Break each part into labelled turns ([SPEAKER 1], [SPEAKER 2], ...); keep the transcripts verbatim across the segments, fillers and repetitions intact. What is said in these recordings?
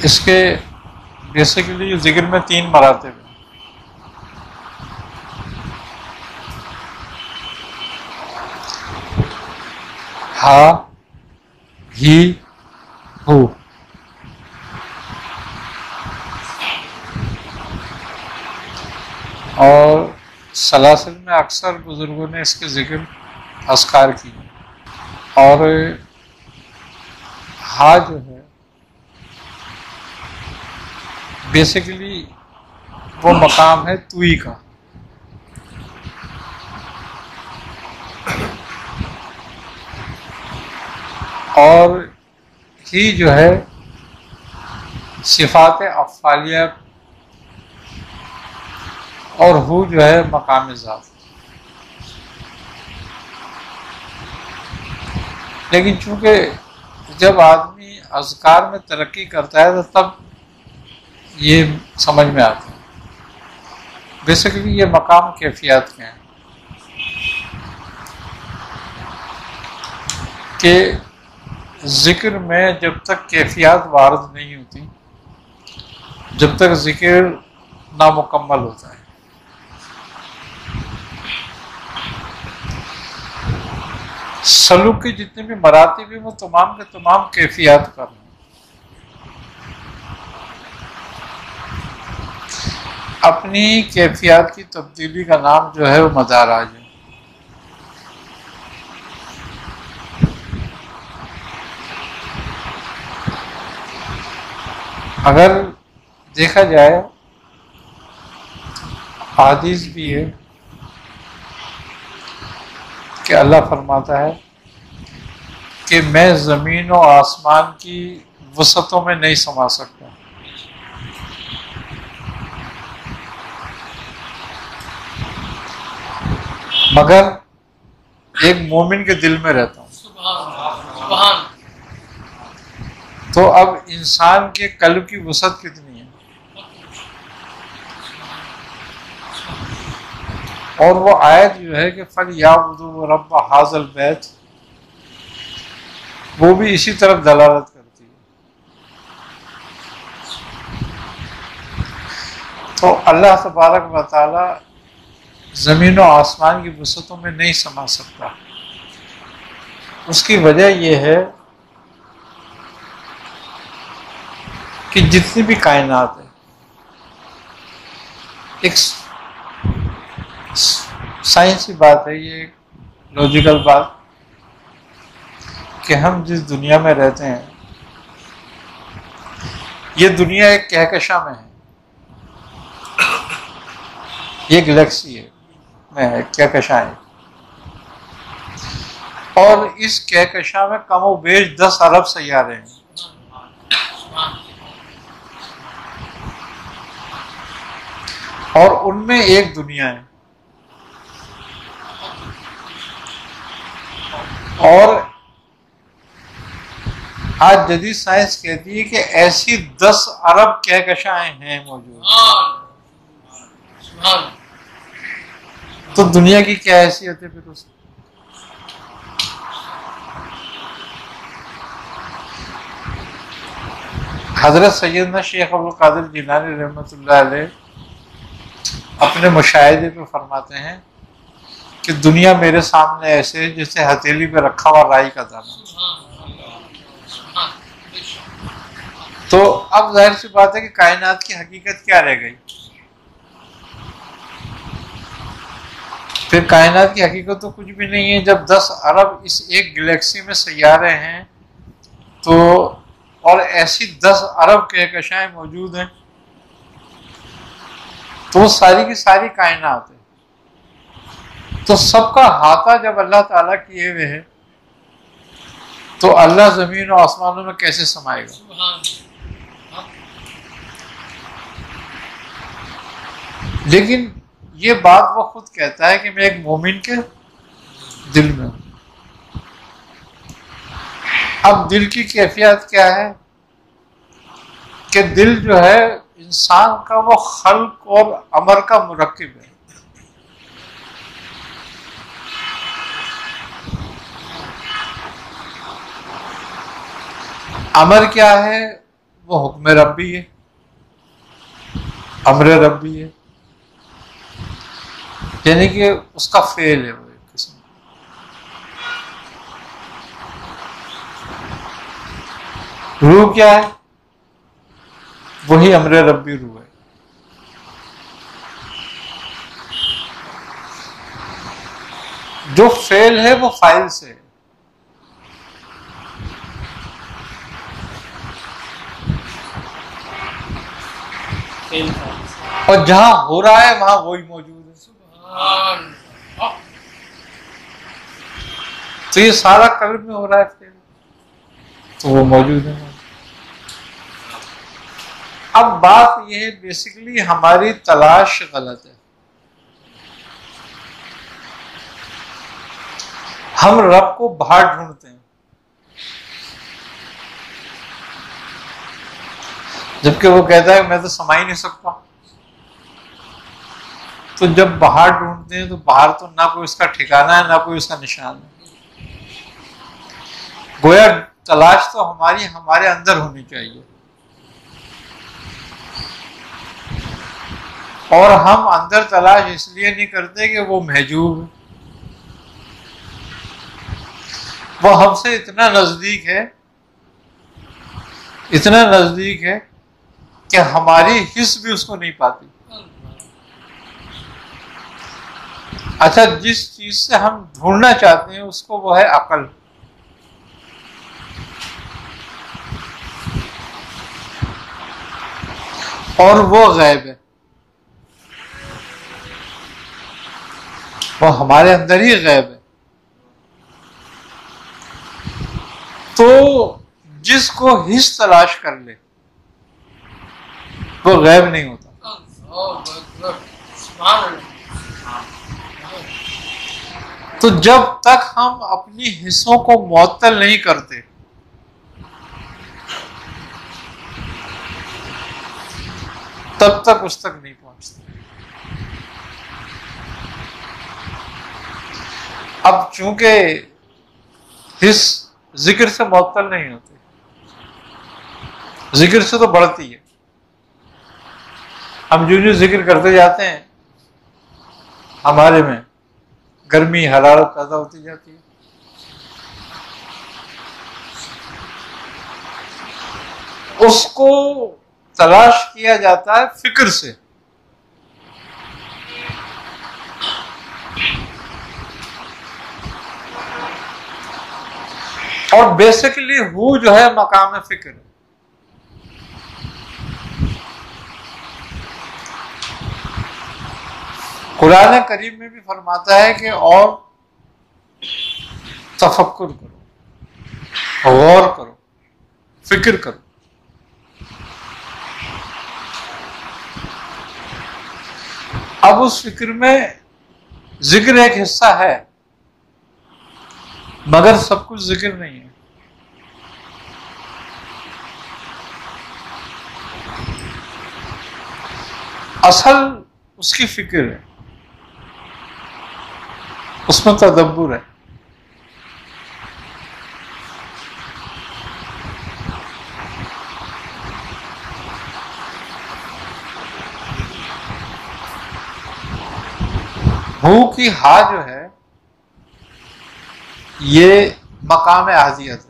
[SPEAKER 1] इसके बेसिकली जिक्र में तीन मरातब हैं। हा, ही, हु। और सलासिल में अक्सर बुजुर्गों ने इसके जिक्र अस्कार की। और हा जो है बेसिकली वो मकाम है तुई का। और ही जो है सिफात अफ़ालिया और हु जो है मकाम ज़ात। लेकिन चूंकि जब आदमी अज़कार में तरक्की करता है तो तब ये समझ में आता है। बेसिकली ये मकाम कैफियत के हैं कि जिक्र में जब तक कैफियत वारद नहीं होती, जब तक जिक्र नामुकम्मल होता है। सलूक के जितने भी मरातिब हैं वो तमाम के तमाम कैफियत पर हैं। अपनी कैफियत की तब्दीली का नाम जो है वो मदाराज है। अगर देखा जाए हदीस भी है कि अल्लाह फरमाता है कि मैं ज़मीन और आसमान की वसतों में नहीं समा सकता, मगर एक मोमिन के दिल में रहता हूँ। तो अब इंसान के कल्ब की वसत कितनी है? और वो आयत जो है कि फल याबुदू रब्ब हाज़ल बैत, वो भी इसी तरफ दलालत करती है। तो अल्लाह तबारक व तआला ज़मीन और आसमान की वसतों में नहीं समा सकता। उसकी वजह यह है कि जितनी भी कायनात है, एक साइंस की बात है, ये लॉजिकल बात, कि हम जिस दुनिया में रहते हैं ये दुनिया एक कहकशां में है, ये गैलेक्सी है में है, कहकशां है। और इस कहकशां में कमो बेश दस अरब सैयारे हैं। और उनमें एक दुनिया है। और आज जदीद साइंस कहती है कि ऐसी दस अरब कहकशाएं हैं मौजूद। तो दुनिया की क्या हैसियत है फिर उसकी? हजरत सैयदना शेख अब्दुल कादिर जिलानी रहमतुल्लाह अलैह अपने मुशाहिदे पे फरमाते हैं कि दुनिया मेरे सामने ऐसे जैसे हथेली पे रखा हुआ राई का दाना। तो अब जाहिर सी बात है कि कायनात की हकीकत क्या रह गई? फिर कायनात की हकीकत तो कुछ भी नहीं है। जब दस अरब इस एक गैलेक्सी में सैयारे हैं तो और ऐसी दस अरब कहकशाएं मौजूद हैं, तो सारी की सारी कायनात है। तो सबका हाथा जब अल्लाह ताला किए हुए है तो अल्लाह जमीन और आसमानों में कैसे समाएगा? लेकिन ये बात वो खुद कहता है कि मैं एक मोमिन के दिल में हूं। अब दिल की कैफियत क्या है कि दिल जो है इंसान का वो खल्क और अमर का मुरक्किब है। अमर क्या है? वो हुक्म रब्बी है, अमर रब्बी है, यानी कि उसका फेल है वो एक किस्म। रूह क्या है? वही अमर रब्बी रूह है। जो फेल है वो फाइल से है। और जहां हो रहा है वहां वही मौजूद है। तो ये सारा कब्र में हो रहा है फेल, तो वो मौजूद है। अब बात यह है, बेसिकली हमारी तलाश गलत है। हम रब को बाहर ढूंढते हैं, जबकि वो कहता है मैं तो समा ही नहीं सकता। तो जब बाहर ढूंढते हैं तो बाहर तो ना कोई उसका ठिकाना है, ना कोई उसका निशान है। गोया तलाश तो हमारी हमारे अंदर होनी चाहिए, और हम अंदर तलाश इसलिए नहीं करते कि वो महजूब है। वो हमसे इतना नजदीक है, इतना नजदीक है कि हमारी हिस्स भी उसको नहीं पाती। अच्छा, जिस चीज से हम ढूंढना चाहते हैं उसको, वो है अकल। और वो गैब है, वो हमारे अंदर ही गैब है। तो जिसको हिस्स तलाश कर ले वो गैब नहीं होता। तो जब तक हम अपनी हिस्सों को मुअत्तल नहीं करते, तब तक उस तक नहीं पहुंचते। अब चूंकि हिस्स जिक्र से मुअत्तल नहीं होते, जिक्र से तो बढ़ती है। हम जो जो जिक्र करते जाते हैं, हमारे में गर्मी हरारत पैदा होती जाती है। उसको तलाश किया जाता है फिक्र से। और बेसिकली हु जो है मकाम फिक्र है। कुरान करीम में भी फरमाता है कि और तफक्कुर करो, गौर करो, फिक्र करो। अब उस फिक्र में जिक्र एक हिस्सा है, मगर सब कुछ जिक्र नहीं है। असल उसकी फिक्र है, उसमें तदब्बुर है। हू की हा जो है ये मकाम आजियत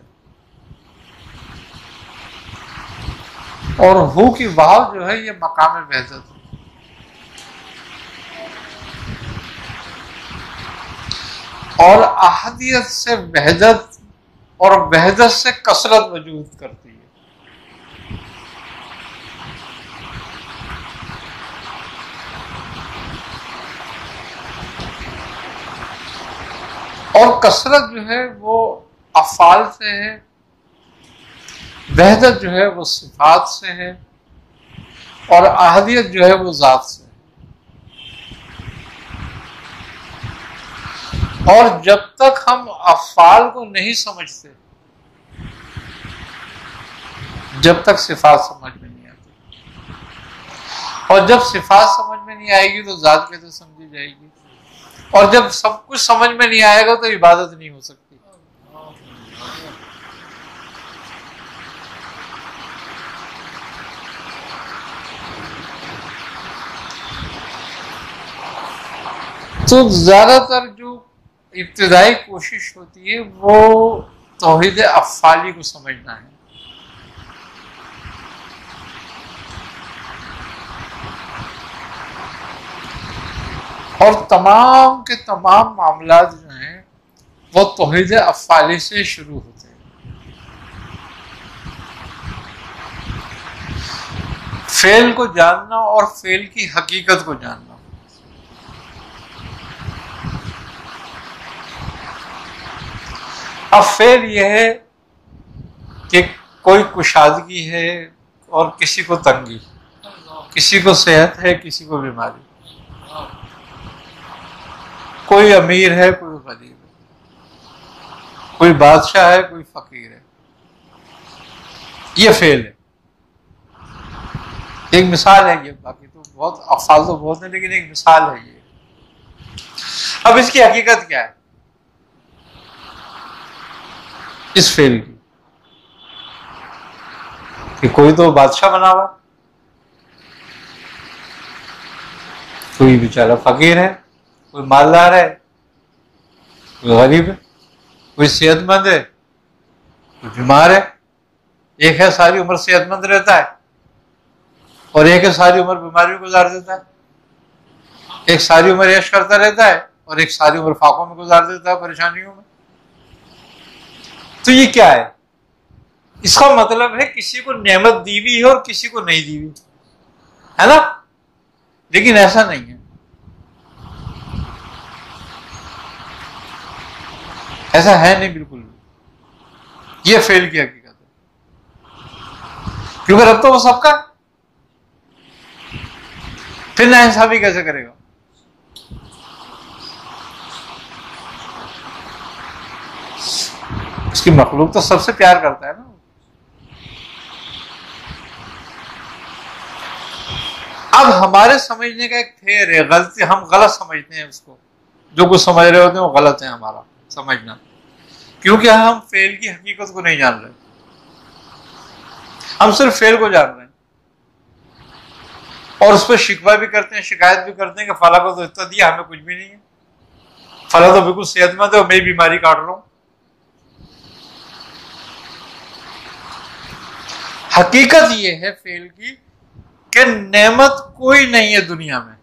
[SPEAKER 1] है, और हू की वाव जो है ये मकाम वहदत है। और अहदियत से वहदत और वहदत से कसरत वजूद करती है। और कसरत जो है वो अफ़ाल से है, वहदत जो है वो सिफात से है, और अहदियत जो है वो ज़ात से है। और जब तक हम अफ़ाल को नहीं समझते, जब तक सिफात समझ में नहीं आती, और जब सिफात समझ में नहीं आएगी तो ज़ात कैसे समझी जाएगी, और जब सब कुछ समझ में नहीं आएगा तो इबादत नहीं हो सकती। तो ज्यादातर जो इब्तिदाई कोशिश होती है वो तौहीद अफ़ाली को समझना है। और तमाम के तमाम मामला जो हैं वो तौहीद अफ़ाली से शुरू होते हैं। फेल को जानना और फेल की हकीकत को जानना। अब फेल यह है कि कोई कुशादगी है और किसी को तंगी, किसी को सेहत है, किसी को बीमारी, कोई अमीर है, कोई गरीब है, कोई बादशाह है, कोई फकीर है। ये फेल है। एक मिसाल है ये, बाकी तो बहुत अफाल तो बहुत है, लेकिन एक मिसाल है ये। अब इसकी हकीकत क्या है इस फेल की? कि कोई तो बादशाह बना हुआ, कोई बेचारा फकीर है, कोई मालदार है, कोई गरीब है, कोई सेहतमंद है, कोई बीमार है। एक है सारी उम्र सेहतमंद रहता है और एक है सारी उम्र बीमारी में गुजार देता है। एक सारी उम्र यश करता रहता है और एक सारी उम्र फाकों में गुजार देता है, परेशानियों में। तो ये क्या है? इसका मतलब है किसी को नेमत दी हुई है और किसी को नहीं दी हुई है ना। लेकिन ऐसा नहीं है, ऐसा है नहीं बिल्कुल भी। ये फेल की हकीकत है, क्योंकि रब तो वो सबका, फिर नाइंसाफी कैसे करेगा? उसकी मखलूक तो सबसे प्यार करता है ना। अब हमारे समझने का एक फेर है, गलती, हम गलत समझते हैं उसको। जो कुछ समझ रहे होते हैं वो गलत है हमारा समझना, क्योंकि हम फेल की हकीकत को नहीं जान रहे। हम सिर्फ फेल को जान रहे हैं और उस पर शिकवा भी करते हैं, शिकायत भी करते हैं कि फला को तो इतना दिया, हमें कुछ भी नहीं है, फला तो बिल्कुल सेहतमंद है और मैं बीमारी काट रहा हूं। हकीकत ये है फेल की कि नेमत कोई नहीं है दुनिया में।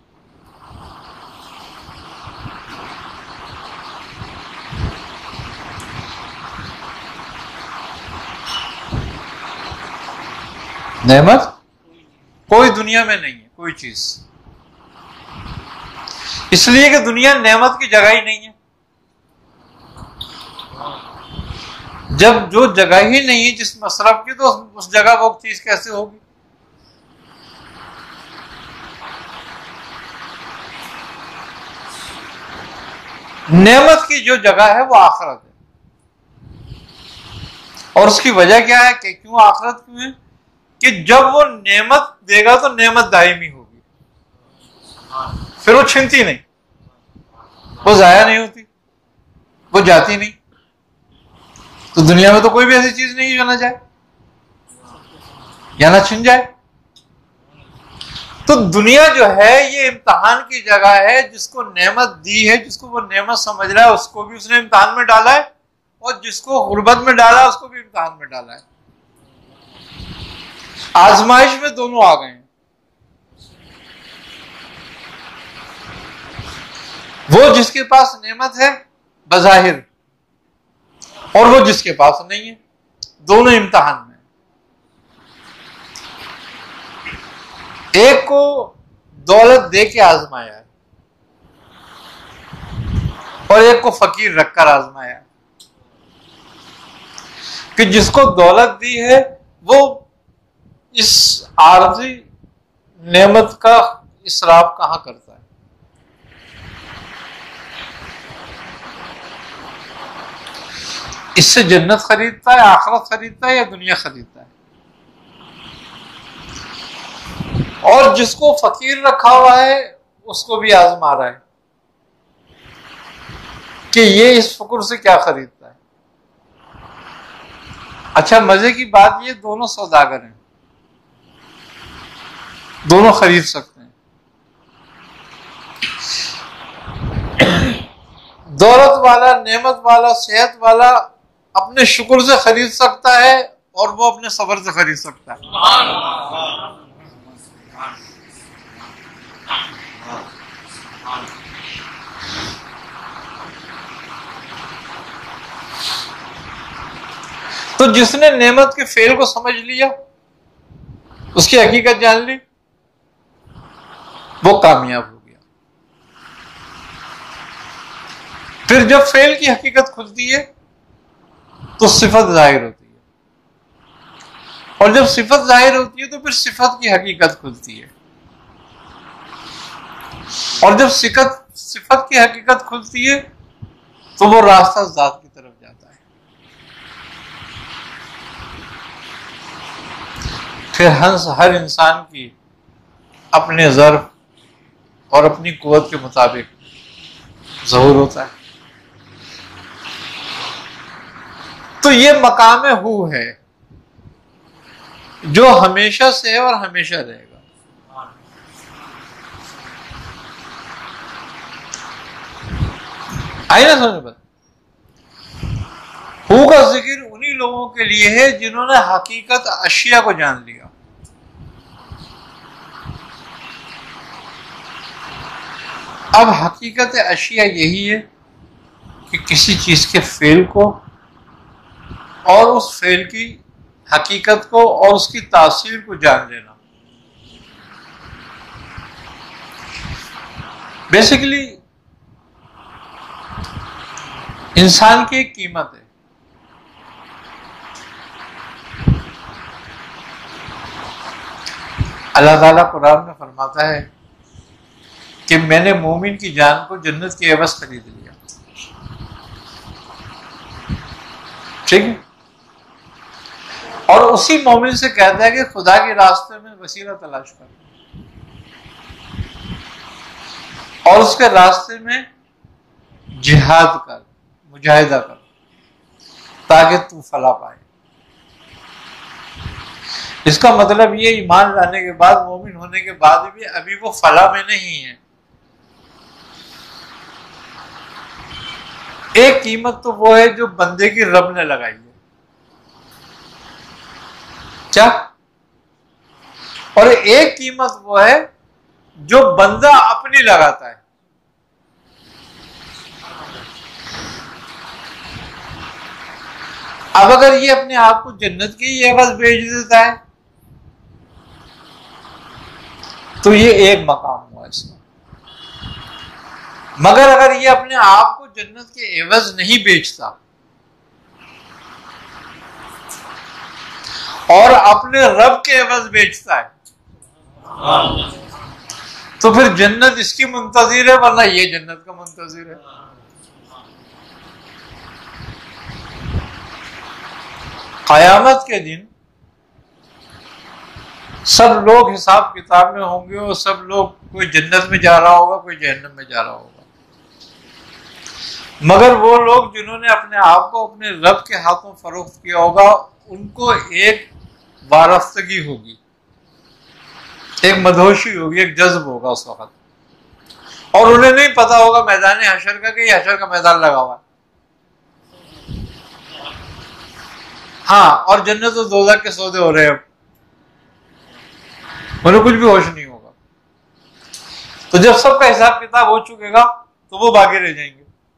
[SPEAKER 1] नेमत कोई दुनिया में नहीं है, कोई चीज, इसलिए कि दुनिया नेमत की जगह ही नहीं है। जब जो जगह ही नहीं है जिस मसरफ की, तो उस जगह वो चीज कैसे होगी? नेमत की जो जगह है वो आखिरत है। और उसकी वजह क्या है कि क्यों आखिरत क्यों है? कि जब वो नेमत देगा तो नेमत दायमी होगी, फिर वो छिनती नहीं, वो जाया नहीं होती, वो जाती नहीं। तो दुनिया में तो कोई भी ऐसी चीज नहीं जो ना जाए या ना छिन जाए। तो दुनिया जो है ये इम्तिहान की जगह है। जिसको नेमत दी है, जिसको वो नेमत समझ रहा है, उसको भी उसने इम्तिहान में डाला है, और जिसको गुर्बत में डाला उसको भी इम्तिहान में डाला है। आजमाइश में दोनों आ गए हैं। वो जिसके पास नेमत है बज़ाहिर, और वो जिसके पास नहीं है, दोनों इम्तिहान में। एक को दौलत दे के आजमाया है और एक को फकीर रखकर आजमाया है। कि जिसको दौलत दी है वो इस आरजी नेमत का इसराफ कहां करता है? इससे जन्नत खरीदता है, आखिरत खरीदता है, या दुनिया खरीदता है? और जिसको फकीर रखा हुआ है उसको भी आजमा रहा है कि ये इस फकुर से क्या खरीदता है। अच्छा, मजे की बात, ये दोनों सौदागर हैं, दोनों खरीद सकते हैं। दौलत वाला, नेमत वाला, सेहत वाला अपने शुक्र से खरीद सकता है और वो अपने सब्र से खरीद सकता है। तो जिसने नेमत के फेल को समझ लिया, उसकी हकीकत जान ली, वो कामयाब हो गया। फिर जब फेल की हकीकत खुलती है तो सिफत जाहिर होती है, और जब सिफत जाहिर होती है तो फिर सिफत की हकीकत खुलती है, और जब सिफत सिफत की हकीकत खुलती है तो वो रास्ता जात की तरफ जाता है। फिर हंस हर इंसान की अपने ज़र्फ और अपनी कुव्वत के मुताबिक ज़हूर होता है। तो ये मकाम हू है जो हमेशा से है और हमेशा रहेगा। आई ना समझ पर? हू का जिक्र उन्हीं लोगों के लिए है जिन्होंने हकीकत अशिया को जान लिया। अब हकीकत अशिया यही है कि किसी चीज के फेल को और उस फेल की हकीकत को और उसकी तासीर को जान लेना। बेसिकली इंसान की एक कीमत है। अल्लाह ताला कुरान में फरमाता है कि मैंने मोमिन की जान को जन्नत की एवज खरीद लिया। ठीक है, और उसी मोमिन से कहता है कि खुदा के रास्ते में वसीला तलाश कर और उसके रास्ते में जिहाद कर, मुजाहिदा कर, ताकि तू फला पाए। इसका मतलब ये ईमान लाने के बाद, मोमिन होने के बाद भी अभी वो फला में नहीं है। एक कीमत तो वो है जो बंदे की रब ने लगाई है। क्या? और एक कीमत वो है जो बंदा अपनी लगाता है। अब अगर ये अपने आप को जन्नत की एवज बेच देता है तो ये एक मकाम हुआ इसका। मगर अगर ये अपने आप को जन्नत के एवज नहीं बेचता और अपने रब के एवज बेचता है तो फिर जन्नत इसकी मुंतजिर है, वरना ये जन्नत का मुंतजिर है। क़यामत के दिन सब लोग हिसाब किताब में होंगे और सब लोग, कोई जन्नत में जा रहा होगा, कोई जहन्नम में जा रहा होगा। मगर वो लोग जिन्होंने अपने आप को अपने रब के हाथों फरोख्त किया होगा, उनको एक वारफ्तगी होगी, एक मदहोशी होगी, एक जज्ब होगा उस वक्त। और उन्हें नहीं पता होगा मैदान हशर का कि हशर का मैदान लगा हुआ है। हाँ, और जन्नत और दोज़ख के सौदे हो रहे हैं, अब उन्हें कुछ भी होश नहीं होगा। तो जब सबका हिसाब किताब हो चुकेगा तो वो बाकी रह जाएंगे।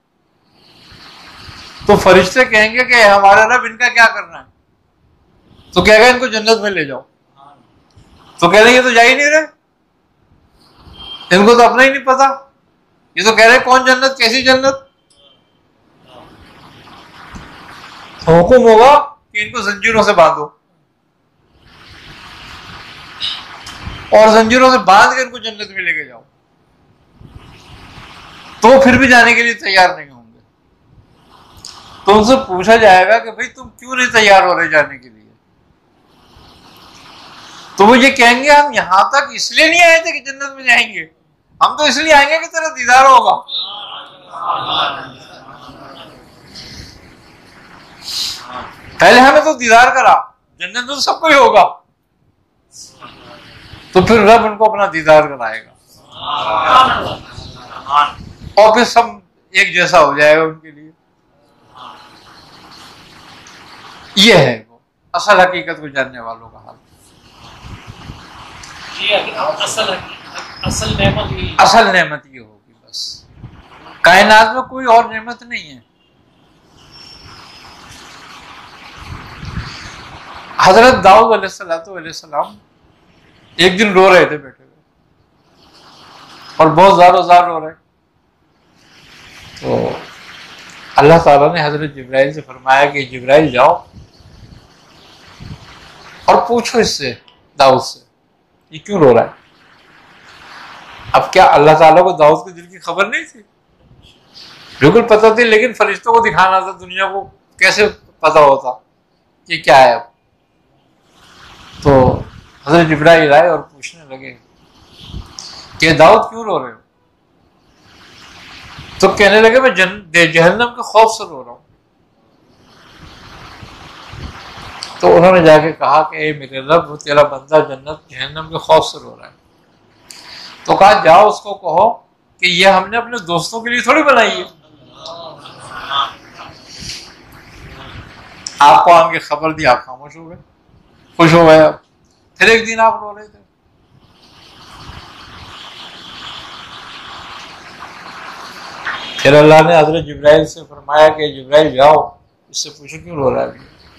[SPEAKER 1] तो फरिश्ते कहेंगे कि हमारा रब, इनका क्या करना है? तो कहेगा इनको जन्नत में ले जाओ। तो कह रहे ये तो जा ही नहीं रहे, इनको तो अपना ही नहीं पता, ये तो कह रहे कौन जन्नत, कैसी जन्नत। तो हुक्म होगा कि इनको जंजीरों से बांधो, और जंजीरों से बांध के इनको जन्नत में लेके जाओ। तो फिर भी जाने के लिए तैयार नहीं होंगे। तो उनसे पूछा जाएगा कि भाई तुम क्यों नहीं तैयार हो रहे जाने के लिए? तो वो ये कहेंगे हम यहां तक इसलिए नहीं आए थे कि जन्नत में जाएंगे, हम तो इसलिए आएंगे कि तेरा दीदार होगा। पहले हमें तो दीदार करा, जन्नत तो सबको ही होगा। तो फिर रब उनको अपना दीदार कराएगा। और फिर सब एक जैसा हो जाएगा उनके लिए। ये है वो असल हकीकत को जानने वालों का हाल।
[SPEAKER 2] असल असल नेमत ये
[SPEAKER 1] असल नेमत ये होगी बस। कायनात में कोई और नेमत नहीं है। हजरत दाऊद अलैहिस्सलाम एक दिन रो रहे थे बैठे हुए, और बहुत ज़ारो ज़ार रो रहे। तो अल्लाह ताला ने हजरत जिब्राइल से फरमाया कि जिब्राइल जाओ और पूछो इससे, दाऊद से, ये क्यों रो रहा है। अब क्या अल्लाह ताला को दाऊद के दिल की खबर नहीं थी? बिल्कुल पता थी, लेकिन फरिश्तों को दिखाना था, दुनिया को कैसे पता होता कि क्या है। अब तो हजरत जिब्राइल आए और पूछने लगे कि दाऊद क्यों रो रहे हो। तो कहने लगे मैं जहन्नम के खौफ से रो रहा हूं। तो उन्होंने जाके कहा कि ए मेरे रब, वो तेरा बंदा जन्नत जहन्नम के खौफ से रो रहा है। तो कहा जाओ उसको कहो कि ये हमने अपने दोस्तों के लिए थोड़ी बनाई है। आपको आगे खबर दी, आप खामोश हो गए, खुश हो गए। आप फिर एक दिन आप रो रहे थे। फिर अल्लाह ने हजरत जिब्राइल से फरमाया कि जिब्राइल जाओ इससे पूछो क्यों रो रहा है।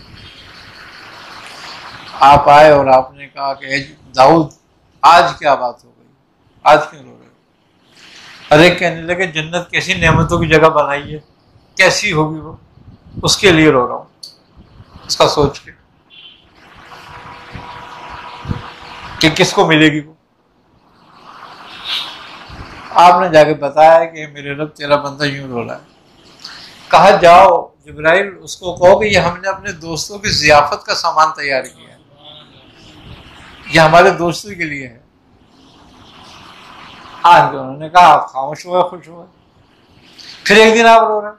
[SPEAKER 1] आप आए और आपने कहा कि दाऊद आज क्या बात हो गई, आज क्यों रो रहे हो। अरे कहने लगे जन्नत कैसी नेमतों की जगह बनाई है, कैसी होगी वो, उसके लिए रो रहा हूं, उसका सोच के कि किसको मिलेगी वो। आपने जाके बताया कि मेरे रब तेरा बंदा यूं रो रहा है। कहा जाओ जिब्राइल उसको कहो कि ये हमने अपने दोस्तों की जियाफत का सामान तैयार किया है, ये हमारे दोस्तों के लिए है। आज उन्होंने कहा आप खामोश हुए, खुश हुए। फिर एक दिन आप रो रहे।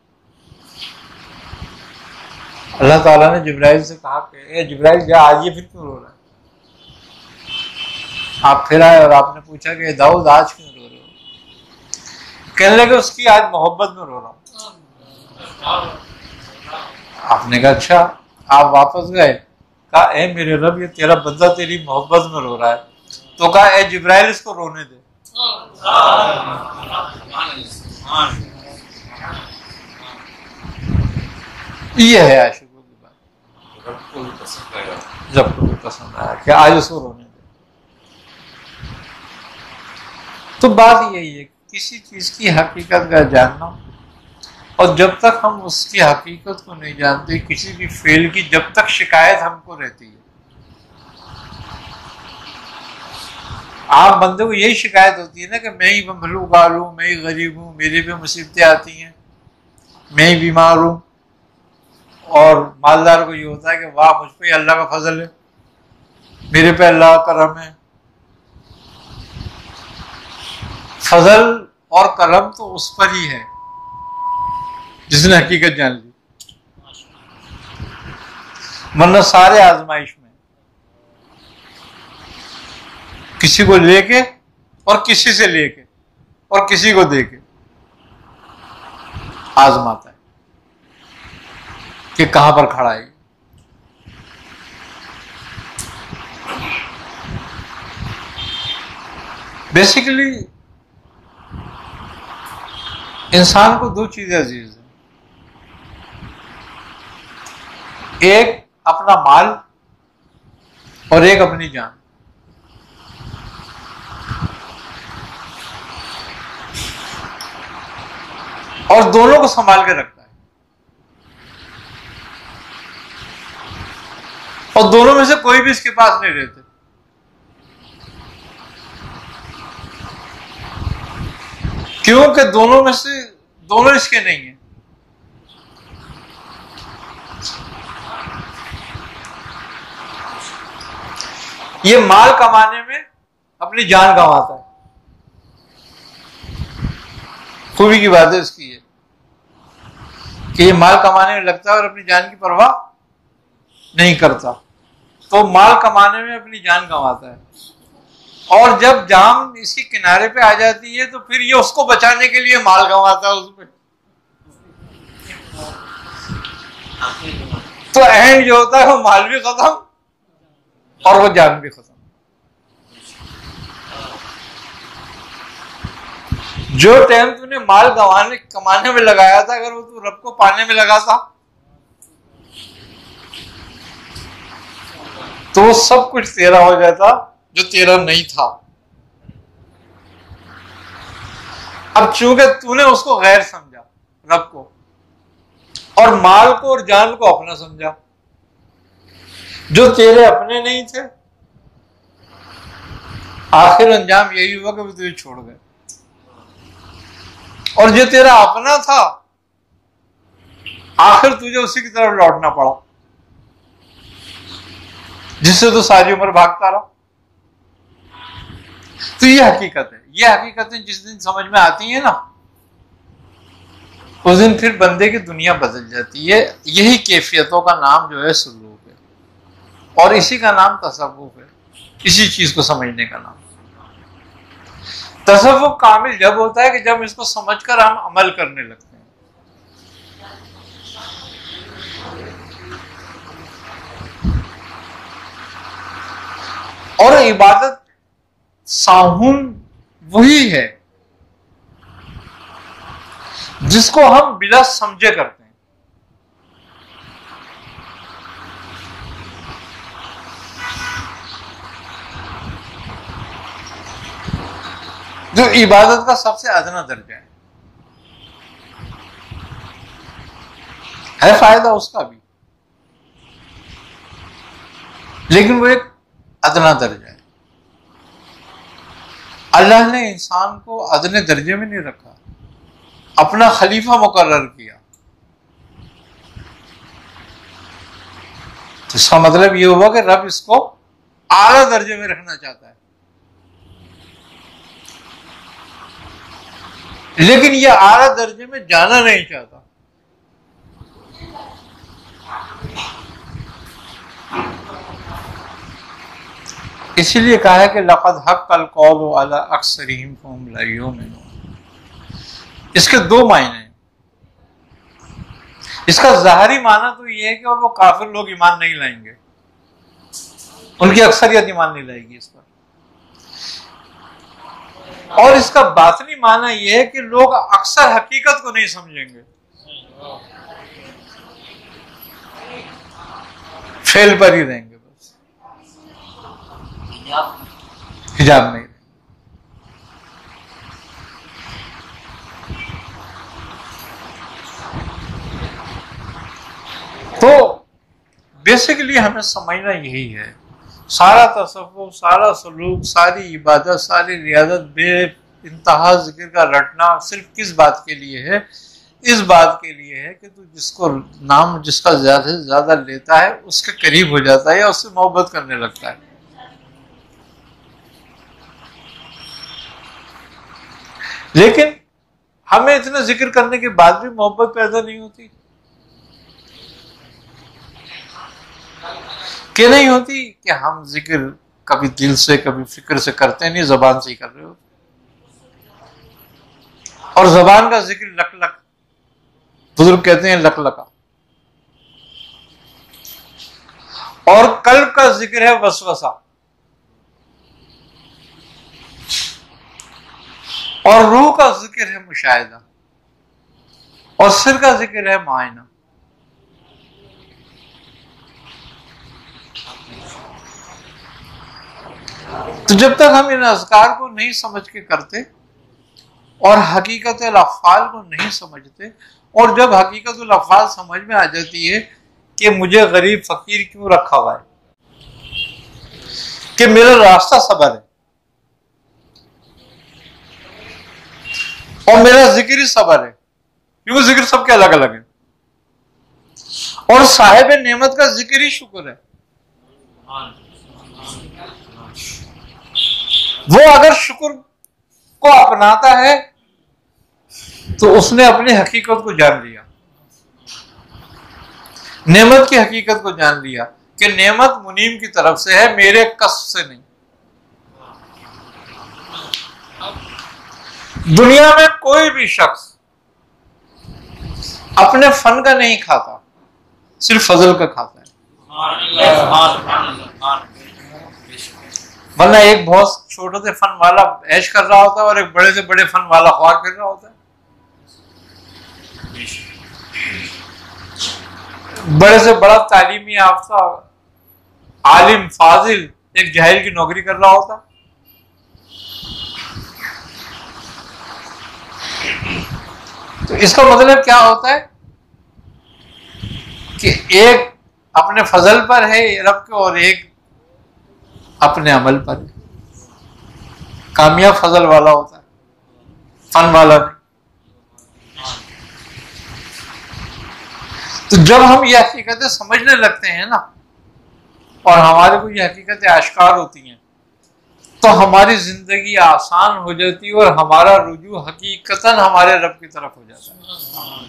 [SPEAKER 1] अल्लाह ताला ने जिब्राइल से कहा कि जिब्राइल क्या आज ये फिर क्यों रो रहा है। आप फिर आए और आपने पूछा कि दाऊद आज क्यों रो रहे हो। कहने लगे उसकी आज मोहब्बत में रो रहा हूं। आपने कहा अच्छा। आप वापस गए, कहा ए मेरे रब ये तेरा बंदा तेरी मोहब्बत में रो रहा है। तो कहा ए जिब्राइल इसको रोने दे। ये है आशिकों की बात, जब को भी पसंद आया कि आज उसको रोने दे। तो बात यही है, किसी चीज की हकीकत का जानना, और जब तक हम उसकी हकीकत को नहीं जानते, किसी भी फेल की जब तक शिकायत हमको रहती है। आम बंदे को यही शिकायत होती है ना कि मैं ही मखलूक़ात हूँ, मैं ही गरीब हूँ, मेरे पे मुसीबतें आती हैं, मैं ही बीमार हूँ। और मालदार को ये होता है कि वाह मुझ पे अल्लाह का फजल है, मेरे पे अल्लाह का करम है। फजल और करम तो उस पर ही है जिसने हकीकत जान ली, वरना सारे आजमाइश में किसी को लेके और किसी से लेके और किसी को देके आजमाता है कि कहां पर खड़ा है। बेसिकली इंसान को दो चीजें अजीज हैं, एक अपना माल और एक अपनी जान। और दोनों को संभाल के रखता है, और दोनों में से कोई भी इसके पास नहीं रहते। क्योंकि दोनों में से दोनों इसके नहीं है। ये माल कमाने में अपनी जान गंवाता है। खूबी की बात है इसकी ये कि ये माल कमाने में लगता है और अपनी जान की परवाह नहीं करता, तो माल कमाने में अपनी जान गंवाता है। और जब जाम इसी किनारे पे आ जाती है तो फिर ये उसको बचाने के लिए माल गंवाता है उसमें। तो एंड जो होता है वो माल भी खत्म और वो जान भी खत्म। जो टाइम तूने माल गंवाने कमाने में लगाया था, अगर वो तू रब को पाने में लगाता तो सब कुछ तेरा हो जाता जो तेरा नहीं था। अब चूंकि तूने उसको गैर समझा, रब को, और माल को और जान को अपना समझा, जो तेरे अपने नहीं थे, आखिर अंजाम यही हुआ कि वो तुझे छोड़ गए। और जो तेरा अपना था, आखिर तुझे उसी की तरफ लौटना पड़ा जिससे तो सारी उम्र भागता रहा। तो ये हकीकत है। ये हकीकतें जिस दिन समझ में आती है ना, उस दिन फिर बंदे की दुनिया बदल जाती है। यही कैफियतों का नाम जो है सुलूक है, और इसी का नाम तसव्वुफ है, इसी चीज को समझने का नाम। तसव्वुफ कामिल जब होता है कि जब इसको समझकर हम अमल करने लगते हैं। और इबादत साहुन वही है जिसको हम बिला समझे करते हैं। जो इबादत का सबसे अदना दर्जा है। है फायदा उसका भी, लेकिन वो एक अदना दर्जा है। अल्लाह ने इंसान को अदने दर्जे में नहीं रखा, अपना खलीफा मुकर्रर किया। तो इसका मतलब यह हुआ कि रब इसको आला दर्जे में रखना चाहता है, लेकिन यह आला दर्जे में जाना नहीं चाहता। इसीलिए कहा है कि लक़द हक़्क़ल क़ौलु अला अक्सरिहिम फ़हुम ला युमिनून। इसके दो मायने हैं। इसका ज़ाहिरी माना तो यह है कि और वो काफिर लोग ईमान नहीं लाएंगे, उनकी अक्सरियत ईमान नहीं लाएगी इस पर। और इसका बातनी माना यह है कि लोग अक्सर हकीकत को नहीं समझेंगे, फेल पर ही रहेंगे, बस हिजाब नहीं। तो बेसिकली हमें समझना यही है, सारा तसव्वुफ, सारा सलूक, सारी इबादत, सारी रियादत, बे इंतहा जिक्र का रटना सिर्फ किस बात के लिए है? इस बात के लिए है कि तू जिसको नाम जिसका ज्यादा से ज्यादा लेता है उसके करीब हो जाता है या उससे मोहब्बत करने लगता है। लेकिन हमें इतना जिक्र करने के बाद भी मोहब्बत पैदा नहीं होती। कि नहीं होती कि हम जिक्र कभी दिल से कभी फिक्र से करते नहीं, जबान से ही कर रहे हो। और जबान का जिक्र लक लक, बुजुर्ग कहते हैं लकलका, और कल्ब का जिक्र है वसवसा, और रूह का जिक्र है मुशाहिदा, और सिर का जिक्र है मायना। तो जब तक हम इन अज़कार को नहीं समझ के करते और हकीकत अफ़आल को नहीं समझते, और जब हकीकत अफ़आल समझ में आ जाती है कि मुझे गरीब फकीर क्यों रखा हुआ है, कि मेरा रास्ता सबर है और मेरा जिक्र ही सबर है, क्योंकि जिक्र सबके अलग अलग है, और साहिब नेमत का जिक्र ही शुक्र है। वो अगर शुक्र को अपनाता है तो उसने अपनी हकीकत को जान लिया, नेमत की हकीकत को जान लिया कि नेमत मुनीम की तरफ से है, मेरे कस्ब से नहीं। दुनिया में कोई भी शख्स अपने फन का नहीं खाता, सिर्फ फजल का खाता है। वरना एक बहुत छोटे से फन वाला ऐश कर रहा होता है और एक बड़े से बड़े फन वाला ख्वार कर रहा होता है। बड़े से बड़ा तालीमी याफ्ता आलिम फाजिल एक जाहिल की नौकरी कर रहा होता। तो इसका मतलब क्या होता है कि एक अपने फजल पर है रब के और एक अपने अमल पर है। कामयाब फजल वाला होता है, फन वाला नहीं। तो जब हम ये हकीकतें समझने लगते हैं ना और हमारे को ये हकीकतें आश्कार होती हैं तो हमारी जिंदगी आसान हो जाती है और हमारा रुजू हकीकतन हमारे रब की तरफ हो जाता है।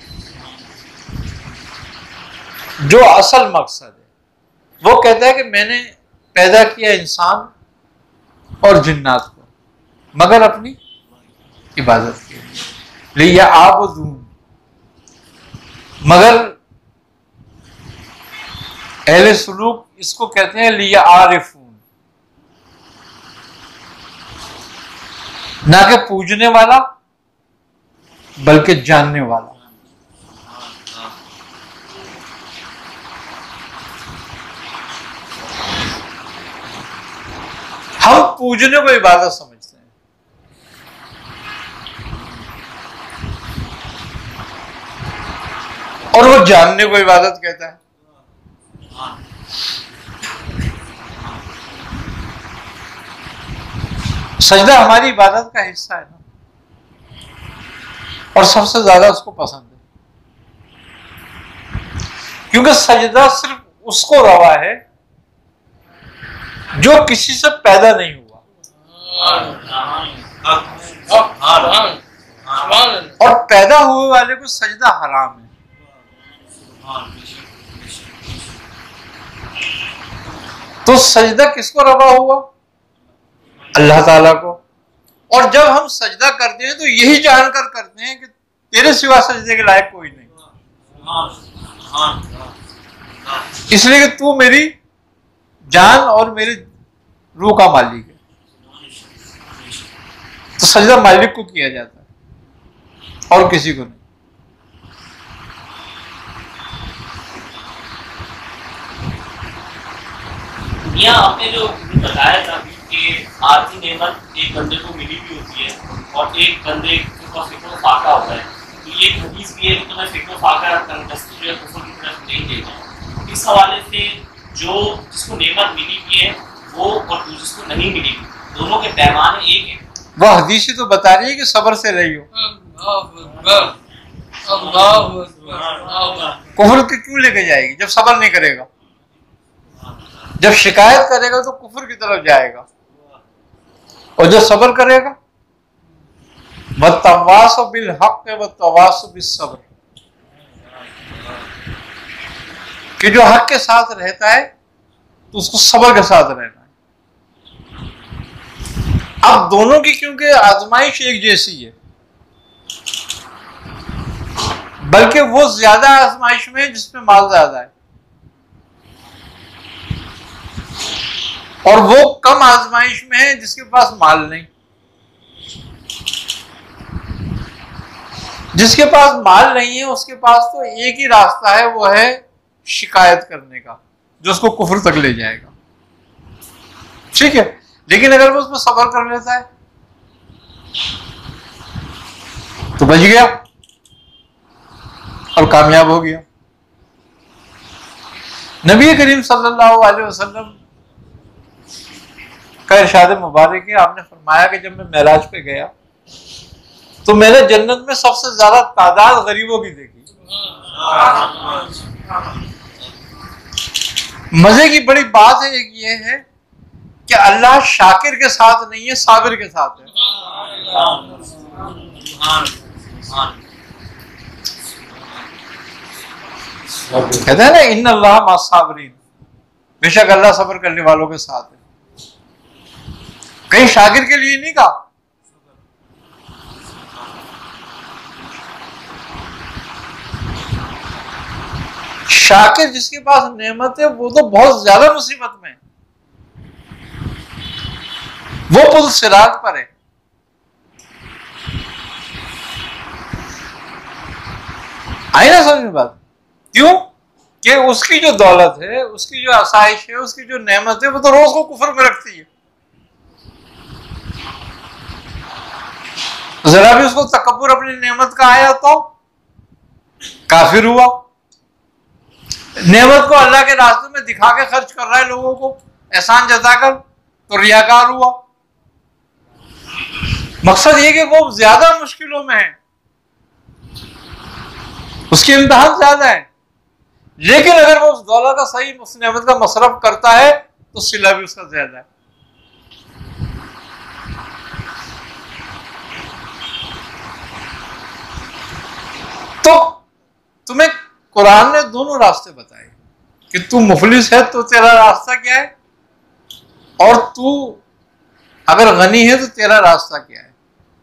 [SPEAKER 1] जो असल मकसद है वो कहता है कि मैंने पैदा किया इंसान और जिन्नात को मगर अपनी इबादत के लिए, लिया आबुदून, मगर अहले सुलूक इसको कहते हैं लिया आरिफून, ना कि पूजने वाला बल्कि जानने वाला। हम पूजने को इबादत समझते हैं और वो जानने को इबादत कहता है। सजदा हमारी इबादत का हिस्सा है ना, और सबसे ज्यादा उसको पसंद है क्योंकि सजदा सिर्फ उसको रवा है जो किसी से पैदा नहीं हुआ और पैदा हुए वाले को सजदा हराम है। तो सजदा किसको रवा हुआ? अल्लाह ताला को। और जब हम सजदा करते हैं तो यही जानकर करते हैं कि तेरे सिवा सजदे के लायक कोई नहीं, इसलिए कि तू मेरी जान और मेरे रूह का मालिक है। तो सजदा मालिक को किया जाता है और किसी को नहीं।
[SPEAKER 2] यहाँ आपने जो बताया था कि आधी नेमत एक बंदे को मिली भी होती है और एक बंदे को फिक्र फाका होता है, तो ये हदीस भी है कि तुम्हें फिक्र फाका तंगदस्ती जो है कुफर की तरफ नहीं देना। इस हवाले से जो जिसको नेमत मिली भी है वो और जिसको नहीं मिली दोनों के पैमाने एक है।
[SPEAKER 1] वह हदीस ही तो बता रही है कि सब्र से रही हो। कुफर के क्यों लेके जाएगी जब सब्र नहीं करेगा? जब शिकायत करेगा तो कुफर की तरफ जाएगा और जब सब्र करेगा वत्तवासो बिल हक वत्तवासो बिस सब्र, कि जो हक के साथ रहता है तो उसको सब्र के साथ रहना है। अब दोनों की क्योंकि आजमाइश एक जैसी है, बल्कि वो ज्यादा आजमाइश में है जिसमें माल ज्यादा है और वो कम आजमाइश में है जिसके पास माल नहीं। जिसके पास माल नहीं है उसके पास तो एक ही रास्ता है, वो है शिकायत करने का, जो उसको कुफर तक ले जाएगा। ठीक है, लेकिन अगर वो उसमें सब्र कर लेता है तो बच गया और कामयाब हो गया। नबी करीम सल्लल्लाहु अलैहि वसल्लम का इरशाद मुबारक है, आपने फरमाया कि जब मैं मेराज पे गया तो मैंने जन्नत में सबसे ज्यादा तादाद गरीबों की देखी। मजे की बड़ी बात है एक ये है कि अल्लाह शाकिर के साथ नहीं है, साबिर के साथ है। कहते हैं ना इन अल्लाह मा साबिरीन, बेशक अल्लाह सब्र करने वालों के साथ है। कहीं शाकिर के लिए नहीं कहा, शाकिर जिसके पास नेमत है वो तो बहुत ज्यादा मुसीबत में है, वो पुल सिरात पर है। आई ना समझ में बात? क्यों कि उसकी जो दौलत है, उसकी जो आसाइश है, उसकी जो नेमत है, वो तो रोज को कुफर में रखती है। जरा भी उसको तकब्बुर अपनी नेमत का आया तो काफिर हुआ। नेमत को अल्लाह के रास्ते में दिखा के खर्च कर रहा है लोगों को, एहसान जताकर, तो रियाकार हुआ। मकसद ये कि वो ज्यादा मुश्किलों में है, उसकी इम्तिहान ज्यादा है, लेकिन अगर वो उस दौलत का सही, उस नेमत का मसरफ करता है तो सिला भी उसका ज्यादा है। तो तुम्हें कुरान ने दोनों रास्ते बताए कि तू मुफलिस है तो तेरा रास्ता क्या है, और तू अगर गनी है तो तेरा रास्ता क्या है।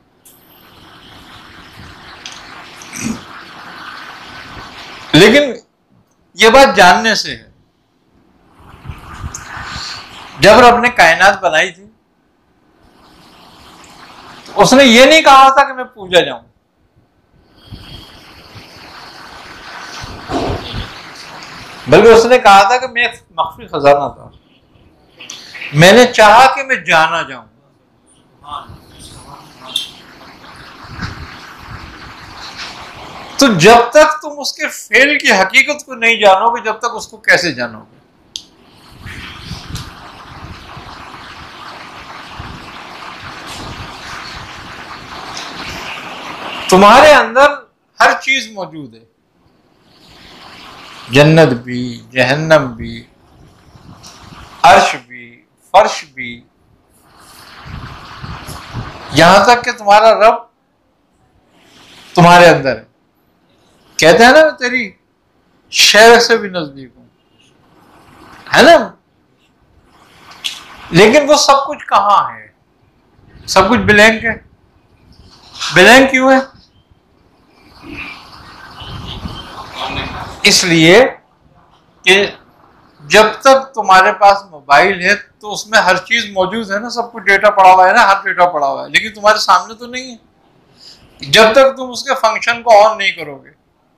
[SPEAKER 1] लेकिन ये बात जानने से है। जब रब ने कायनात बनाई थी तो उसने ये नहीं कहा था कि मैं पूजा जाऊं, बल्कि उसने कहा था कि मैं एक मख्फी खजाना था, मैंने चाहा कि मैं जाना जाऊं। तो जब तक तुम उसके फेल की हकीकत को नहीं जानोगे, जब तक उसको कैसे जानोगे? तुम्हारे अंदर हर चीज मौजूद है, जन्नत भी, जहन्नम भी, अर्श भी, फर्श भी, यहां तक कि तुम्हारा रब तुम्हारे अंदर है। कहते हैं ना तेरी शहर से भी नजदीक हूं, है ना? लेकिन वो सब कुछ कहां है? सब कुछ ब्लैंक है। ब्लैंक क्यों है? इसलिए कि जब तक तुम्हारे पास मोबाइल है तो उसमें हर चीज मौजूद है ना, सब कुछ डेटा पड़ा हुआ है ना, हर डेटा पड़ा हुआ है, लेकिन तुम्हारे सामने तो नहीं है जब तक तुम उसके फंक्शन को ऑन नहीं करोगे।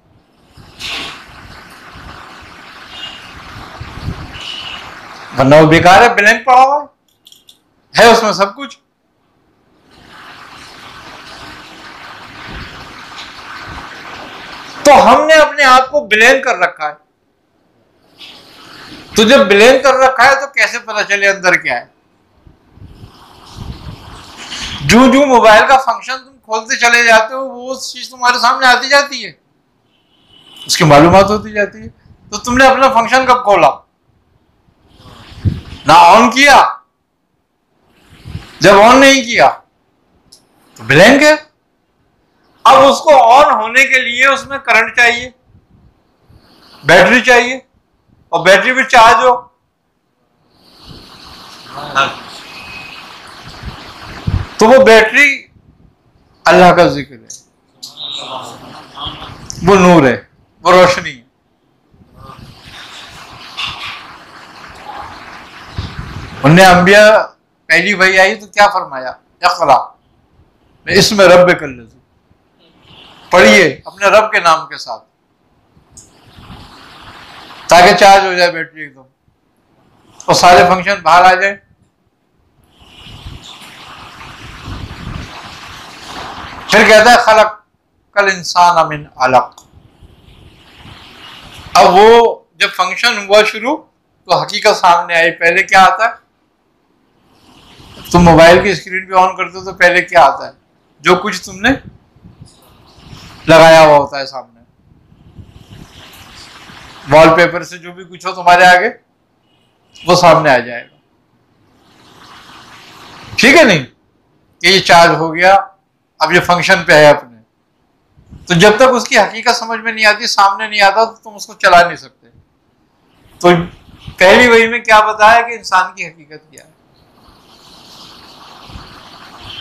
[SPEAKER 1] वरना वो बेकार है, ब्लैंक पड़ा हुआ है, है उसमें सब कुछ। तो हमने अपने आप को ब्लैंक कर रखा है। तो जब ब्लैंक कर रखा है तो कैसे पता चले अंदर क्या है? जो जो मोबाइल का फंक्शन तुम खोलते चले जाते हो वो चीज तुम्हारे सामने आती जाती है, उसकी मालूमात होती जाती है। तो तुमने अपना फंक्शन कब खोला? ना ऑन किया। जब ऑन नहीं किया तो ब्लैंक है। अब उसको ऑन होने के लिए उसमें करंट चाहिए, बैटरी चाहिए, और बैटरी भी चार्ज हो। तो वो बैटरी अल्लाह का जिक्र है, वो नूर है, वो रोशनी है। उन्हें अंबिया पहली वही आई तो क्या फरमाया? इक़रा इसमें रब कर ले, पढ़िए अपने रब के नाम के साथ, ताकि चार्ज हो जाए बैटरी एकदम और सारे फंक्शन बाहर आ जाए। फिर कहता है खलक कल इंसान मिन अलक। अब वो जब फंक्शन हुआ शुरू तो हकीकत सामने आई। पहले क्या आता है? तुम मोबाइल की स्क्रीन पे ऑन करते हो तो पहले क्या आता है? जो कुछ तुमने लगाया हुआ होता है सामने, वॉलपेपर से जो भी कुछ हो तुम्हारे आगे वो सामने आ जाएगा। ठीक है नहीं कि ये चार्ज हो गया, अब ये फंक्शन पे है अपने। तो जब तक उसकी हकीकत समझ में नहीं आती, सामने नहीं आता, तो तुम उसको चला नहीं सकते। तो पहली वही में क्या बताया कि इंसान की हकीकत क्या है।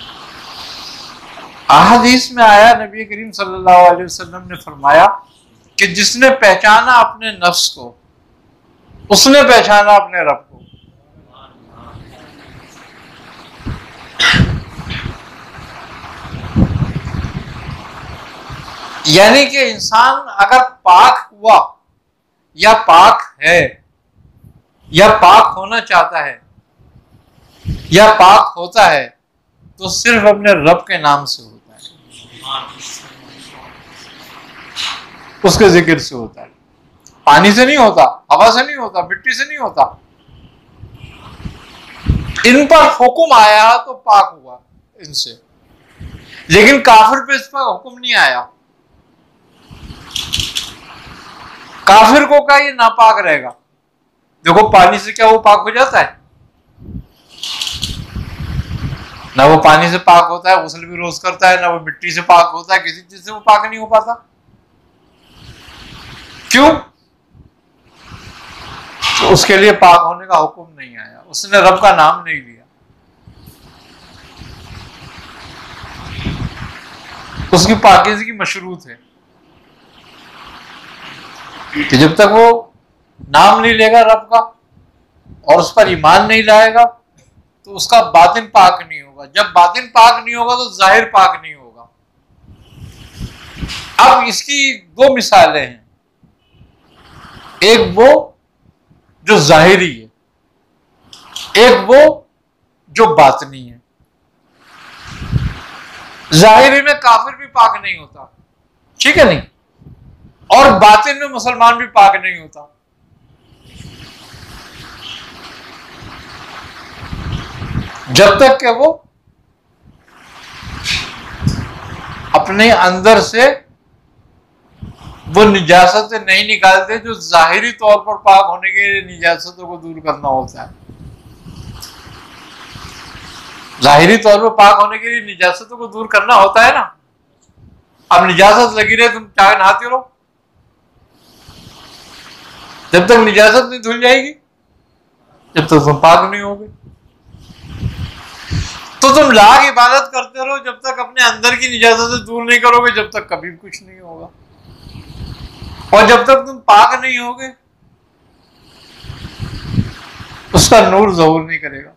[SPEAKER 1] अहादीस में आया, नबी करीम सल्लल्लाहु अलैहि वसल्लम ने फरमाया कि जिसने पहचाना अपने नफ्स को, उसने पहचाना अपने रब को। यानी कि इंसान अगर पाक हुआ या पाक है या पाक होना चाहता है या पाक होता है तो सिर्फ अपने रब के नाम से होता है, उसके जिक्र से होता है। पानी से नहीं होता, हवा से नहीं होता, मिट्टी से नहीं होता। इन पर हुक्म आया तो पाक हुआ इनसे, लेकिन काफिर पे इस पर हुक्म नहीं आया। काफिर को क्या ये नापाक रहेगा? देखो पानी से क्या वो पाक हो जाता है? ना वो पानी से पाक होता है, गुस्ल भी रोज करता है, ना वो मिट्टी से पाक होता है, किसी चीज से वो पाक नहीं हो पाता। क्यों? तो उसके लिए पाक होने का हुक्म नहीं आया, उसने रब का नाम नहीं लिया। उसकी पाकीज़गी मशरूत है कि जब तक वो नाम नहीं लेगा रब का और उस पर ईमान नहीं लाएगा तो उसका बातिन पाक नहीं होगा। जब बातिन पाक नहीं होगा तो जाहिर पाक नहीं होगा। अब इसकी दो मिसालें हैं, एक वो जो जाहिरी है, एक वो जो बातनी है। जाहिरी में काफिर भी पाक नहीं होता, ठीक है नहीं, और बातिन में मुसलमान भी पाक नहीं होता। जब तक कि वो अपने अंदर से वो निजासत नहीं निकालते जो जाहिरी तौर पर पाक होने के लिए निजासतों को दूर करना होता है। जाहिरी तौर पर पाक होने के लिए निजासतों को दूर करना होता है ना। अब निजासत लगी रहे, तुम चाहे नहाते रहो, जब तक निजासत नहीं धुल जाएगी जब तक तुम पाक नहीं होगे। तो तुम लाख इबादत करते रहो, जब तक अपने अंदर की निजासत से दूर नहीं करोगे जब तक कभी कुछ नहीं होगा। और जब तक तुम पाक नहीं होगे उसका नूर ज़हूर नहीं करेगा।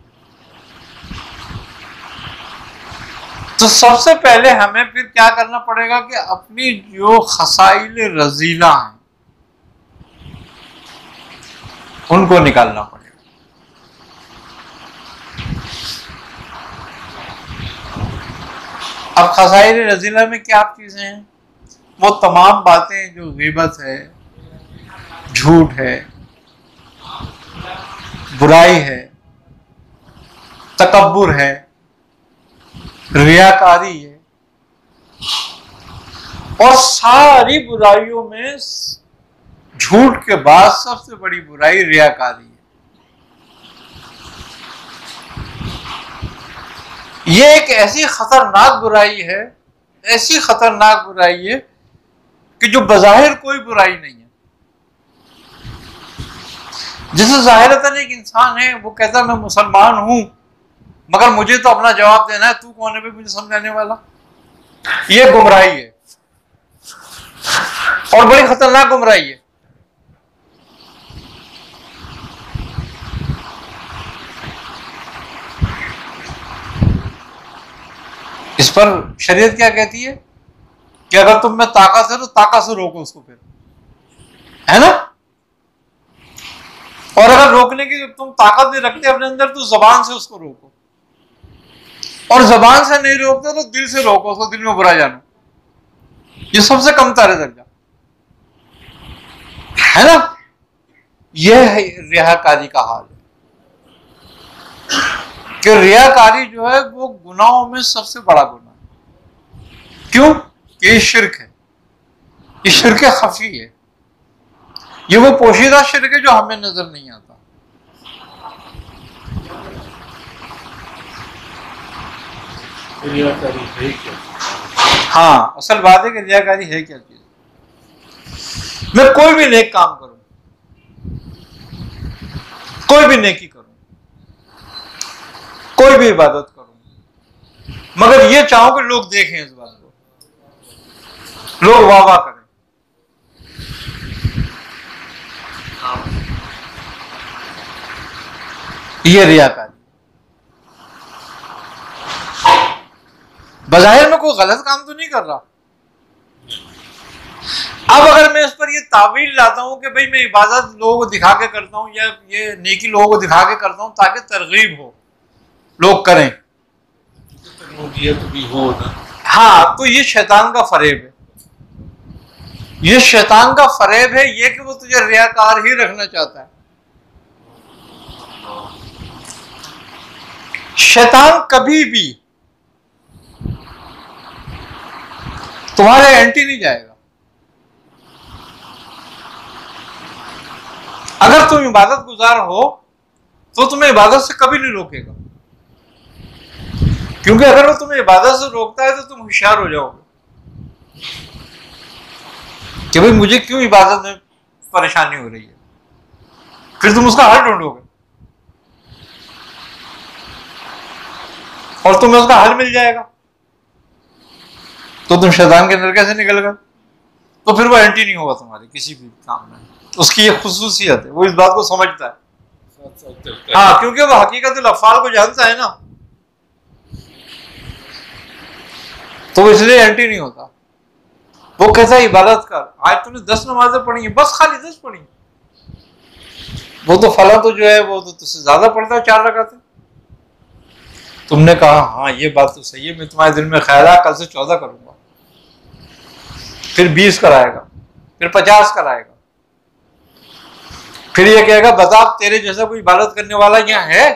[SPEAKER 1] तो सबसे पहले हमें फिर क्या करना पड़ेगा कि अपनी जो खसाइल रजीला हैं उनको निकालना पड़ेगा। अब खसाइल रजीला में क्या चीजें हैं? वो तमाम बातें जो ग़ीबत है, झूठ है, बुराई है, तकब्बुर है, रियाकारी है, और सारी बुराइयों में झूठ के बाद सबसे बड़ी बुराई रियाकारी है। ये एक ऐसी खतरनाक बुराई है, ऐसी खतरनाक बुराई है कि जो बज़ाहिर कोई बुराई नहीं है। जैसे ज़ाहिरतन एक इंसान है, वो कहता है मैं मुसलमान हूं मगर मुझे तो अपना जवाब देना है, तू कौन है भी मुझे समझाने वाला। ये गुमराही है और बड़ी खतरनाक गुमराही है। इस पर शरीयत क्या कहती है कि अगर तुम में ताकत है तो ताकत से रोको उसको, फिर है ना। और अगर रोकने की तुम ताकत नहीं रखते अपने अंदर तो जबान से उसको रोको, और जबान से नहीं रोकते तो दिल से रोको उसको, दिल में बुरा जाना। ये सबसे कम तारे दर्जा है ना। यह है रियाकारी का हाल है कि रियाकारी जो है वो गुनाहों में सबसे बड़ा गुनाह है। क्यों? ये शिर्क है, ये शिर्क खफी है, ये वो पोशीदा शिर्क है जो हमें नजर नहीं आता।
[SPEAKER 3] रियाकारी है क्या?
[SPEAKER 1] हाँ, असल बात है कि रियाकारी है क्या चीज। मैं कोई भी नेक काम करूं, कोई भी नेकी करूं, कोई भी इबादत करूं, मगर ये चाहूं कि लोग देखें इस बात को, लोग वाह वाह करें, ये रियाकारी। बज़ाहिर में कोई गलत काम तो नहीं कर रहा। अब अगर मैं इस पर ये तावील लाता हूं कि भाई मैं इबादत लोगों को दिखा के करता हूं या ये नेकी लोगों को दिखा के करता हूं ताकि तरगीब हो, लोग करें,
[SPEAKER 3] तो भी हो ना।
[SPEAKER 1] हाँ, तो ये शैतान का फरेब है। ये शैतान का फरेब है ये कि वो तुझे रियाकार ही रखना चाहता है। शैतान कभी भी तुम्हारे एंटी नहीं जाएगा। अगर तुम इबादत गुजार हो तो तुम्हें इबादत से कभी नहीं रोकेगा, क्योंकि अगर वो तुम्हें इबादत से रोकता है तो तुम होशियार हो जाओगे कि भाई मुझे क्यों इबादत में परेशानी हो रही है, फिर तुम उसका हल ढूंढोगे और तुम्हें उसका हल मिल जाएगा तो तुम शैतान के नरके से निकल गए। तो फिर वो एंटी नहीं होगा तुम्हारे किसी भी काम में। उसकी ये खुसूसियत है, वो इस बात को समझता है। हाँ, क्योंकि वो हकीकतुल अफ़आल को जानता है ना, तो इसलिए एंटी नहीं होता। वो कहता है इबादत कर, आज तूने दस नमाजें पढ़ी है, बस खाली दस पढ़ी, वो तो फला तो जो है वो तो तुझसे ज्यादा पढ़ता है, चार रकातें। तुमने कहा हाँ ये बात तो सही है, मैं तुम्हारे दिल में ख्याल है कल से चौदह करूंगा, फिर बीस कराएगा, फिर पचास कराएगा, फिर ये कहेगा बता तेरे जैसा कोई इबादत करने वाला यहाँ है?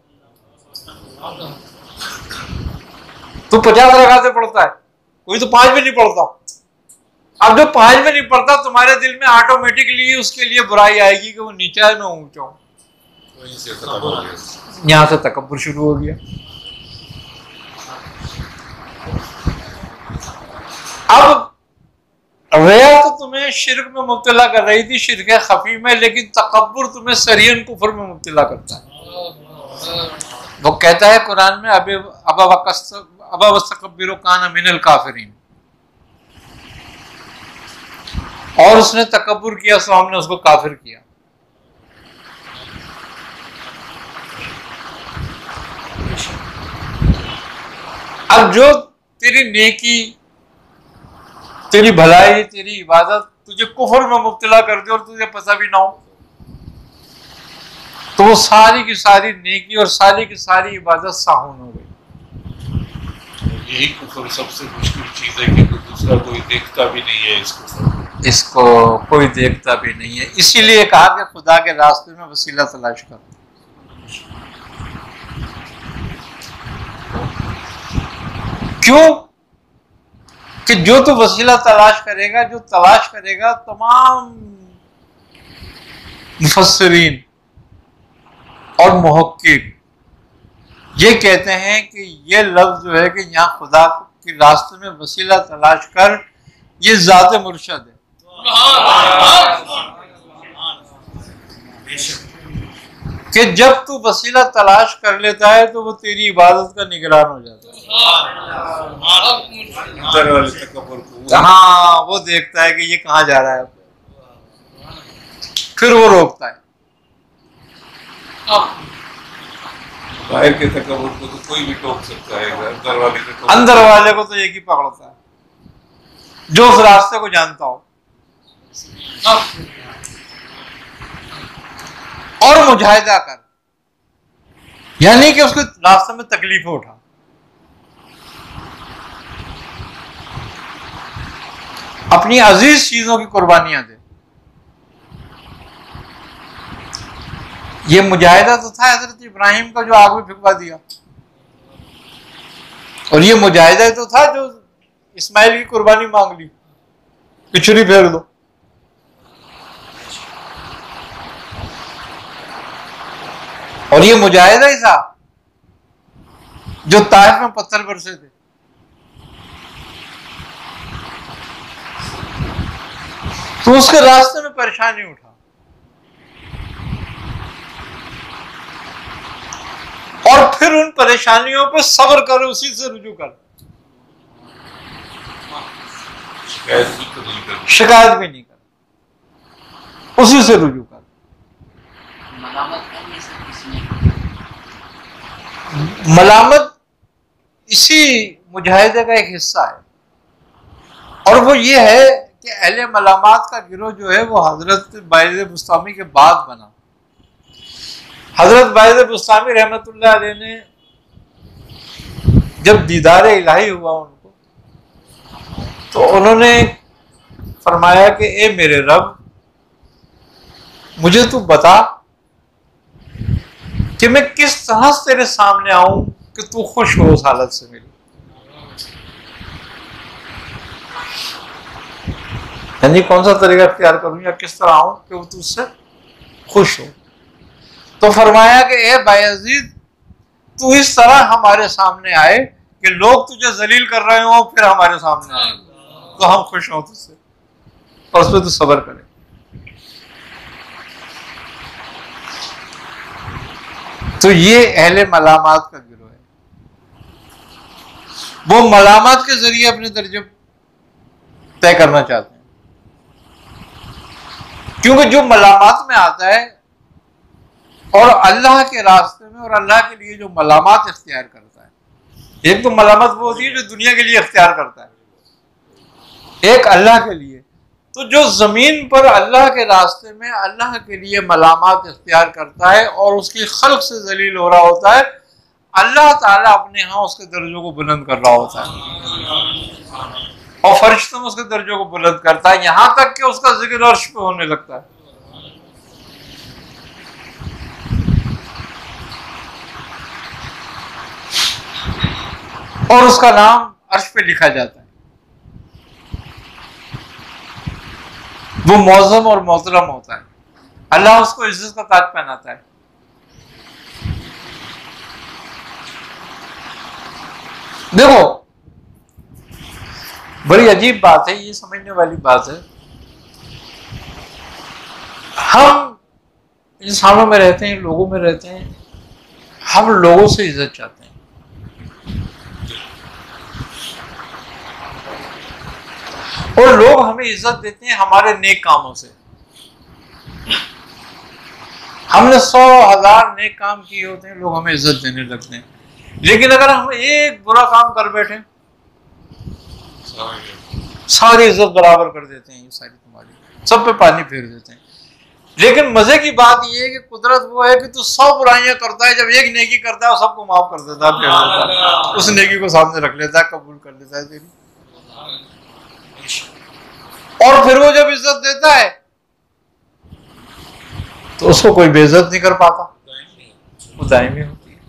[SPEAKER 1] तू पचास रकातें पढ़ता है, कोई तो पांच भी नहीं पढ़ता। अब जो पांच में नहीं पढ़ता तुम्हारे दिल में ऑटोमेटिकली उसके लिए बुराई आएगी कि वो नीचा है मैं ऊंचा हूं, यहां से तकब्बुर शुरू हो गया। अब रिया तो तुम्हें शिर्क में मुब्तला कर रही थी, शिर्क खफी में, लेकिन तकब्बुर तुम्हें सरियन कुफर में मुब्तला करता है। वो कहता है कुरान में अब अबा वस्तकब्बिरु काना मिनल काफिरीन, और उसने तकब्बुर किया सो हमने उसको काफिर किया। अब जो तेरी नेकी, तेरी भलाई, तेरी इबादत तुझे कुफर में मुब्तला कर दे और तुझे पता भी ना हो, तो वो सारी की सारी नेकी और सारी की सारी इबादत साहुन हो गई।
[SPEAKER 3] यही कुफर सबसे मुश्किल चीज है कि दूसरा कोई देखता भी नहीं है इसको
[SPEAKER 1] इसको कोई देखता भी नहीं है। इसीलिए कहा कि खुदा के रास्ते में वसीला तलाश कर। क्यों? कि जो तू वसीला तलाश करेगा, जो तलाश करेगा, तमाम मुफस्सिरीन और मुहक्किक ये कहते हैं कि ये लफ्ज जो है कि यहाँ खुदा के रास्ते में वसीला तलाश कर, ये ज़ात मुर्शद है। कि जब तू वसीला तलाश कर लेता है तो वो तेरी इबादत का निगरान हो जाता है। हाँ, वो देखता है कि ये कहाँ जा रहा है, फिर वो रोकता है।
[SPEAKER 3] बाहर के तकब्बुर को तो कोई भी टोक सकता है, अंदर वाले को
[SPEAKER 1] अंदर वाले को तो एक ही पकड़ता है जो उस रास्ते को जानता हो और मुजाहिदा कर, यानी कि उसके रास्ते में तकलीफ उठा। अपनी अजीज चीजों की कुर्बानियां दे। ये मुजाहिदा तो था हजरत इब्राहिम का जो आग में फिकवा दिया, और ये मुजाहिदा तो था जो इस्माइल की कुर्बानी मांग ली कि छुरी फेंक दो। और ये मुजाहिदा ही था जो ताइफ में पत्थर बरसे थे। तो उसके रास्ते में परेशानी उठा, और फिर उन परेशानियों पे सब्र कर, उसी से रुजू कर,
[SPEAKER 3] शिकायत भी तो नहीं कर
[SPEAKER 1] शिकायत भी नहीं कर, उसी से रुजू कर।
[SPEAKER 4] मलामत करने से किसी ने
[SPEAKER 1] मलामत इसी मुजाहिदे का एक हिस्सा है, और वो ये है कि अहले मलामात का गिरोह जो है वो हजरत बायज़ बुस्तामी के बाद बना। हजरत बायज़ बुस्तामी रहमतुल्लाह अलैह ने जब दीदार इलाही हुआ उनको, तो उन्होंने फरमाया कि ए मेरे रब, मुझे तू बता कि मैं किस तरह से तेरे सामने आऊं कि तू खुश हो उस हालत से मेरी। यानी कौन सा तरीका इख्तियार करूं या किस तरह आऊं कि वो तुझसे खुश हो। तो फरमाया कि ए बायज़ीद, तू इस तरह हमारे सामने आए कि लोग तुझे जलील कर रहे हो, फिर हमारे सामने आए तो हम खुश हों तुझसे, और उस पर तू सब्र करे। तो ये अहले मलामात का गिरोह है। वो मलामात के जरिए अपने दर्जे तय करना चाहते हैं, क्योंकि जो मलामात में आता है और अल्लाह के रास्ते में और अल्लाह के लिए जो मलामात इख्तियार करता है, एक तो मलामत वो होती है जो दुनिया के लिए इख्तियार करता है, एक अल्लाह के लिए। तो जो जमीन पर अल्लाह के रास्ते में अल्लाह के लिए मलामात इख्तियार करता है और उसकी खल्क से जलील हो रहा होता है, अल्लाह ताला अपने यहाँ उसके दर्जों को बुलंद कर रहा होता है और फरिश्तों में उसके दर्जों को बुलंद करता है, यहां तक कि उसका जिक्र अर्श पे होने लगता है। और उसका नाम अर्श पे लिखा जाता है। वो मौज़म और मोहतरम होता है, अल्लाह उसको इज्जत का ताज पहनाता है। देखो, बड़ी अजीब बात है, ये समझने वाली बात है। हम इंसानों में रहते हैं, लोगों में रहते हैं, हम लोगों से इज्जत चाहते हैं, और लोग हमें इज्जत देते हैं हमारे नेक कामों से। हमने सौ हजार नेक काम किए होते हैं, लोग हमें इज्जत देने लगते हैं। लेकिन अगर हम एक बुरा काम कर बैठे, सारी इज्जत बराबर कर देते हैं, ये सारी तुम्हारी, सब पे पानी फेर देते हैं। लेकिन मजे की बात यह है कि कुदरत वो है कि तू सौ बुराइयां करता है, जब एक नेकी करता है सबको माफ कर देता है, फेर देता है, उस नेकी को सामने रख लेता है, कबूल कर लेता है तेरी। और फिर वो जब इज्जत देता है तो उसको कोई बेइज्जत नहीं कर पाता, वो दायमी होती है।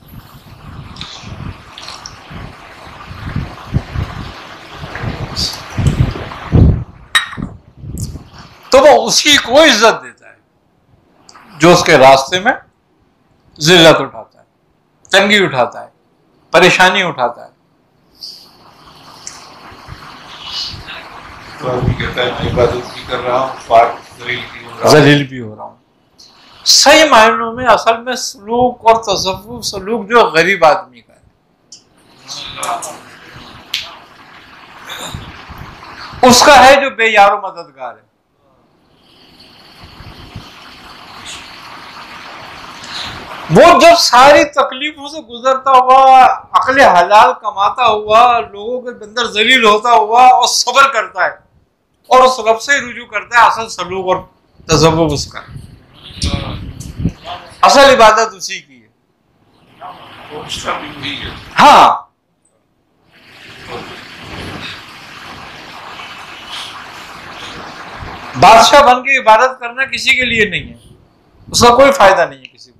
[SPEAKER 1] तो वो उसी को इज्जत देता है जो उसके रास्ते में जिल्लत उठाता है, तंगी उठाता है, परेशानी उठाता है।
[SPEAKER 3] तो आदमी कहता है मैं इबादत भी कर रहा हूँ,
[SPEAKER 1] जलील भी हो रहा हूँ। सही मायनों में असल में सलूक और तसव्वुफ, सलूक जो गरीब आदमी का है, उसका है जो बेयारो मददगार है। वो जब सारी तकलीफों से गुजरता हुआ, अकले हलाल कमाता हुआ, लोगों के अंदर जलील होता हुआ और सब्र करता है और उस रब से रुजू करता है, असल सलूक और तसव्वुफ उसका, असल इबादत उसी की है। हाँ, बादशाह बन के इबादत करना किसी के लिए नहीं है, उसका कोई फायदा नहीं है किसी को,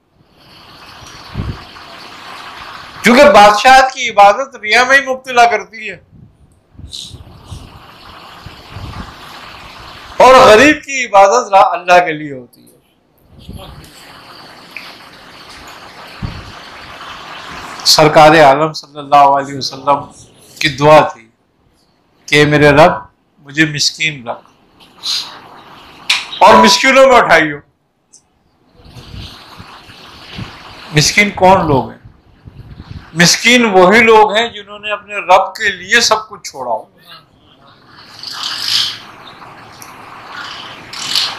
[SPEAKER 1] क्योंकि बादशाह की इबादत रिया में ही मुब्तला करती है और गरीब की इबादत अल्लाह के लिए होती है। सरकार आलम सल्लल्लाहु अलैहि वसल्लम की दुआ थी कि मेरे रब मुझे मिस्कीन रख और मिस्कीनों में उठाइयो। मिस्कीन कौन लोग हैं? मिस्कीन वही लोग हैं जिन्होंने अपने रब के लिए सब कुछ छोड़ा हो।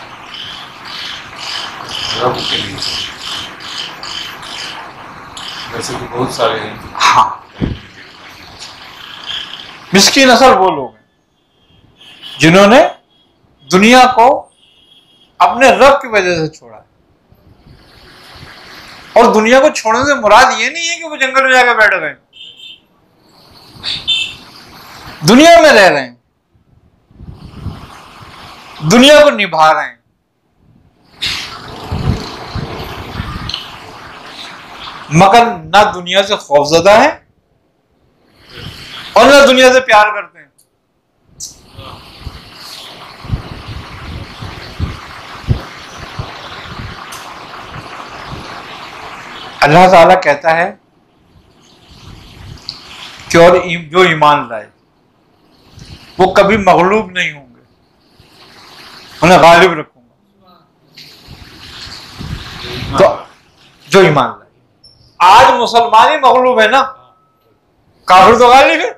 [SPEAKER 3] रब के लिए वैसे तो बहुत सारे हैं।
[SPEAKER 1] हाँ, मिस्कीन असल वो लोग हैं जिन्होंने दुनिया को अपने रब की वजह से छोड़ा है। और दुनिया को छोड़ने से मुराद ये नहीं है कि वो जंगल में जाकर बैठ गए, दुनिया में रह रहे हैं, दुनिया को निभा रहे हैं। मगर ना दुनिया से खौफजदा है और ना दुनिया से प्यार करते हैं। अल्लाह ताला कहता है कि और जो ईमान लाए वो कभी मगलूब नहीं होंगे, उन्हें गालिब रखूंगा। तो जो ईमान लाए, आज मुसलमान ही मगलूब है ना, काफिर तो गालिब है।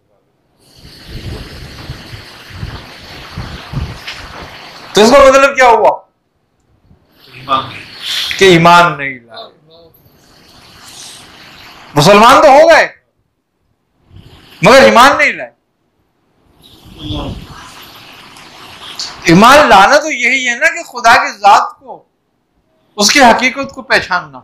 [SPEAKER 1] तो इसका मतलब क्या हुआ कि ईमान नहीं लाए। मुसलमान तो हो गए मगर ईमान नहीं लाए। ईमान लाना तो यही है ना कि खुदा की जात को, उसकी हकीकत को पहचानना,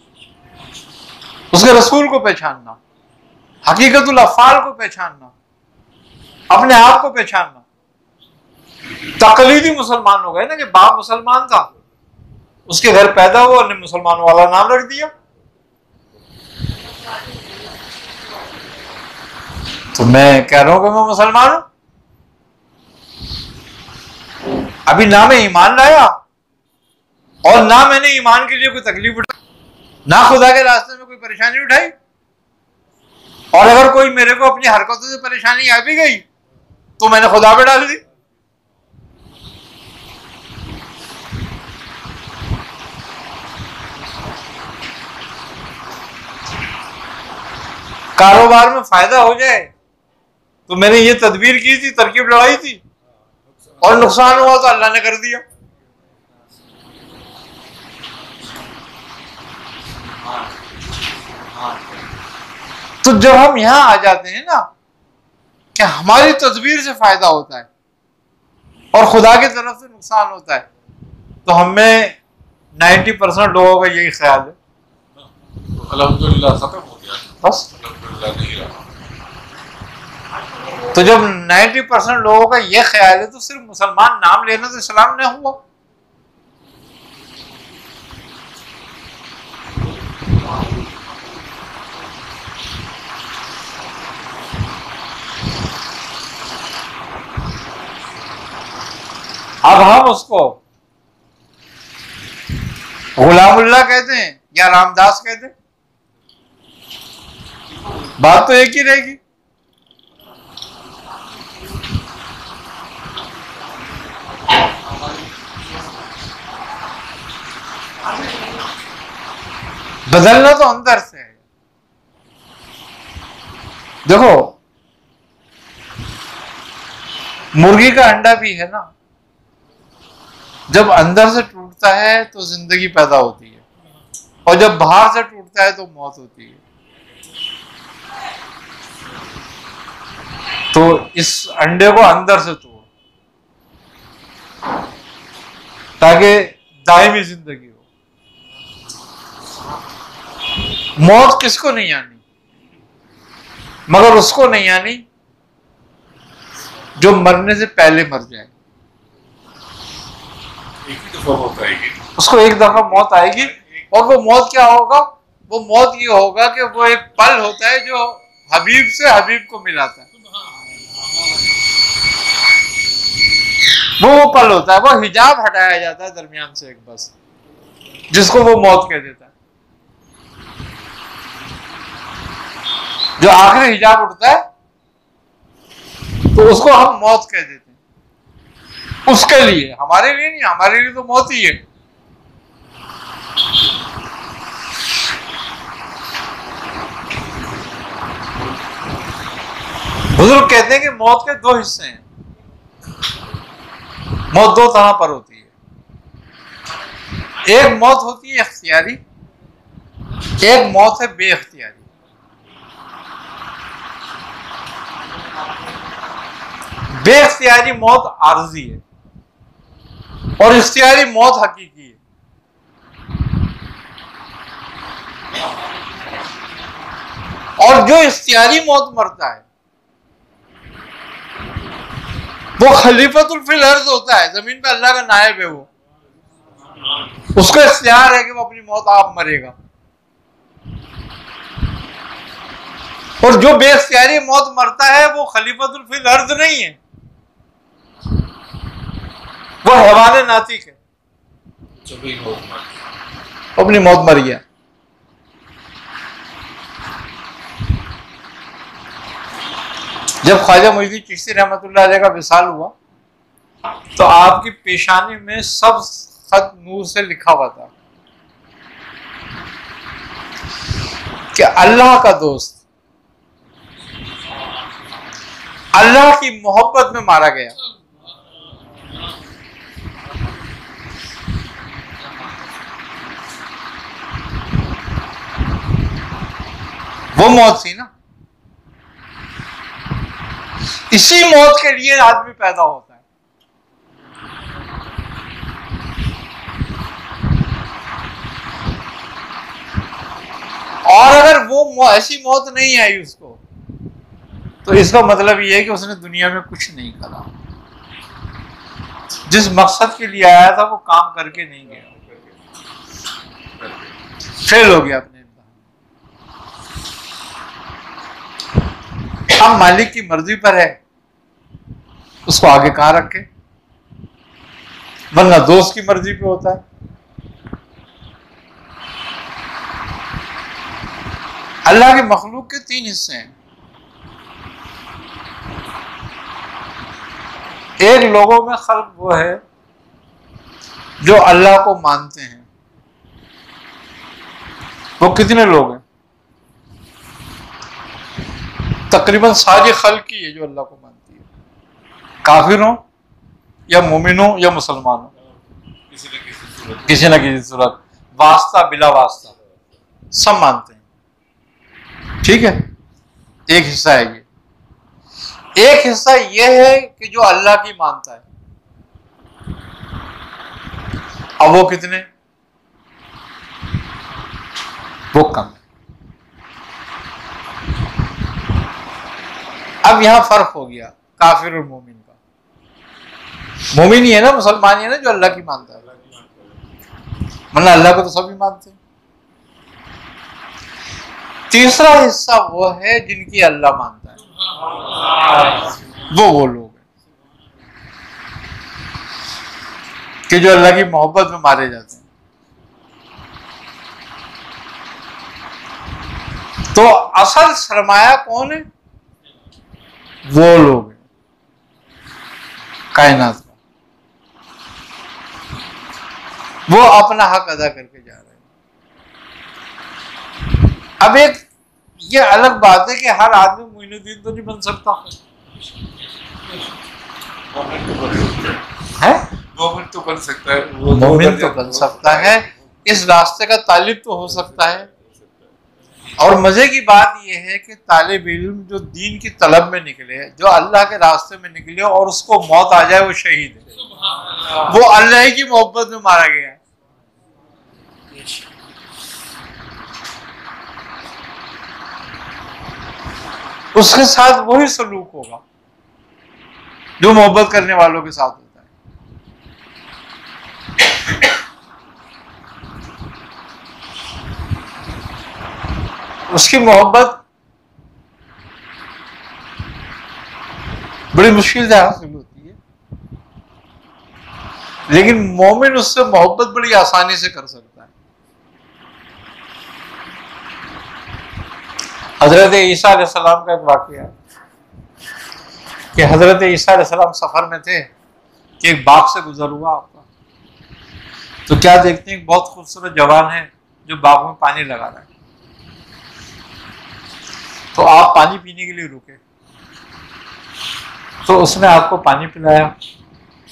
[SPEAKER 1] उसके रसूल को पहचानना, हकीकतुल अफ़ाल को पहचानना, अपने आप को पहचानना। तकलीदी मुसलमान हो गए ना कि बाप मुसलमान था, उसके घर पैदा हुआ और ने मुसलमान वाला नाम रख दिया। तो मैं कह रहा हूं कि मैं मुसलमान हूं, अभी ना मैं ईमान लाया और ना मैंने ईमान के लिए कोई तकलीफ उठाई, ना खुदा के रास्ते में कोई परेशानी उठाई। और अगर कोई मेरे को अपनी हरकतों से परेशानी आ भी गई तो मैंने खुदा पे डाल दी। कारोबार में फायदा हो जाए तो मैंने ये तदबीर की थी, तरकीब लगाई थी, और नुकसान हुआ तो अल्लाह ने कर दिया। तो जब हम यहां आ जाते हैं ना कि हमारी तदबीर से फायदा होता है और खुदा की तरफ से नुकसान होता है, तो हमें नब्बे परसेंट लोगों का यही ख्याल है,
[SPEAKER 3] अल्हम्दुलिल्लाह खत्म हो गया,
[SPEAKER 1] बस
[SPEAKER 3] अल्हम्दुलिल्लाह नहीं रहा।
[SPEAKER 1] तो जब नब्बे परसेंट लोगों का यह ख्याल है तो सिर्फ मुसलमान नाम लेने से इस्लाम नहीं हुआ। अब हम उसको गुलामुल्लाह कहते हैं या रामदास कहते हैं, बात तो एक ही रहेगी। बदलना तो अंदर से है। देखो, मुर्गी का अंडा भी है ना, जब अंदर से टूटता है तो जिंदगी पैदा होती है, और जब बाहर से टूटता है तो मौत होती है। तो इस अंडे को अंदर से तोड़ ताकि दायमी जिंदगी हो। मौत किसको नहीं आनी, मगर उसको नहीं आनी जो मरने से पहले मर जाए।
[SPEAKER 3] एक ही दफा मौत आएगी,
[SPEAKER 1] उसको एक दफा मौत आएगी, और वो मौत क्या होगा? वो मौत ये होगा कि वो एक पल होता है जो हबीब से हबीब को मिलाता है। वो वो पल होता है, वो हिजाब हटाया जाता है दरमियान से एक, बस, जिसको वो मौत कह देता है। जो आखिरी हिजाब उठता है तो उसको हम मौत कह देते हैं। उसके लिए, हमारे लिए नहीं, हमारे लिए तो मौत ही है। बुजुर्ग कहते हैं कि मौत के दो हिस्से हैं। मौत दो तरह पर होती है। एक मौत होती है इख्तियारी, एक मौत है बेइख्तियारी, बेइख्तियारी मौत आर्जी है और इख्तियारी मौत हकीकी है। और जो इख्तियारी मौत मरता है वो खलीफतुल फिल अर्ज़ होता है, जमीन पे अल्लाह का नायब है, वो उसको इख्तियार है कि वो अपनी मौत आप मरेगा। और जो बेइख्तियारी मौत मरता है वो खलीफतुल फिल अर्ज़ नहीं है, वो हैवान नातिक है, अपनी मौत मर गया। जब ख्वाजा मुइनुद्दीन चिश्ती रहमतुल्लाह अलैह का विसाल हुआ तो आपकी पेशानी में सब खत नूर से लिखा हुआ था कि अल्लाह का दोस्त अल्लाह की मोहब्बत में मारा गया। वो मौत थी ना, इसी मौत के लिए आदमी पैदा होता है। और अगर वो ऐसी मौत नहीं आई उसको तो इसका मतलब ये है कि उसने दुनिया में कुछ नहीं करा, जिस मकसद के लिए आया था वो काम करके नहीं गया, फेल हो गया अपने इम्तिहान। अब मालिक की मर्जी पर है उसको आगे कहां रखे, वरना दोस्त की मर्जी पे होता है। अल्लाह के मखलूक के तीन हिस्से हैं, एक लोगों में खल्क वो है जो अल्लाह को मानते हैं। वो कितने लोग हैं? तकरीबन सारी खल्क की है जो अल्लाह को मानती है, काफिर हो या मोमिन हो या मुसलमान हो, किसी न किसी सूरत किसी न किसी सूरत वास्ता बिला वास्ता सब मानते हैं। ठीक है, एक हिस्सा है ये। एक हिस्सा ये है कि जो अल्लाह की मानता है। अब वो कितने? वो कम है। अब यहां फर्क हो गया काफिर और मोमिन का। मोमिन ही है ना, मुसलमान ही है ना जो अल्लाह की मानता है, मतलब अल्लाह को तो सभी मानते हैं। तीसरा हिस्सा वो है जिनकी अल्लाह मानता है, वो वो लोग हैं कि जो अल्लाह की मोहब्बत में मारे जाते हैं। तो असल सरमाया कौन है? वो लोग हैं कायनात का, वो अपना हक अदा करके जा रहे हैं। अब एक ये अलग बात है कि हर आदमी मोइनुद्दीन तो नहीं बन सकता है,
[SPEAKER 3] मोमिन तो बन सकता है,
[SPEAKER 1] मोमिन तो बन सकता है, इस रास्ते का तालिब तो हो सकता है। और मजे की बात यह है कि तालिब इल्म जो दीन की तलब में निकले, जो अल्लाह के रास्ते में निकले और उसको मौत आ जाए, वो शहीद है, वो अल्लाह की मोहब्बत में मारा गया है। उसके साथ वही सलूक होगा जो मोहब्बत करने वालों के साथ होता है। उसकी मोहब्बत बड़ी मुश्किल से हासिल होती है, लेकिन मोमिन उससे मोहब्बत बड़ी आसानी से कर सकता है। हजरत ईसा अलैहिस्सलाम का एक वाकया है कि हजरत ईसा अलैहिस्सलाम सफर में थे कि एक बाग से गुजर हुआ आपका, तो क्या देखते हैं बहुत खूबसूरत जवान है जो बाग में पानी लगा रहा है। तो आप पानी पीने के लिए रुके, तो उसने आपको पानी पिलाया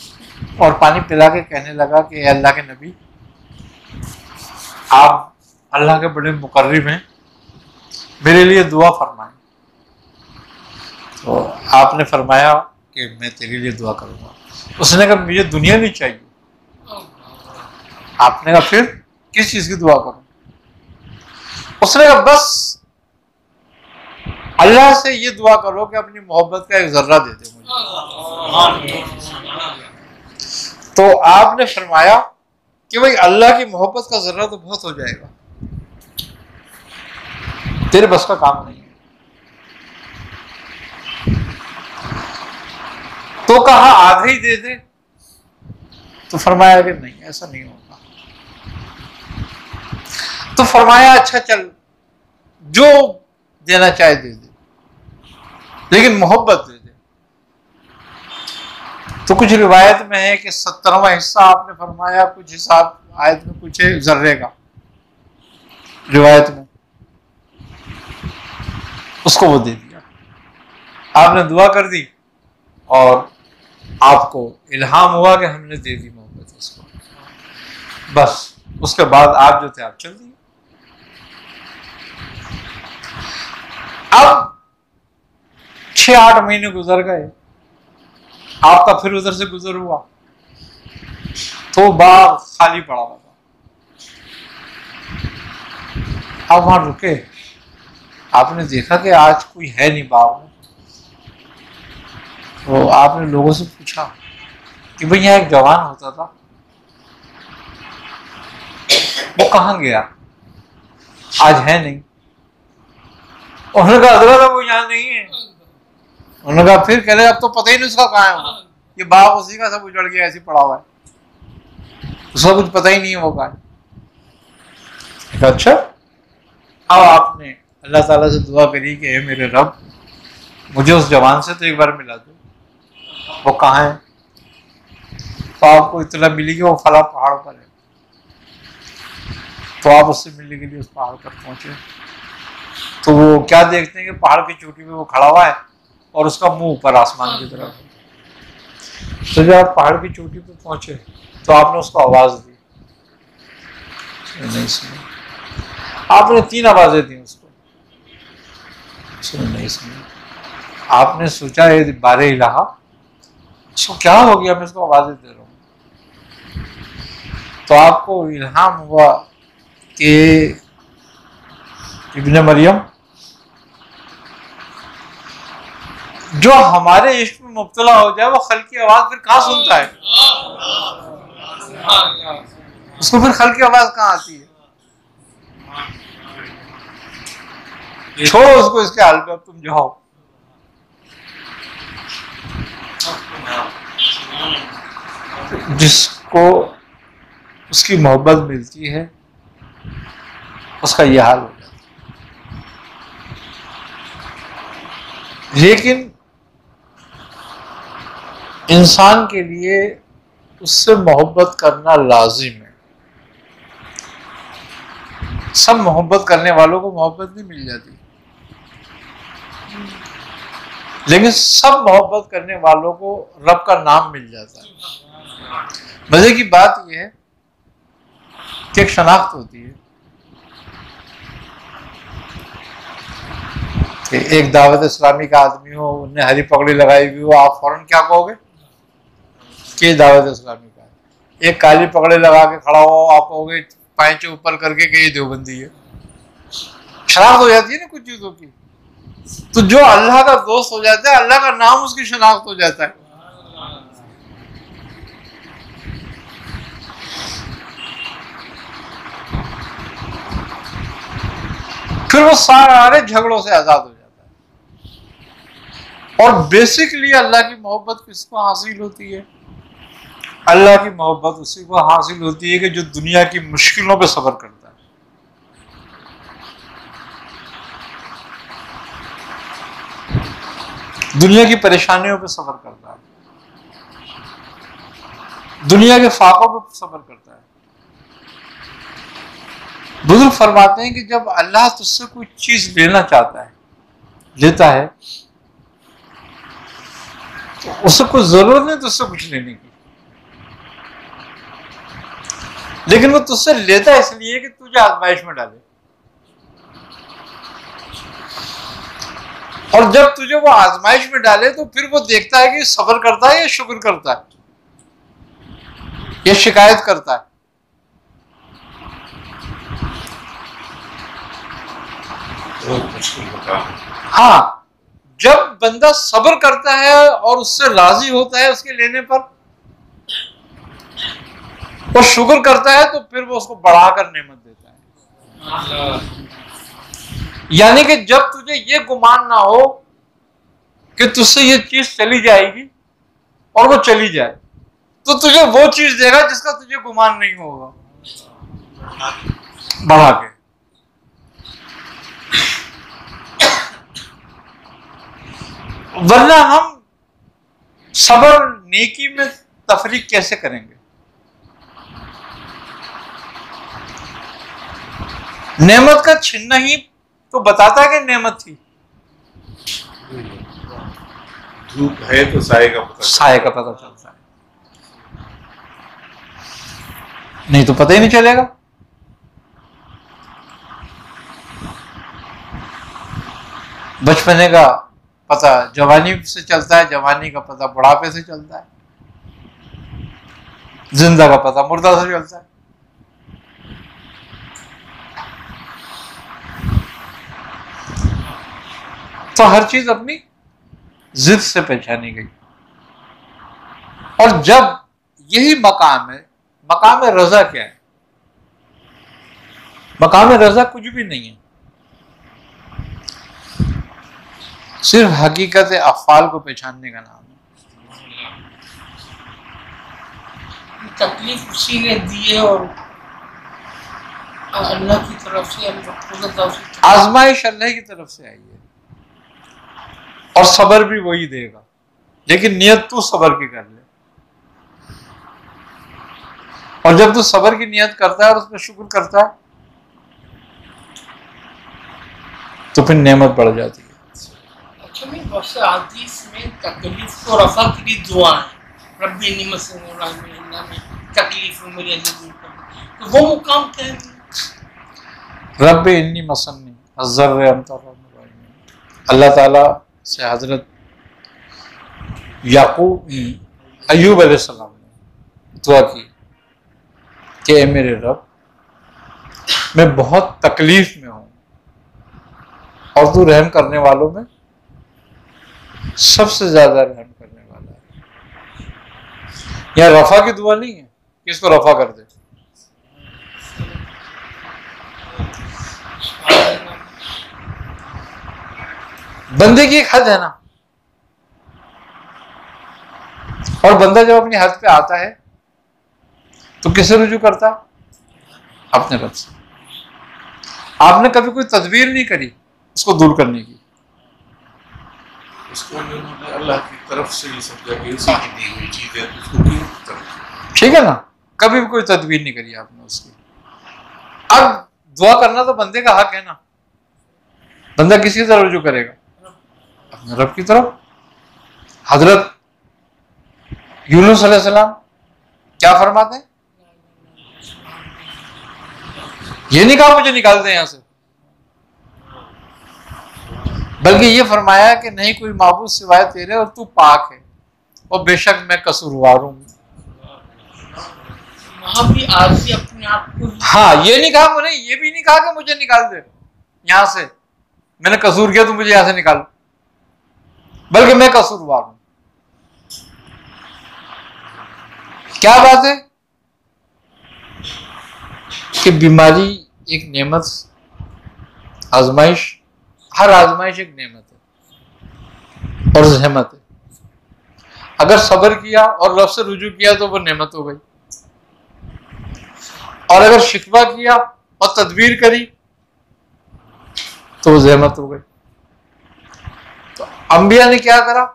[SPEAKER 1] और पानी पिला के कहने लगा कि अल्लाह के नबी, आप अल्लाह के बड़े मुकर्रम हैं, मेरे लिए दुआ फरमाएं। तो आपने फरमाया कि मैं तेरे लिए दुआ करूंगा। उसने कहा मुझे दुनिया नहीं चाहिए। आपने कहा फिर किस चीज की दुआ करूं? उसने कहा बस अल्लाह से ये दुआ करो कि अपनी मोहब्बत का एक जर्रा दे दे मुझे। तो आपने फरमाया कि भाई अल्लाह की मोहब्बत का जर्रा तो बहुत हो जाएगा, तेरे बस का काम नहीं है। तो कहा आधे ही दे दे। तो फरमाया कि नहीं, ऐसा नहीं होगा। तो फरमाया अच्छा चल, जो देना चाहे दे दे, लेकिन मोहब्बत दे दे। तो कुछ रिवायत में है कि सत्तरवां हिस्सा आपने फरमाया, कुछ हिसाब आयत में कुछ है जर्रे का, रिवायत में उसको वो दे दिया। आपने दुआ कर दी और आपको इल्हाम हुआ कि हमने दे दी मोहब्बत उसको। बस उसके बाद आप जो थे आप चल दिए। अब छह आठ महीने गुजर गए, आपका फिर उधर से गुजर हुआ तो बाग खाली पड़ा हुआ था। आप वहां रुके, आपने देखा कि आज कोई है नहीं बाग में। तो आपने लोगों से पूछा कि भाई यहाँ एक जवान होता था, वो कहाँ गया, आज है नहीं। उन्होंने कहा अदरा वो यहाँ नहीं है। उन्होंने कहा फिर कह रहे अब तो पता ही नहीं उसका कहाँ है, वो ये बाग उसी का सब उजड़ गया, ऐसे पड़ा हुआ है, उसका कुछ पता ही नहीं है वो कहाँ है। अच्छा, अब आपने अल्लाह ताला से दुआ करी कि हे मेरे रब, मुझे उस जवान से तो एक बार मिला दो, वो कहाँ है। तो आपको इतना मिली कि वो फला पहाड़ पर है। तो आप उससे मिलने के लिए उस पहाड़ पर पहुंचे। तो वो क्या देखते हैं कि पहाड़ की चोटी पे वो खड़ा हुआ है और उसका मुंह ऊपर आसमान की तरफ है। तो जब आप पहाड़ की चोटी पे पहुंचे तो आपने उसको आवाज दी, नहीं सुनी। आपने तीन आवाजें दी उसको, उसने नहीं सुनी। आपने सोचा ये बारे इलाहा, इसको क्या हो गया, मैं इसको आवाजें दे रहा हूँ। तो आपको इल्हाम हुआ कि इब्ने मरियम, जो हमारे इश्क में मुब्तला हो जाए वो खल की आवाज फिर कहाँ सुनता है, उसको फिर खल की आवाज कहाँ आती है। छोड़ो उसको इसके हाल पे, अब तुम जाओ। जिसको उसकी मोहब्बत मिलती है उसका यह हाल हो जाता है। लेकिन इंसान के लिए उससे मोहब्बत करना लाजिम है। सब मोहब्बत करने वालों को मोहब्बत नहीं मिल जाती, लेकिन सब मोहब्बत करने वालों को रब का नाम मिल जाता है। मजे की बात यह है कि एक शनाख्त होती है कि एक दावत इस्लामी का आदमी हो, उनने हरी पगड़ी लगाई हुई हो, आप फौरन क्या कहोगे कि दावत इस्लामी का। एक काली पगड़ी लगा के खड़ा हो, आप कहोगे पैंच ऊपर करके कि ये देवबंदी है। शनाख्त हो जाती है ना कुछ चीजों की। तो जो अल्लाह का दोस्त हो जाता है, अल्लाह का नाम उसकी शनाख्त हो जाता है। फिर वो सारे झगड़ों से आजाद हो जाता है। और बेसिकली अल्लाह की मोहब्बत किसको हासिल होती है? अल्लाह की मोहब्बत उसी को हासिल होती है कि जो दुनिया की मुश्किलों पे सब्र करता है। दुनिया की परेशानियों पे सब्र करता है, दुनिया के फाकों पे सब्र करता है। बुजुर्ग फरमाते हैं कि जब अल्लाह तुझसे कोई चीज लेना चाहता है, लेता है, तो उसे कोई जरूरत नहीं तुझसे कुछ लेने की, लेकिन वो तुझसे लेता है इसलिए कि तुझे आजमाइश में डाले। और जब तुझे वो आजमाइश में डाले तो फिर वो देखता है कि सब्र करता है या शुक्र करता है या शिकायत करता है।
[SPEAKER 3] बहुत मुश्किल होता है।
[SPEAKER 1] हाँ, जब बंदा सब्र करता है और उससे राजी होता है उसके लेने पर और शुक्र करता है तो फिर वो उसको बढ़ाकर नेमत देता है। यानी कि जब तुझे ये गुमान ना हो कि तुझसे ये चीज चली जाएगी और वो चली जाए, तो तुझे वो चीज देगा जिसका तुझे गुमान नहीं होगा, बढ़ा के। वरना हम सब्र नेकी में तफरीक कैसे करेंगे? नेमत का छिनना ही तो बताता है कि नेमत थी।
[SPEAKER 3] धूप है तो साए का पता
[SPEAKER 1] साए का पता चलता है, नहीं तो पता ही नहीं चलेगा। बचपने का पता जवानी से चलता है, जवानी का पता बुढ़ापे से चलता है, जिंदा का पता मुर्दा से चलता है। तो हर चीज अपनी जिद से पहचानी गई। और जब यही मकाम है, मकाम रजा क्या है? मकाम रजा कुछ भी नहीं है, सिर्फ हकीकत अफ़ाल को पहचानने का नाम है।
[SPEAKER 4] तकलीफ उसी ने दी है और अल्लाह की तरफ से,
[SPEAKER 1] आजमाइश अल्लाह की तरफ से आई है और सब्र भी वही देगा, लेकिन नियत तू सब्र की कर ले। और जब तू सब्र की नियत करता है और उस पर शुक्र करता है तो फिर नेमत बढ़ जाती है।
[SPEAKER 4] अच्छा, मैं बहुत से हदीस में तकलीफ को रफा के लिए दुआ है, रब्बी इन्नी मसल्लल्लाहु में तकलीफ मेरी अल्लाह दूर कर, तो वो मुकाम क्या है?
[SPEAKER 1] रब्बी इन्नी मसन्नी अज़्ज़र अंत अल्लाह ताला से हजरत याकूब अय्यूब अलैहिस्सलाम ने दुआ की कि ए मेरे रब, मैं बहुत तकलीफ में हूं और तू रहम करने वालों में सबसे ज्यादा रहम करने वाला है। यह रफा की दुआ नहीं है कि इसको रफा कर दे। बंदे की एक हद है ना, और बंदा जब अपनी हद पे आता है तो किसे रुजू करता है? अपने रब से। आपने कभी कोई तदबीर नहीं करी उसको दूर करने की,
[SPEAKER 3] उसको उन्होंने अल्लाह की तरफ से ही समझा कि उसी की दी हुई चीज है, उसको क्यों तरफ?
[SPEAKER 1] ठीक है ना, कभी भी कोई तदबीर नहीं करी आपने उसकी। अब दुआ करना तो बंदे का हक है ना, बंदा किसी तरह रुजू करेगा? अपने रब की तरफ। हजरत यूनुस अलैहिस्सलाम क्या फरमाते हैं? ये नहीं कहा मुझे निकाल दे यहां से, बल्कि ये फरमाया कि नहीं कोई माबूद सिवाय तेरे और तू पाक है और बेशक मैं कसूरवार हूं।
[SPEAKER 4] वहां भी आजी अपने आप को,
[SPEAKER 1] हाँ, ये नहीं कहा मुझे, ये भी नहीं कहा कि मुझे निकाल दे यहां से, मैंने कसूर किया तो मुझे यहां से निकाल, बल्कि मैं कसूरवार हूं। क्या बात है कि बीमारी एक नेमत, आजमाइश, हर आजमाइश एक नेमत है और रहमत है। अगर सब्र किया और रब से रुजू किया तो वो नेमत हो गई, और अगर शिकवा किया और तदबीर करी तो वो रहमत हो गई। तो अंबिया ने क्या करा?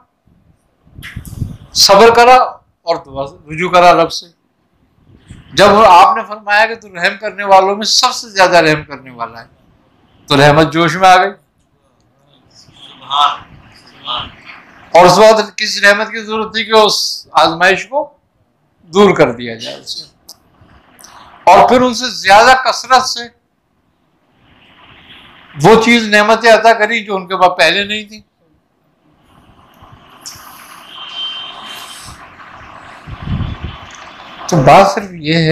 [SPEAKER 1] सब्र करा और दुआ रुजू करा रब से। जब आपने फरमाया कि तू रहम करने वालों में सबसे ज्यादा रहम करने वाला है, तो रहमत जोश में आ गई। और उस वक्त किस रहमत की जरूरत थी कि उस आजमाइश को दूर कर दिया जाए उससे, और फिर उनसे ज्यादा कसरत से वो चीज नेमतें अता करी जो उनके पास पहले नहीं थी। तो बात सिर्फ ये है,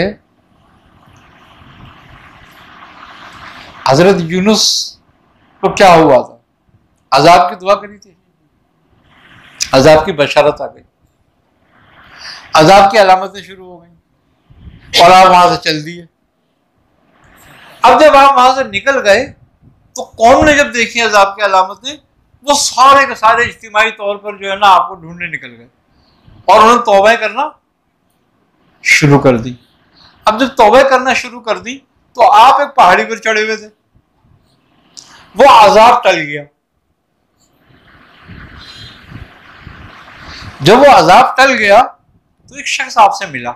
[SPEAKER 1] हजरत यूनुस को क्या हुआ था? अजाब की दुआ करी थी, अजाब की बशारत आ गई, अजाब की अलामतें शुरू हो गई और आप वहां से चल दिए। अब जब आप वहां से निकल गए तो कौम ने जब देखी अजाब की अलामतें, वो सारे के सारे इज्तिमाई तौर पर जो है ना आपको ढूंढने निकल गए और उन्होंने तौबा करना शुरू कर दी। अब जब तौबा करना शुरू कर दी तो आप एक पहाड़ी पर चढ़े हुए थे, वो अजाब टल गया। जब वो अजाब टल गया तो एक शख्स आपसे मिला,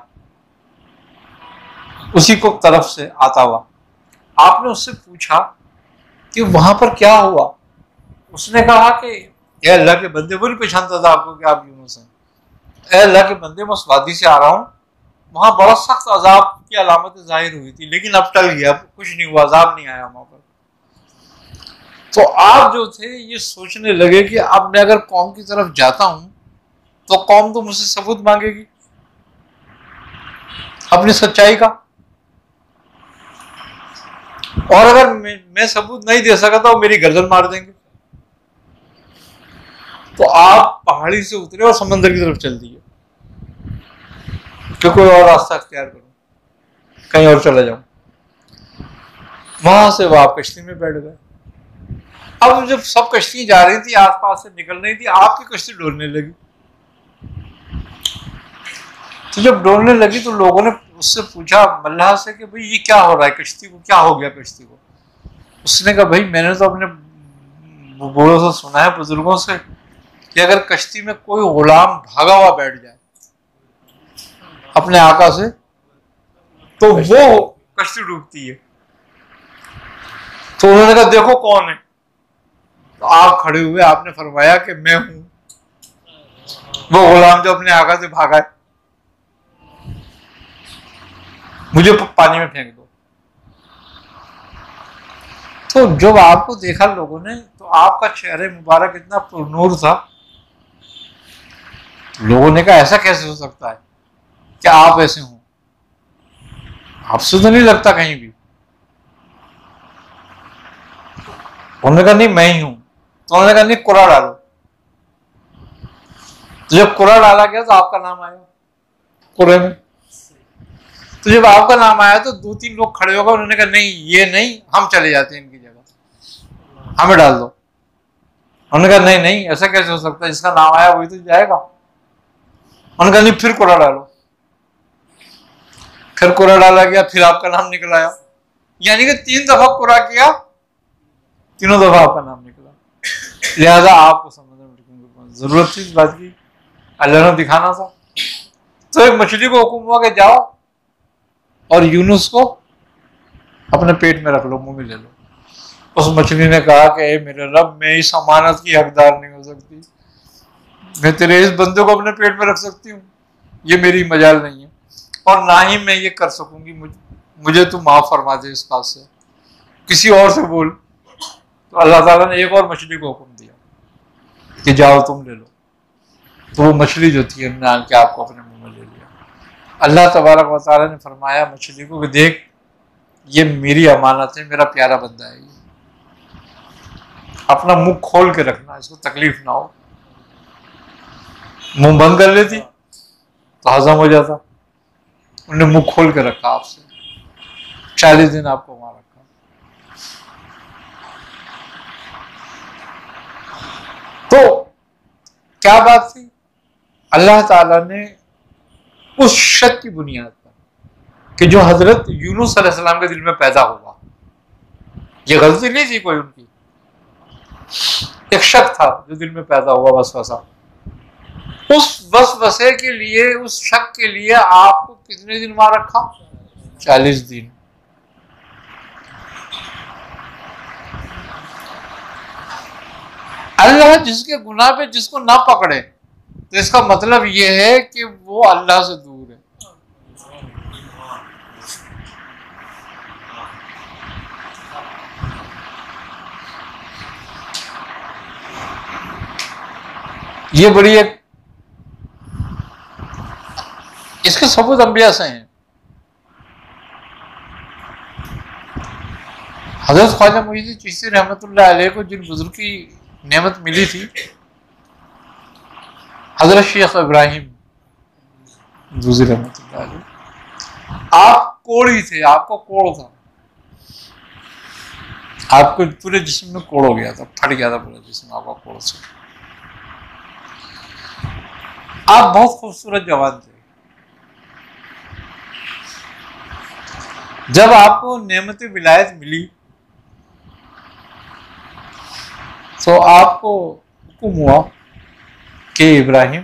[SPEAKER 1] उसी को तरफ से आता हुआ। आपने उससे पूछा कि वहां पर क्या हुआ? उसने कहा कि ए अल्लाह के बंदे, वो नहीं पहचानता था आपको कि आप यूनुस हैं। ए अल्लाह के बंदे, मैं उस वादी से आ रहा हूं, वहां बड़ा सख्त अजाब की अलामतें जाहिर हुई थी, लेकिन अब टल गया, कुछ नहीं हुआ, अजाब नहीं आया वहां पर। तो आप जो थे ये सोचने लगे कि अब मैं अगर कौम की तरफ जाता हूं तो कौम तो मुझसे सबूत मांगेगी अपनी सच्चाई का, और अगर मैं, मैं सबूत नहीं दे सका तो मेरी गर्दन मार देंगे। तो आप पहाड़ी से उतरे और समंदर की तरफ चल दिए कि कोई और रास्ता अख्तियार करूं, कहीं और चला जाऊं। वहां से वो आप कश्ती में बैठ गए। अब जब सब कश्ती जा रही थी, आसपास से निकल रही थी, आपकी कश्ती डोलने लगी। तो जब डोलने लगी तो लोगों ने उससे पूछा मल्लाह से कि भाई ये क्या हो रहा है, कश्ती को क्या हो गया कश्ती को? उसने कहा भाई मैंने तो अपने बूढ़ों से सुना है, बुजुर्गों से, कि अगर कश्ती में कोई गुलाम भागा हुआ बैठ जाए अपने आका से तो वो कश्ती डूबती है। तो उन्होंने कहा देखो कौन है? तो आप खड़े हुए, आपने फरमाया कि मैं हूं वो गुलाम जो अपने आका से भागा है, मुझे पानी में फेंक दो। तो जब आपको देखा लोगों ने तो आपका चेहरे मुबारक इतना पुरनूर था, लोगों ने कहा ऐसा कैसे हो सकता है कि आप ऐसे हो, आपसे तो नहीं लगता कहीं भी। उन्होंने कहा नहीं मैं ही हूं। तो उन्होंने कहा नहीं कुरा डालो। तो जब कुरा डाला गया तो आपका नाम आया कुरे में। तो जब आपका नाम आया तो दो तीन लोग खड़े हो गए, उन्होंने कहा नहीं ये नहीं, हम चले जाते हैं इनकी जगह, हमें डाल दो। उन्होंने कहा नहीं नहीं ऐसा कैसे हो सकता है, जिसका नाम आया वही तो जाएगा। उन्होंने कहा नहीं फिर कुरा डालो। फिर कुरा डाला गया, फिर आपका नाम निकल आया, यानी कि तीन दफा कुरा किया, तीनों दफा आपका नाम निकला। लिहाजा आपको समझने में जरूरत थी इस बात की, अल्लाह ने दिखाना था। तो एक मछली को हुक्म हुआ कि जाओ और यूनुस को अपने पेट में रख लो, मुंह में ले लो। उस मछली ने कहा कि ए मेरे रब, मैं इस अमानत की हकदार नहीं हो सकती, मैं तेरे इस बंदे को अपने पेट में रख सकती हूँ, ये मेरी मजाल नहीं है, और ना ही मैं ये कर सकूंगी, मुझे, मुझे तू माफ फरमा दे इस बात से, किसी और से बोल। तो अल्लाह ताला ने एक और मछली को हुक्म दिया कि जाओ तुम ले लो। तो वो मछली जो थी हमने आन के आपको अपने मुंह में ले लिया। अल्लाह तबारक व तआला ने फरमाया मछली को कि देख ये मेरी अमानत है, मेरा प्यारा बंदा है, ये अपना मुंह खोल के रखना, इसको तकलीफ ना हो। मुंह बंद कर लेती तो हजम हो जाता। उन्होंने मुंह खोल के रखा आपसे, चालीस दिन आपको वहां रखा। तो क्या बात थी? अल्लाह ताला ने उस शक की बुनियाद पर कि जो हजरत यूनुस अलैहिस्सलाम के दिल में पैदा हुआ, ये गलती नहीं थी कोई उनकी, एक शक था जो दिल में पैदा हुआ, वसवसा। उस वसवसे के लिए, उस शक के लिए आपको कितने दिन वहां रखा? चालीस दिन। अल्लाह जिसके गुनाह पे जिसको ना पकड़े तो इसका मतलब यह है कि वो अल्लाह से दूर है। ये बड़ी एक, इसके इसके सबूत अंबिया से हैं। हजरत ख्वाजा मुईनुद्दीन चिश्ती रहमतुल्लाह अलैह को जिन बुजुर्ग की नेमत मिली थी, हजरत शेख इब्राहिम दूसरी रहमतुल्लाह अलैह, आप कोड़ी थे, आपको कोड़ था, आपको पूरे जिस्म में कोड़ हो गया था, फट गया था पूरा जिस्म आपका कोड़ से। आप बहुत खूबसूरत जवान थे। जब आपको नेमत विलायत मिली तो आपको हुक्म हुआ कि इब्राहिम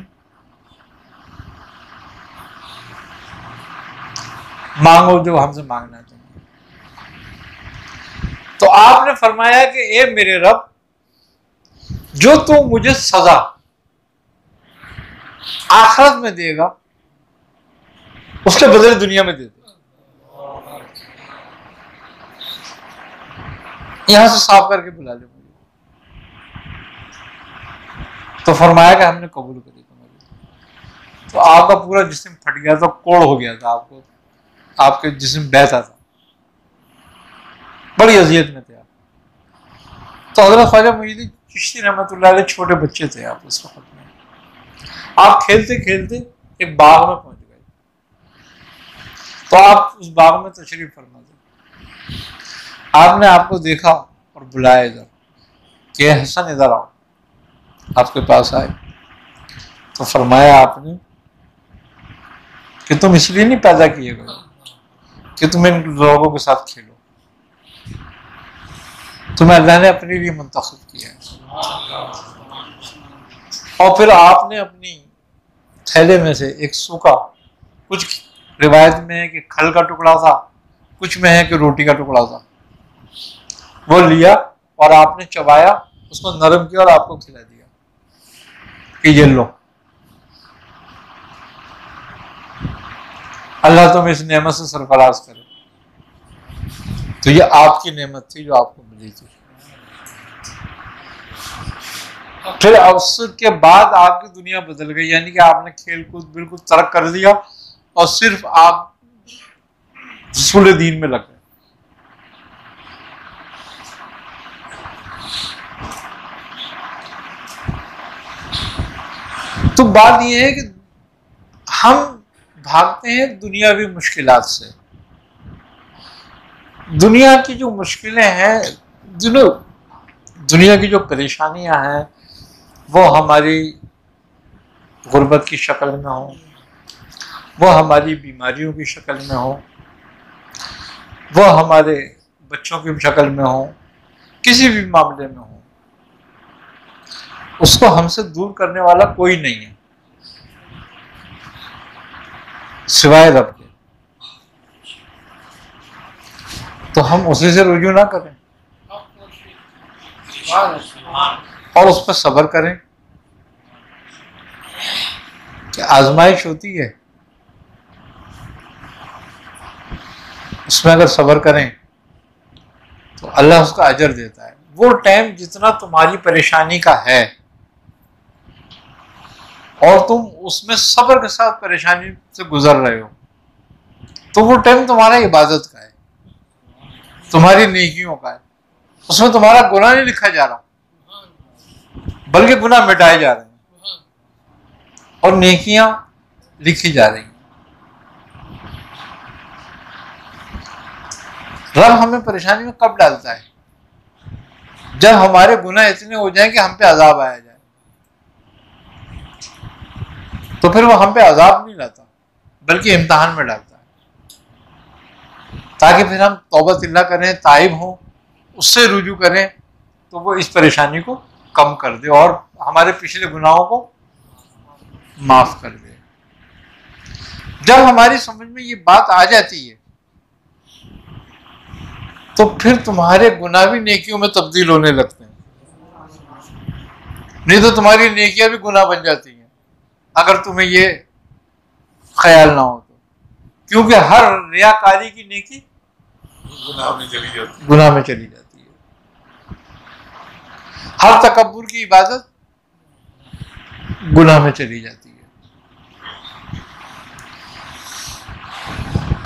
[SPEAKER 1] मांगो जो हमसे मांगना चाहिए। तो आपने फरमाया कि ए मेरे रब, जो तू मुझे सजा आखिरत में देगा उसके बदले दुनिया में दे दे। यहां से साफ करके बुला ले मुझे। तो फरमाया कि हमने कबूल करी तुम्हारी। तो आपका पूरा जिस्म फट गया था, कोड़ हो गया था, आपको आपके जिस्म बहता था, बड़ी अजियत में थे आप। तो हजरत ख्वाजा मुईनुद्दीन चिश्ती रहमतुल्लाह अलैह छोटे बच्चे थे आप उस वक्त में। आप खेलते खेलते एक बाग में पहुंच गए। तो आप उस बाग में तशरीफ फरमा थे। आपने आपको देखा और बुलाया इधर कि हसन इधर आओ। आपके पास आए तो फरमाया आपने कि तुम इसलिए नहीं पैदा किए गए कि तुम इन लोगों के साथ खेलो, तुम्हें अल्लाह ने अपने लिए मुंतखब किया है। और फिर आपने अपनी थैले में से एक सूखा, कुछ रिवायत में है कि खल का टुकड़ा था, कुछ में है कि रोटी का टुकड़ा था, वो लिया और आपने चबाया, उसको नरम किया और आपको खिला दिया कि ये लो, अल्लाह तुम इस नेमत से सरफराज करे। तो ये आपकी नेमत थी जो आपको मिली थी। फिर अवसर के बाद आपकी दुनिया बदल गई, यानी कि आपने खेल कूद बिल्कुल तर्क कर दिया और सिर्फ आप रसूल दीन में लग गए। तो बात यह है कि हम भागते हैं दुनियावी मुश्किलात से। दुनिया की जो मुश्किलें हैं, दुनिया की जो परेशानियां हैं, वो हमारी गुर्बत की शक्ल में हो, वो हमारी बीमारियों की शक्ल में हो, वो हमारे बच्चों की शक्ल में हो, किसी भी मामले में हो, उसको हमसे दूर करने वाला कोई नहीं है सिवाय रब के। तो हम उसी से रुजू ना करें और उस पर सब्र करें कि आजमाइश होती है, उसमें अगर सब्र करें तो अल्लाह उसका अजर देता है। वो टाइम जितना तुम्हारी परेशानी का है और तुम उसमें सब्र के साथ परेशानी से गुजर रहे हो, तो वो टाइम तुम्हारा इबादत का है, तुम्हारी नेकियों का है। उसमें तुम्हारा गुनाह नहीं लिखा जा रहा, बल्कि गुनाह मिटाए जा रहे हैं और नेकियां लिखी जा रही हैं। रब हमें परेशानी में कब डालता है? जब हमारे गुनाह इतने हो जाएं कि हम पे अजाब आया जाए। तो फिर वो हम पे अजाब नहीं लाता बल्कि इम्तिहान में डालता है, ताकि फिर हम तौबा तिल्ला करें, ताइब हों, उससे रुजू करें, तो वो इस परेशानी को कम कर दे और हमारे पिछले गुनाहों को माफ कर दे। जब हमारी समझ में ये बात आ जाती है तो फिर तुम्हारे गुनाह भी नेकियों में तब्दील होने लगते हैं, नहीं तो तुम्हारी नेकियां भी गुनाह बन जाती हैं अगर तुम्हें ये ख्याल ना हो तो। क्योंकि हर रियाकारी की नेकी
[SPEAKER 3] गुनाह में चली जाती है,
[SPEAKER 1] गुनाह में चली जाती है। हर तकब्बुर की इबादत गुनाह में चली जाती है।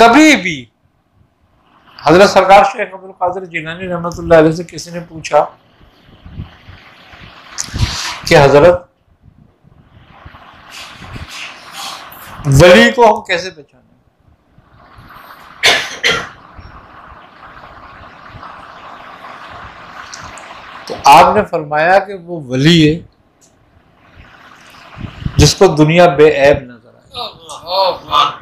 [SPEAKER 1] कभी भी हजरत सरकार शेख अब्दुल कादिर जिलानी रहमतुल्लाह अलैह से किसी ने पूछा कि हजरत वली को हम कैसे पहचानें, तो आपने फरमाया कि वो वली है जिसको दुनिया बेऐब नजर आए।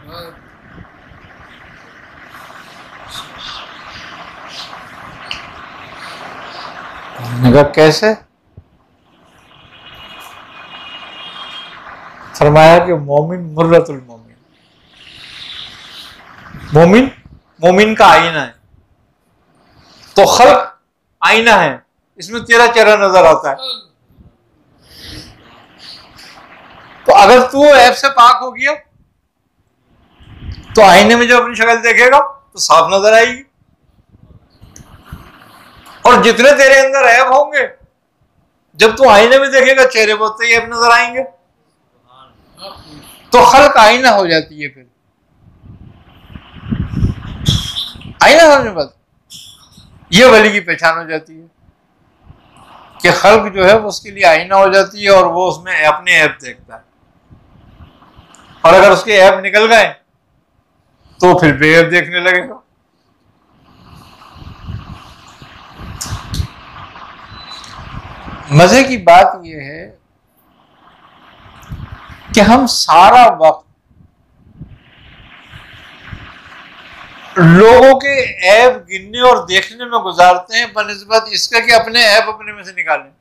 [SPEAKER 1] कहा कैसे? फरमाया कि मोमिन मुर्रतुल मोमिन, मोमिन मोमिन का आईना है। तो खल्क आईना है, इसमें तेरा चेहरा नजर आता है। तो अगर तू ऐप से पाक हो गया तो आईने में जो अपनी शक्ल देखेगा तो साफ नजर आएगी, और जितने तेरे अंदर ऐब होंगे जब तू आईने में देखेगा चेहरे पर तो ऐब नजर आएंगे। तो खल्क आईना हो जाती है। फिर आईना होने बाद ये वली की पहचान हो जाती है कि खल्क जो है वो उसके लिए आईना हो जाती है और वो उसमें अपने ऐब देखता है, और अगर उसके ऐब निकल गए तो फिर बेऐब देखने लगेगा। मजे की बात यह है कि हम सारा वक्त लोगों के ऐब गिनने और देखने में गुजारते हैं बनिस्बत इसका कि अपने ऐब अपने में से निकालें।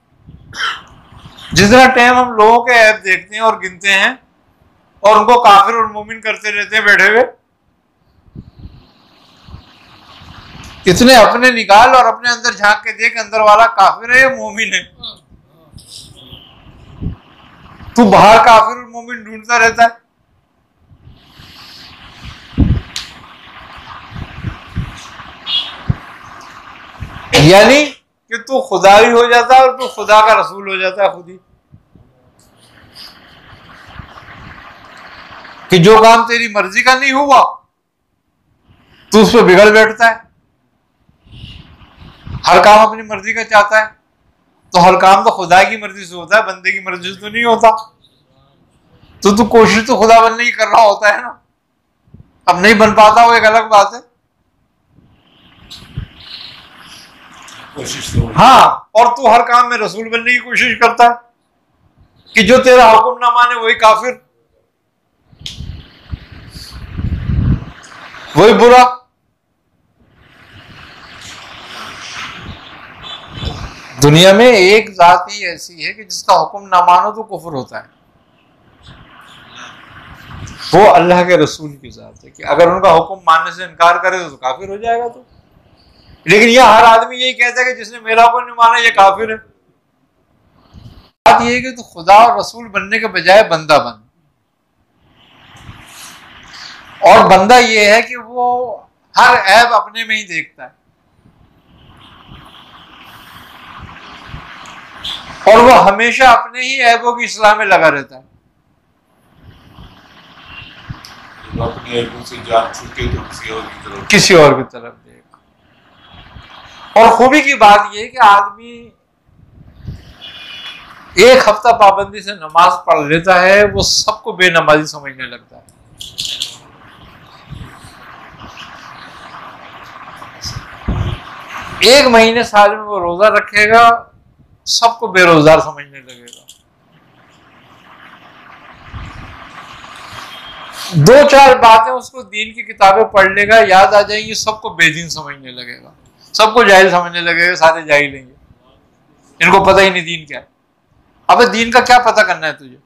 [SPEAKER 1] जितना टाइम हम लोगों के ऐब देखते हैं और गिनते हैं और उनको काफिर और मोमिन करते रहते हैं बैठे हुए, इतने अपने निकाल और अपने अंदर झांक के देख अंदर वाला काफिर है या मोमिन है। तू बाहर काफिर और मोमिन ढूंढता रहता है। यानी कि तू खुदा भी हो जाता है और तू खुदा का रसूल हो जाता है खुद ही, कि जो काम तेरी मर्जी का नहीं हुआ तू उस पर बिगड़ बैठता है। हर काम अपनी मर्जी का चाहता है, तो हर काम तो खुदा की मर्जी से होता है, बंदे की मर्जी से तो नहीं होता। तो तू कोशिश तो खुदा बनने की कर रहा होता है ना। अब नहीं बन पाता वो एक अलग बात है।
[SPEAKER 3] कोशिश तो
[SPEAKER 1] हाँ, और तू हर काम में रसूल बनने की कोशिश करता है कि जो तेरा हुक्म ना माने वही काफिर, वही बुरा। दुनिया में एक जात ही ऐसी है कि जिसका हुक्म ना मानो तो कुफर होता है, वो अल्लाह के रसूल की जात है कि अगर उनका हुक्म मानने से इनकार करे तो काफिर हो जाएगा। तो लेकिन यह हर आदमी यही कहता है कि जिसने मेरा हुक्म नहीं माना ये काफिर है। बात यह है कि तो खुदा और रसूल बनने के बजाय बंदा बन, और बंदा ये है कि वो हर ऐब अपने में ही देखता है और वो हमेशा अपने ही ऐबों की इस्लाह में लगा रहता है।
[SPEAKER 3] अपनी ऐबों से जान छूटे तो किसी और की तरफ
[SPEAKER 1] किसी और की तरफ देगा। और खूबी की बात यह है कि आदमी एक हफ्ता पाबंदी से नमाज पढ़ लेता है, वो सबको बेनमाजी समझने लगता है। एक महीने साल में वो रोजा रखेगा, सबको बेरोजगार समझने लगेगा। दो चार बातें उसको दीन की किताबें पढ़ लेगा, याद आ जाएंगी, सबको बेदीन समझने लगेगा, सबको जाहिल समझने लगेगा। सारे जाहिल हैं, इनको पता ही नहीं दीन क्या है। अबे दीन का क्या पता करना है तुझे?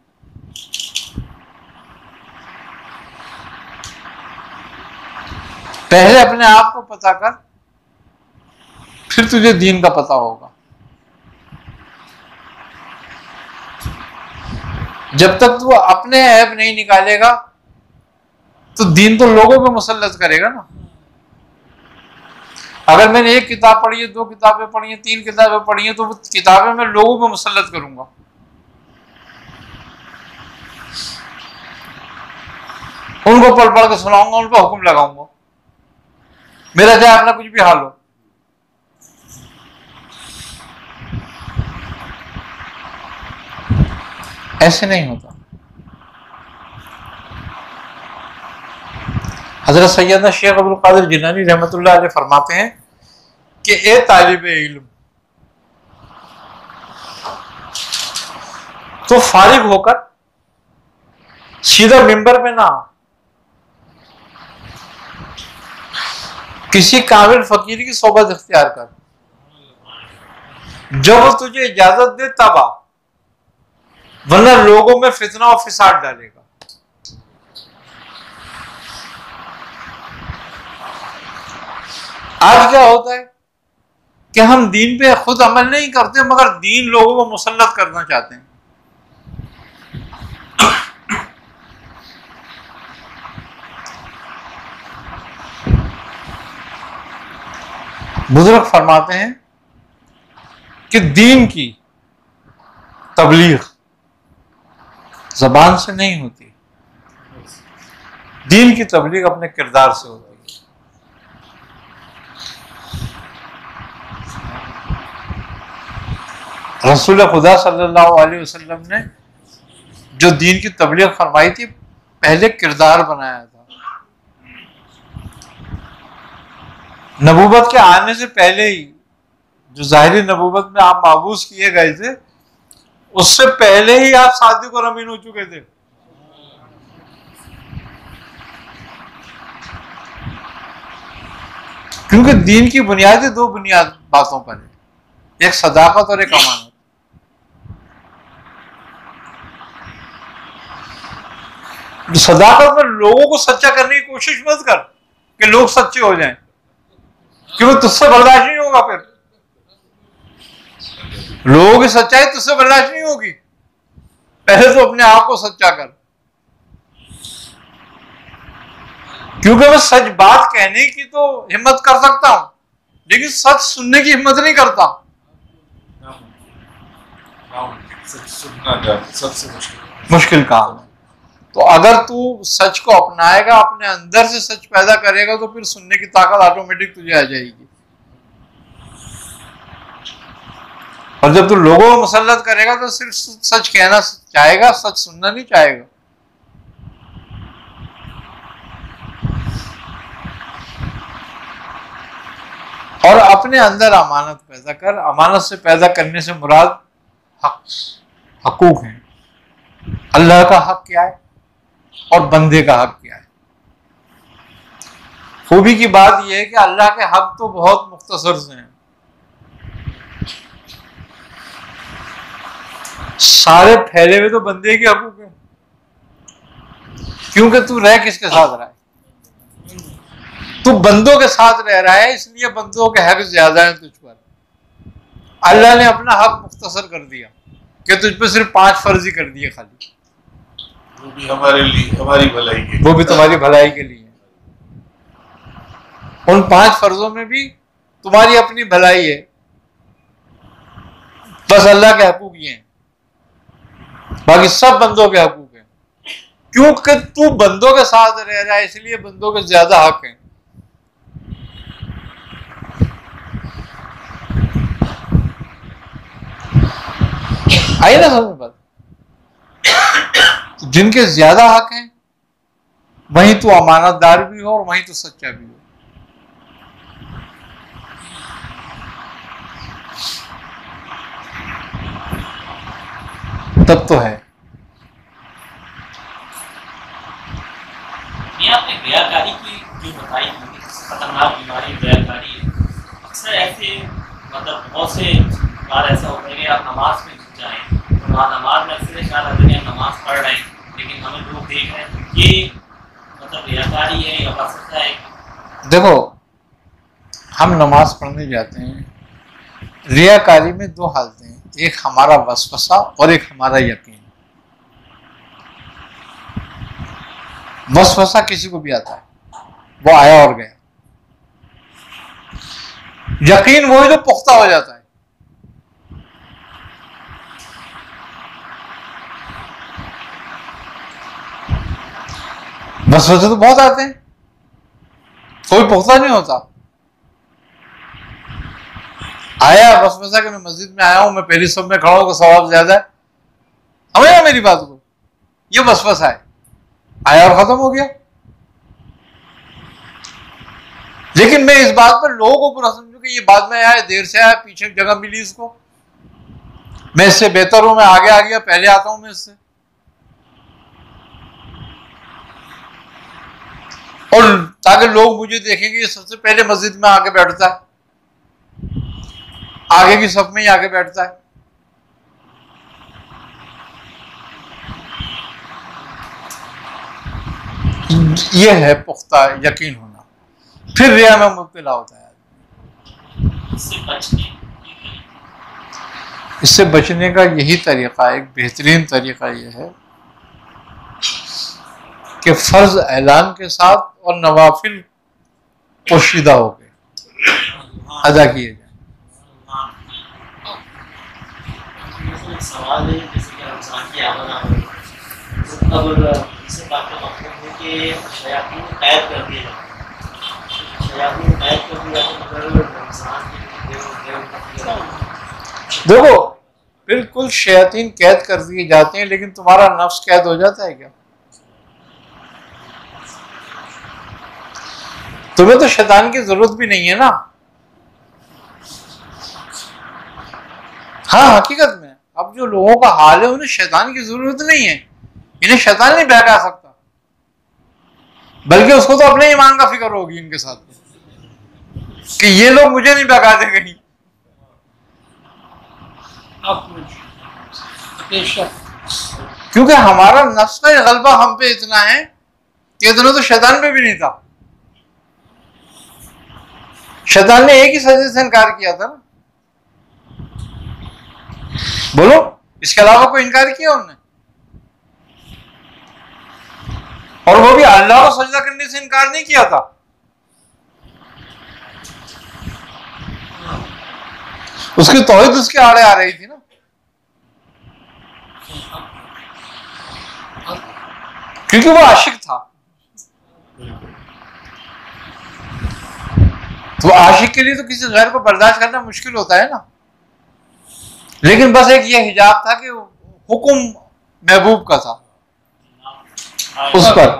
[SPEAKER 1] पहले अपने आप को पता कर, फिर तुझे दीन का पता होगा। जब तक तू अपने ऐब नहीं निकालेगा तो दीन तो लोगों पे मुसल्लत करेगा ना। अगर मैंने एक किताब पढ़ी है, दो किताबें पढ़ी हैं, तीन किताबें पढ़ी हैं, तो वो किताबें मैं लोगों पे मुसल्लत करूंगा। उनको पढ़ पढ़ के सुनाऊंगा, उन पर हुक्म लगाऊंगा, मेरा चाहे अपना कुछ भी हाल हो। ऐसे नहीं होता। हजरत सैयदना शेख अब्दुल कादिर जिलानी रहमतुल्लाह अलैह फरमाते हैं कि ए तालिब इल्म, तो फारिग होकर सीधा मिंबर में ना, किसी कामिल फकीर की सोबत इख्तियार कर, जब वो तुझे इजाजत दे तब आ, वरना लोगों में फितना और फिसाद डालेगा। आज क्या होता है कि हम दीन पे खुद अमल नहीं करते, मगर दीन लोगों को मुसल्लत करना चाहते हैं। बुजुर्ग फरमाते हैं कि दीन की तबलीग जबान से नहीं होती, दीन की तबलीग अपने किरदार से होती है। रसूल खुदा सल्लल्लाहु अलैहि वसल्लम ने जो दीन की तबलीग फरमाई थी, पहले किरदार बनाया था। नबूवत के आने से पहले ही जो ज़ाहिरी नबूवत में आप माबूस किए गए थे, उससे पहले ही आप सादिक और अमीन हो चुके थे। क्योंकि दीन की बुनियादी दो बुनियाद बातों पर है, एक सदाकत और एक अमानत। सदाकत में लोगों को सच्चा करने की कोशिश मत कर कि लोग सच्चे हो जाएं, क्योंकि तुझसे बर्दाश्त नहीं होगा। फिर लोगों की सच्चाई तुझसे बर्दाश्त नहीं होगी। पहले तो अपने आप को सच्चा कर, क्योंकि मैं सच बात कहने की तो हिम्मत कर सकता हूं, लेकिन सच सुनने की हिम्मत नहीं करता।
[SPEAKER 3] सच सुनना सबसे मुश्किल
[SPEAKER 1] मुश्किल काम है। तो अगर तू सच को अपनाएगा, अपने अंदर से सच पैदा करेगा, तो फिर सुनने की ताकत ऑटोमेटिक तुझे आ जाएगी। और जब तू लोगों को मुसल्लत करेगा तो सिर्फ सच कहना चाहेगा, सच सुनना नहीं चाहेगा। और अपने अंदर अमानत पैदा कर। अमानत से पैदा करने से मुराद हक, हकूक है। अल्लाह का हक क्या है और बंदे का हक क्या है। खूबी की बात यह है कि अल्लाह के हक तो बहुत मुख्तसर से हैं, सारे फैले हुए तो बंदे के हकूक हैं, क्योंकि तू रह किसके साथ रहा है? तू बंदों के साथ रह रहा है, इसलिए बंदों के हक ज्यादा हैं तुझ पर। अल्लाह ने अपना हक मुख्तसर कर दिया कि तुझ पर सिर्फ पांच फर्ज ही कर दिए खाली,
[SPEAKER 3] वो भी हमारे लिए, हमारी भलाई के लिए,
[SPEAKER 1] वो भी तुम्हारी भलाई के लिए। उन पांच फर्जों में भी तुम्हारी अपनी भलाई है, बस अल्लाह के हकूक ये हैं, बाकी सब बंदों के हकूक हैं। क्योंकि तू बंदों के साथ रह रहा है, इसलिए बंदों के ज्यादा हक हैं। आई ना समझ बात? जिनके ज्यादा हक हैं वहीं तो अमानतदार भी हो और वहीं तो सच्चा भी हो। तब तो है।
[SPEAKER 2] ये आपने बेहकारी की जो बताई खतरनाक बीमारी बेहकारी है, अक्सर ऐसे मतलब बहुत से बार ऐसा होता है कि आप नमाज में घुस जाएं, तो नमाज में अक्सर ख्याल आता है कि हम नमाज पढ़ रहे हैं, लेकिन हमें लोग देख रहे हैं, ये मतलब बेहकारी है या वसवसा है?
[SPEAKER 1] देखो, हम नमाज पढ़ने जाते हैं, रियाकारी में दो हालतें हैं, एक हमारा वसवसा और एक हमारा यकीन। वसवसा किसी को भी आता है, वो आया और गया। यकीन वो है जो पुख्ता हो जाता है। वसवसे तो बहुत आते हैं, कोई पुख्ता नहीं होता। आया वसवसा कि मैं मस्जिद में आया हूं, मैं पहली सब में खड़ा हूं, सवाब ज्यादा है, समझ मेरी बात को, ये वसवसा है, आया और खत्म हो गया। लेकिन मैं इस बात पर लोगों को बुरा समझू कि ये बाद में आया, देर से आया, पीछे जगह मिली इसको, मैं इससे बेहतर हूं, मैं आगे आ गया, पहले आता हूं मैं इससे। और ताकि लोग मुझे देखेंगे ये सबसे पहले मस्जिद में आके बैठता है, आगे की सफ में ही आके बैठता है। यह है पुख्ता यकीन होना, फिर रिया में मुब्तला होता है।
[SPEAKER 2] इससे बचने
[SPEAKER 1] इससे बचने का यही तरीका, एक बेहतरीन तरीका यह है कि फर्ज ऐलान के साथ और नवाफिल पोशीदा हो गए अदा किए जाए।
[SPEAKER 2] सवाल है जैसे कि रमजान की आमद आ रही है, अब इसे बात का मतलब है कि शयातीन को कैद कर दिया जाता है, शयातीन को कैद कर दिया जाता है, मगर रमजान के
[SPEAKER 1] देखो बिल्कुल शयातीन कैद कर दिए जाते हैं, लेकिन तुम्हारा नफ्स कैद हो जाता है क्या? तुम्हें तो शैतान की जरूरत भी नहीं है ना। हाँ हकीकत में अब जो लोगों का हाल है उन्हें शैतान की जरूरत नहीं है, इन्हें शैतान नहीं बहका सकता, बल्कि उसको तो अपने ईमान का फिक्र होगी इनके साथ कि ये लोग मुझे नहीं बहका दे कहीं। क्योंकि हमारा नफ्स का गलबा हम पे इतना है कि इतना तो शैतान पे भी नहीं था। शैतान ने एक ही सजदे से इनकार किया था ना, बोलो इसके अलावा कोई इनकार किया उन्होंने? और वो भी अल्लाह को सजदा करने से इनकार नहीं किया था, उसकी तौहीद उसके आड़े आ रही थी ना। क्योंकि वो आशिक था, तो आशिक के लिए तो किसी गैर को बर्दाश्त करना मुश्किल होता है ना। लेकिन बस एक ये हिजाब था कि हुक्म महबूब का था उस पर,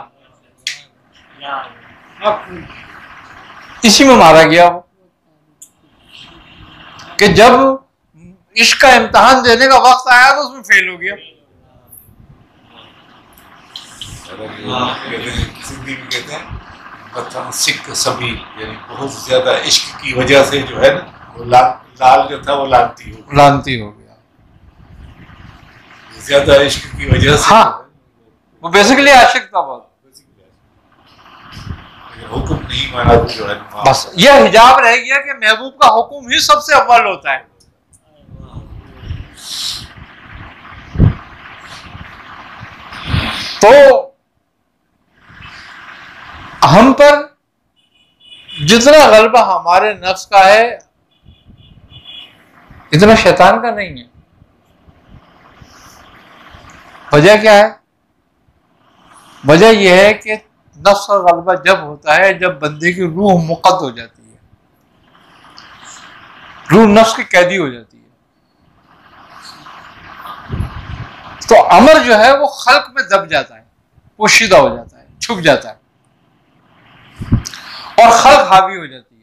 [SPEAKER 1] इसी में मारा गया वो कि जब इश्क का इम्तिहान देने का वक्त आया तो उसमें फेल हो गया।
[SPEAKER 3] सिंधी में कहते हैं बतन सिक सभी, यानी बहुत ज्यादा इश्क की वजह से जो है ना वो ला, लाल जो था वो लानती हो
[SPEAKER 1] लानती हो गया,
[SPEAKER 3] ज्यादा इश्क की वजह से।
[SPEAKER 1] हाँ वो बेसिकली आशिक था बहुत,
[SPEAKER 3] हुक्म नहीं माना तो जो है
[SPEAKER 1] बस यह हिजाब रह गया कि महबूब का हुक्म ही सबसे अव्वल होता है। तो हम पर जितना गलबा हमारे नफ्स का है इतना शैतान का नहीं है। वजह क्या है? वजह यह है कि नफ्स का गलबा जब होता है जब बंदे की रूह मुक़द्द हो जाती है, रूह नफ्स की कैदी हो जाती है, तो अमर जो है वो खल्क में दब जाता है, पोशीदा हो जाता है, छुप जाता है और खल्क हावी हो जाती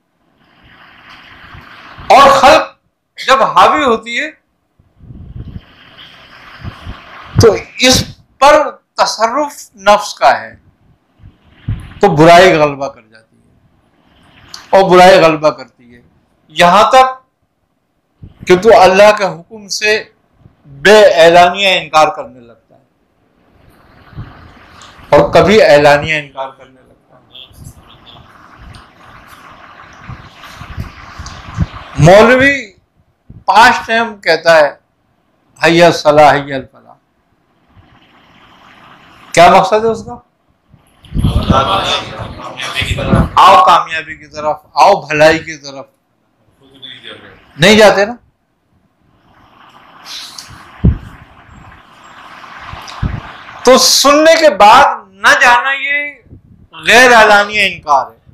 [SPEAKER 1] है। और खल्क जब हावी होती है तो इस पर तसर्रुफ नफ्स का है, तो बुराई गलबा कर जाती है और बुराई गलबा करती है, यहां तक कि तू अल्लाह के हुक्म से बेएलानिया इनकार करने लगता है और कभी एलानिया इनकार करने लगता है। मौलवी पांच टाइम कहता है हैया सलाह हैया फलाह, क्या मकसद है उसका? आओ कामयाबी की तरफ, आओ भलाई की तरफ, नहीं जाते ना। तो सुनने के बाद न जाना ये गैर एलानिया इनकार है।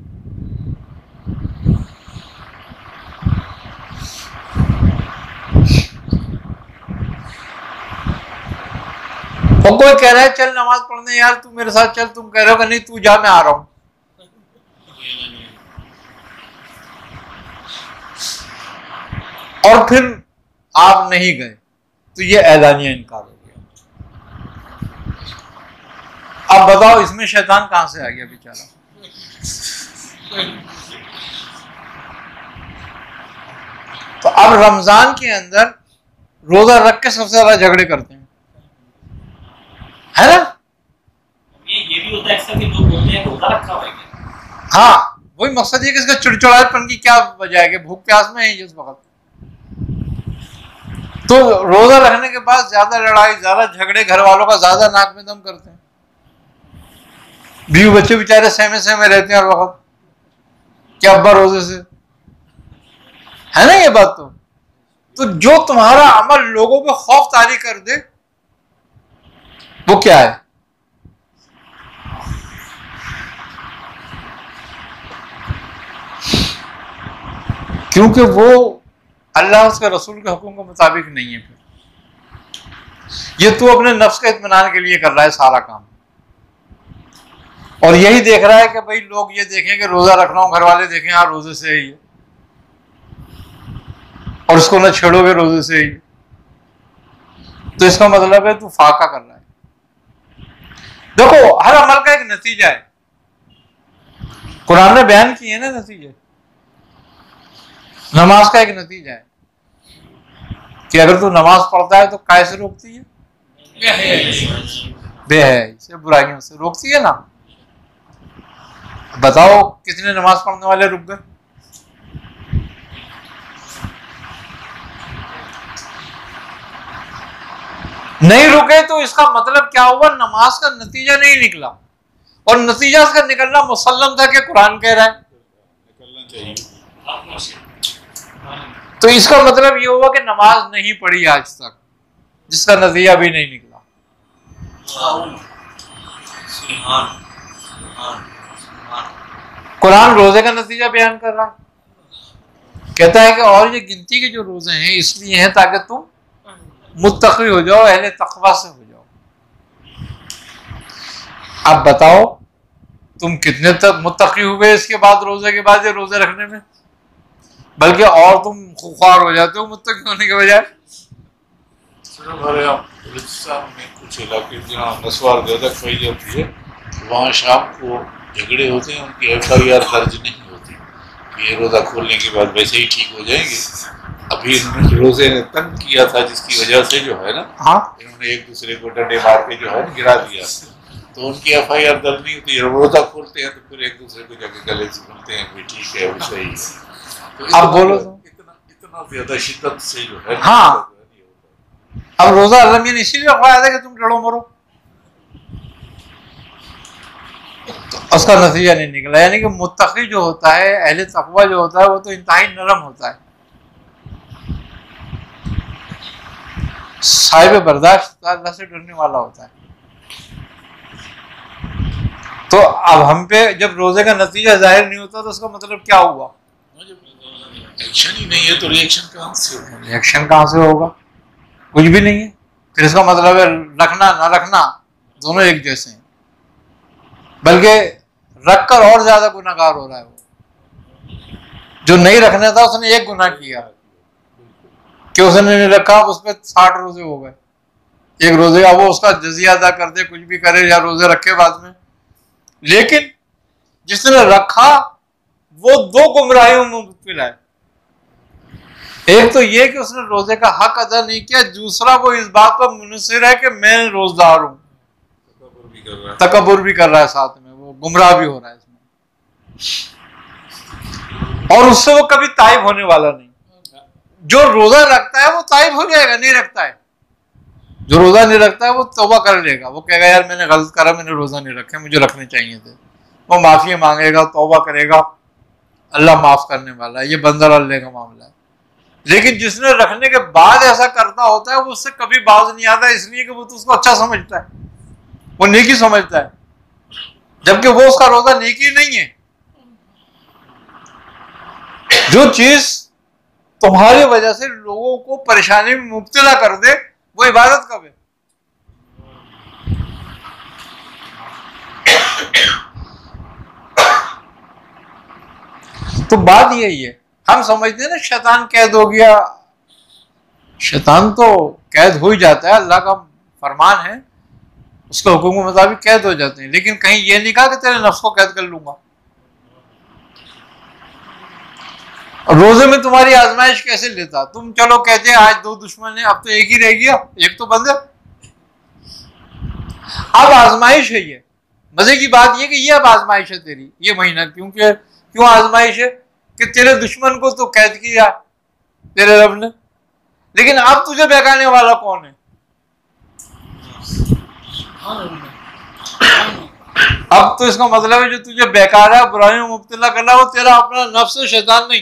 [SPEAKER 1] और कोई कह रहा है चल नमाज पढ़ने यार, तू मेरे साथ चल, तुम कह रहे हो कि नहीं तू जा मैं आ रहा हूं, और फिर आप नहीं गए, तो ये ऐलानिया इनकार हो गया। अब बताओ इसमें शैतान कहां से आ गया बेचारा? तो अब रमजान के अंदर रोजा रख के सबसे ज्यादा झगड़े करते हैं, है ना?
[SPEAKER 2] ये ये भी होता है अक्सर कि लोग बोलते हैं रोजा रखा हुआ है क्या?
[SPEAKER 1] हाँ, वही मकसद ये कि इसका चिड़चिड़ापन की क्या वजह है कि भूख प्यास में है जिस वक्त। तो रोजा रखने के बाद ज्यादा लड़ाई, ज्यादा झगड़े, घर वालों का ज्यादा नाक में दम करते हैं, बीवी बच्चे बेचारे सहमे सहमे रहते हैं हर वक्त क्या अब्बा रोजे से, है ना ये बात? तो तो जो तुम्हारा अमल लोगों पे खौफ तारी कर दे वो क्या है? क्योंकि वो अल्लाह उसके रसूल के हुक्म के मुताबिक नहीं है। फिर ये तू अपने नफ्स के इत्मीनान के लिए कर रहा है सारा काम, और यही देख रहा है कि भाई लोग ये देखें कि रोजा रख रहा हूं, घर वाले देखें हाँ रोजे से ही है, और इसको ना छेड़ोगे रोजे से ही, तो इसका मतलब है तू फाका कर रहा है। देखो हर अमल का एक नतीजा है, कुरान ने बयान किए ना नतीजे। नमाज का एक नतीजा है कि अगर तू नमाज पढ़ता है तो काय से रोकती है? बेहयाई से, बुराइयों से रोकती है ना। बताओ कितने नमाज पढ़ने वाले रुक गए? नहीं रुके तो इसका मतलब क्या हुआ? नमाज का नतीजा नहीं निकला, और नतीजा इसका निकलना मुसल्लम था कि कुरान कह रहा है
[SPEAKER 3] निकलना चाहिए।
[SPEAKER 1] तो इसका मतलब ये हुआ कि नमाज नहीं पढ़ी आज तक, जिसका नतीजा भी नहीं निकला। कुरान रोजे का नतीजा बयान कर रहा है, कहता है कि और ये गिनती के जो रोजे हैं इसलिए हैं ताकि तुम मुत्तकी हो जाओ, अहले तकवा से हो जाओ। अब बताओ तुम कितने तक मुत्तकी हुए इसके बाद, रोजे के बाद, ये रोजे रखने में, बल्कि और तुम खुखार हो जाते हो मुत्तकी होने के बजाय।
[SPEAKER 3] हमारे यहाँ बलूचिस्तान में कुछ इलाके जहाँ नस्वार ज्यादा खाई जाती है, वहाँ शाम को झगड़े होते हैं, उनकी एफ आई आर दर्ज नहीं होती, ये रोज़ा खोलने के बाद वैसे ही ठीक हो जाएंगे। अभी इन्होंने रोजे ने तंग किया था जिसकी वजह से जो है ना, हाँ इन्होंने एक दूसरे को डंडे मार के जो है गिरा दिया, तो उनकी एफ आई आर दर्ज नहीं होती। रोजा खोलते हैं तो फिर एक दूसरे को जाके गले से बोलते हैं भी ठीक है वो सही है। तो
[SPEAKER 1] अब बोलो तो
[SPEAKER 3] इतना इतना ज्यादा शिद्दत से जो है,
[SPEAKER 1] हाँ अब रोजा अल्लाह ने इसीलिए रखवाया था कि तुम लड़ो मरो, तो उसका नतीजा नहीं निकला। यानी कि मुत्तकी जो होता है, अहले तकवा जो होता है, वो तो इंतहाई नरम होता है, साहिब बर्दाश्त अल्लाह से डरने वाला होता है। तो अब हम पे जब रोजे का नतीजा जाहिर नहीं होता तो उसका मतलब क्या हुआ?
[SPEAKER 3] एक्शन ही नहीं है तो रिएक्शन कहाँ से होगा?
[SPEAKER 1] रिएक्शन कहाँ से होगा? कुछ भी नहीं है। फिर इसका मतलब है रखना ना रखना दोनों एक जैसे हैं, बल्कि रखकर और ज्यादा गुनाहगार हो रहा है वो। जो नहीं रखना था उसने एक गुनाह किया कि उसने नहीं रखा, उस पर साठ रोजे हो गए, एक रोजे का वो उसका जजिया अदा कर दे, कुछ भी करे या रोजे रखे बाद में। लेकिन जिसने रखा वो दो गुमराहियों में मुब्तला है। एक तो ये कि उसने रोजे का हक अदा नहीं किया, दूसरा वो इस बात पर मुनसिर है कि मैं रोजदार हूं, तकब्बुर भी कर रहा है, साथ में वो गुमराह भी हो रहा है इसमें, और उससे वो कभी ताइब होने वाला नहीं। जो रोजा रखता है वो ताइब हो जाएगा, नहीं रखता है जो रोजा नहीं रखता है वो तौबा कर लेगा, वो कहेगा यार मैंने गलत करा, मैंने रोजा नहीं रखे, मुझे रखने चाहिए थे। वो माफी मांगेगा, तौबा करेगा, अल्लाह माफ करने वाला है, ये बंदर अल्लाह का मामला है। लेकिन जिसने रखने के बाद ऐसा करता होता है वो उससे कभी बाज नहीं आता, इसलिए कि वो तो उसको अच्छा समझता है, वो नेकी समझता है। जबकि वो उसका रोजा नेकी नहीं है। जो चीज तुम्हारी वजह से लोगों को परेशानी में मुब्तला कर दे वो इबादत कब है? तो बात यही है, हम समझते हैं ना शैतान कैद हो गया। शैतान तो कैद हो ही जाता है, अल्लाह का फरमान है, उसके हुक्म के मुताबिक कैद हो जाते हैं, लेकिन कहीं ये नहीं कहा कि तेरे नफ्स को कैद कर लूंगा। रोजे में तुम्हारी आजमाइश कैसे लेता? तुम चलो कहते हैं आज दो दुश्मन है, अब तो एक ही रह गया, एक तो बंद है। अब आजमाइश है ये। मजे की बात ये कि ये अब आजमाइश है तेरी, ये महीना। क्योंकि क्यों आजमाइश है? कि तेरे दुश्मन को तो कैद किया तेरे रब ने, लेकिन अब तुझे बहकाने वाला कौन है? अब तो इसका मतलब है जो तुझे बहका रहा है, बुराई में मुब्तला कर रहा है, वो तेरा अपना नफ्स है, शैतान नहीं।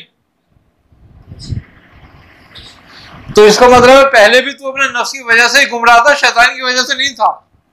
[SPEAKER 1] तो इसका मतलब है पहले भी तू अपने नफ्स की वजह से ही गुमराह था, शैतान की वजह से नहीं था।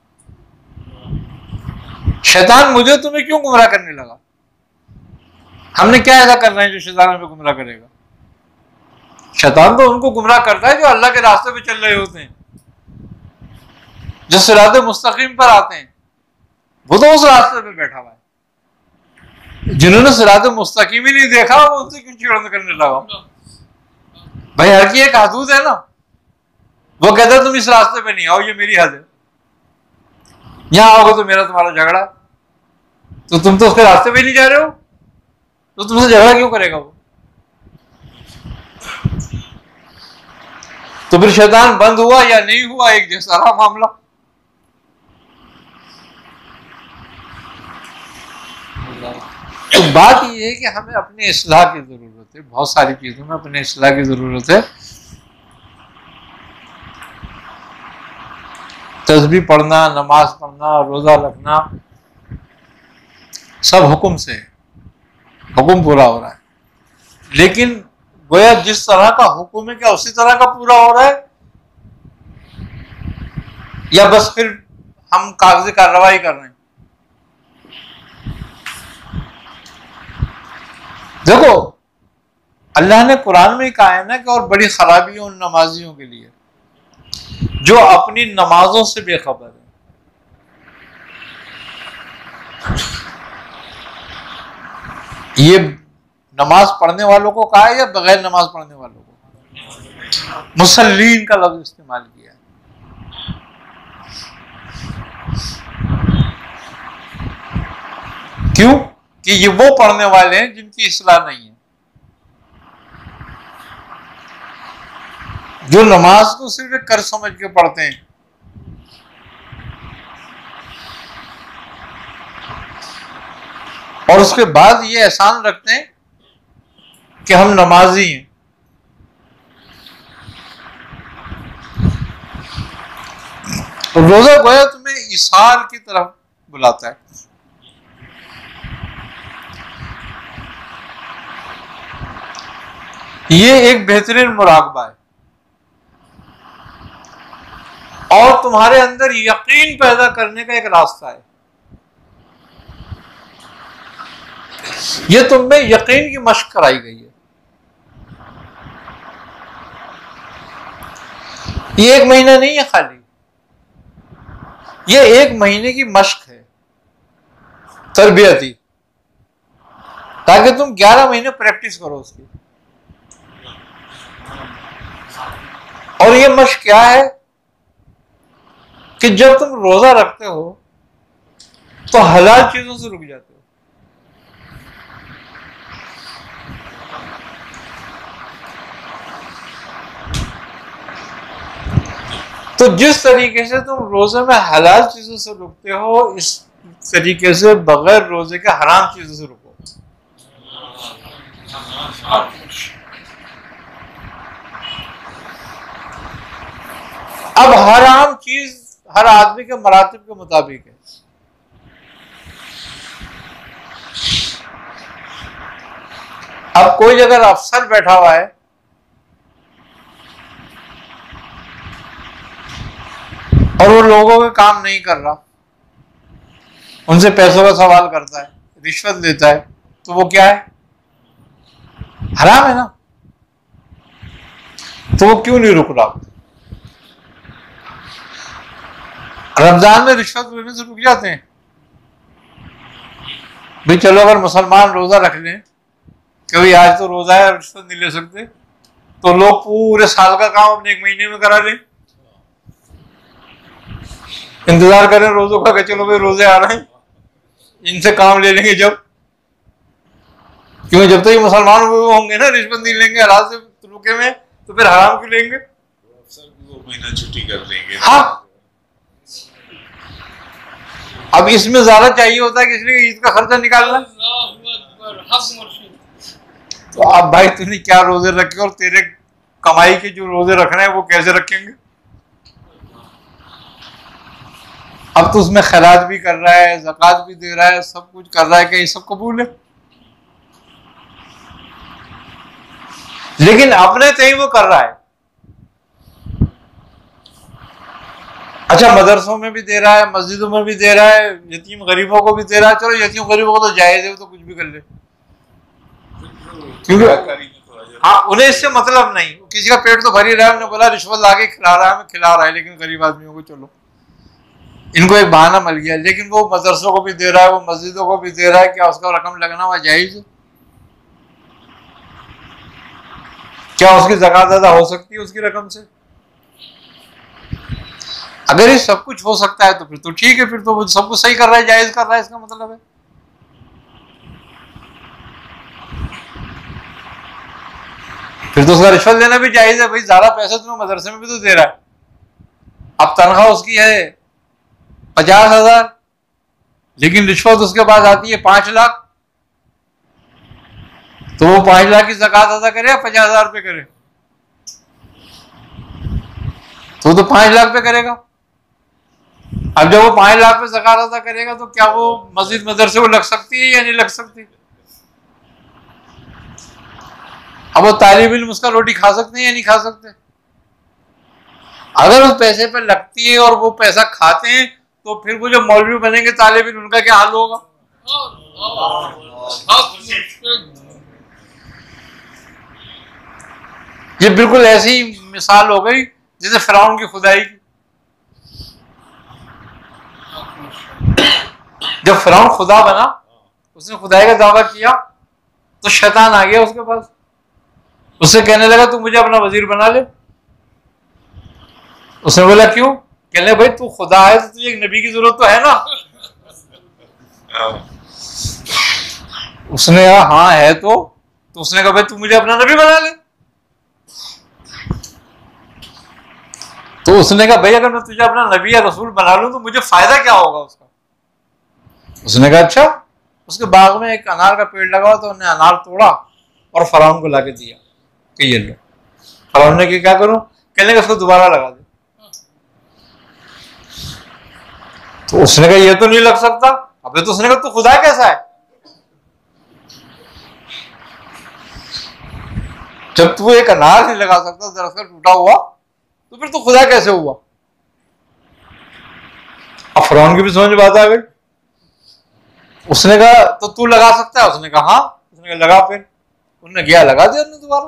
[SPEAKER 1] शैतान मुझे तुम्हें क्यों गुमराह करने लगा? हमने क्या ऐसा करना है जो शैतान हमें गुमराह करेगा? शैतान तो उनको गुमराह करता है जो अल्लाह के रास्ते पे चल रहे होते हैं, जो सिरात मुस्तकीम पर आते हैं। वो तो उस रास्ते पे बैठा हुआ है। जिन्होंने सिरात मुस्तकीम ही नहीं देखा वो उनसे क्यों चिड़न करने लगा? भाई हर की एक हदूद है ना। वो कहता है तुम इस रास्ते पे नहीं आओ, ये मेरी हद है, यहां आओगे तो मेरा तुम्हारा झगड़ा, तो तुम तो उसके रास्ते पे नहीं जा रहे हो, तो तुमसे झगड़ा क्यों करेगा वो? तो फिर शैतान बंद हुआ या नहीं हुआ, एक जैसा रहा मामला। तो बात यह है कि हमें अपनी इस्लाह की जरूरत है, बहुत सारी चीजों में अपने इस्लाह की जरूरत है। तस्बीह पढ़ना, नमाज पढ़ना, रोजा रखना, सब हुक्म से है, हुक्म पूरा हो रहा है। लेकिन गोया जिस तरह का हुक्म है क्या उसी तरह का पूरा हो रहा है, या बस फिर हम कागजी कार्रवाई कर रहे हैं? देखो अल्लाह ने कुरान में कहा है ना कि और बड़ी खराबी है उन नमाजियों के लिए जो अपनी नमाजों से बेखबर है। ये नमाज पढ़ने वालों को कहा है या बगैर नमाज पढ़ने वालों को? मुसल्लीन का लफ्ज इस्तेमाल किया है। क्यों? कि ये वो पढ़ने वाले हैं जिनकी इस्लाह नहीं है, जो नमाज को सिर्फ एक कर समझ के पढ़ते हैं। और उसके बाद ये एहसान रखते हैं कि हम नमाजी हैं। रोजा गोया तुम्हें इसार की तरफ बुलाता है। ये एक बेहतरीन मुराकबा है और तुम्हारे अंदर यकीन पैदा करने का एक रास्ता है। ये तुम में यकीन की मशक कराई गई है। ये एक महीना नहीं है खाली, ये एक महीने की मशक है तरबियती, ताकि तुम ग्यारह महीने प्रैक्टिस करो उसकी। और ये मशक क्या है कि जब तुम रोजा रखते हो तो हलाल चीजों से रुक जाते हो। तो जिस तरीके से तुम रोजे में हलाल चीजों से रुकते हो, इस तरीके से बगैर रोजे के हराम चीजों से रुको। अब हराम चीज हर आदमी के मरातिब के मुताबिक है। अब कोई अगर अफसर बैठा हुआ है और वो लोगों के काम नहीं कर रहा, उनसे पैसों का सवाल करता है, रिश्वत लेता है, तो वो क्या है? हराम है ना। तो वो क्यों नहीं रुक रहा? रमजान में रिश्वत लेने से रुक जाते हैं। भाई चलो, अगर मुसलमान रोजा रख लें कि भाई आज तो रोजा है, रिश्वत नहीं ले सकते, तो लोग पूरे साल का काम अपने एक महीने में करा लें। इंतजार करें रोजों का कि चलो भाई रोजे आ रहे हैं, इनसे काम ले लेंगे जब, क्योंकि जब तक तो ये मुसलमान होंगे ना, रिश्वत नहीं लेंगे हलाल से रुके में, तो फिर हराम क्यों लेंगे?
[SPEAKER 3] वो महीना छुट्टी कर लेंगे।
[SPEAKER 1] हाँ, अब इसमें ज्यादा चाहिए होता है कि इसलिए ईद का खर्चा निकालना। तो अब भाई तूने क्या रोजे रखे और तेरे कमाई के जो रोजे रख रहे हैं वो कैसे रखेंगे? अब तो उसमें खैरात भी कर रहा है, ज़कात भी दे रहा है, सब कुछ कर रहा है, कि ये सब कबूल है? लेकिन अपने तय वो कर रहा है। अच्छा, मदरसों में भी दे रहा है, मस्जिदों में भी दे रहा है, यतीम गरीबों को भी दे रहा है। चलो यतीम गरीबों को तो जायज है, वो तो कुछ भी कर ले, क्योंकि हाँ उन्हें इससे मतलब नहीं, किसी का पेट तो भर ही रहा है, उन्होंने बोला रिश्वत लाके खिला रहा है, मैं खिला रहा है, लेकिन गरीब आदमियों को चलो इनको एक बहाना मिल गया। लेकिन वो मदरसों को भी दे रहा है, वो मस्जिदों को भी दे रहा है, क्या उसका रकम लगना हुआ जायज है? क्या उसकी ज़कात अदा हो सकती है उसकी रकम से? अगर ये सब कुछ हो सकता है तो फिर तो ठीक है, फिर तो वो सब कुछ सही कर रहा है, जायज कर रहा है, इसका मतलब है। फिर तो उसका रिश्वत लेना भी जायज है। भाई ज्यादा पैसा तुम्हें मदरसे में भी तो दे रहा है, अब तनख्वाह उसकी है पचास हजार, लेकिन रिश्वत उसके पास आती है पांच लाख, तो वो पांच लाख की ज़कात अदा करे या पचास हजार पे करे? तो तो पांच लाख पे करेगा। अब जब वो पांच लाख पे ज़कात अदा करेगा तो क्या वो मस्जिद मदरसे को लग सकती है या नहीं लग सकती? अब वो तालिब इल्म उसका रोटी खा सकते हैं या नहीं खा सकते? अगर उस पैसे पे लगती है और वो पैसा खाते हैं तो फिर वो जो मौलवी बनेंगे तालिब इल्म, उनका क्या हाल होगा? ये बिल्कुल ऐसी मिसाल हो गई जैसे फिरौन की खुदाई की। जब फिरौन खुदा बना, उसने खुदाई का दावा किया, तो शैतान आ गया उसके पास, उससे कहने लगा तू मुझे अपना वजीर बना ले। उसने बोला क्यों? कहने भाई तू खुदा है तो तुझे एक नबी की जरूरत तो है ना। उसने कहा हाँ है तो, तो उसने कहा भाई तू मुझे अपना नबी बना ले। तो उसने कहा भाई अगर मैं तुझे अपना नबी या रसूल बना लूं तो मुझे फायदा क्या होगा उसका? उसने कहा अच्छा। उसके बाग में एक अनार का पेड़ लगा हुआ, तो उन्हें अनार तोड़ा और फिरौन को लाके दिया कि ये लो। फिरौन ने क्या करूं? कहने का उसको दोबारा लगा दे। तो उसने कहा ये तो नहीं लग सकता। अबे तो उसने कहा तू खुदा कैसा है? जब तू एक अनार नहीं लगा सकता दरअसल टूटा हुआ, तो फिर तो खुदा कैसे हुआ? अब फिरौन की भी समझ में बात आ गई। उसने कहा तो तू लगा सकता है? उसने कहा हाँ। उसने कहा लगा। फिर उन्होंने गया लगा दिया उन्होंने दोबारा।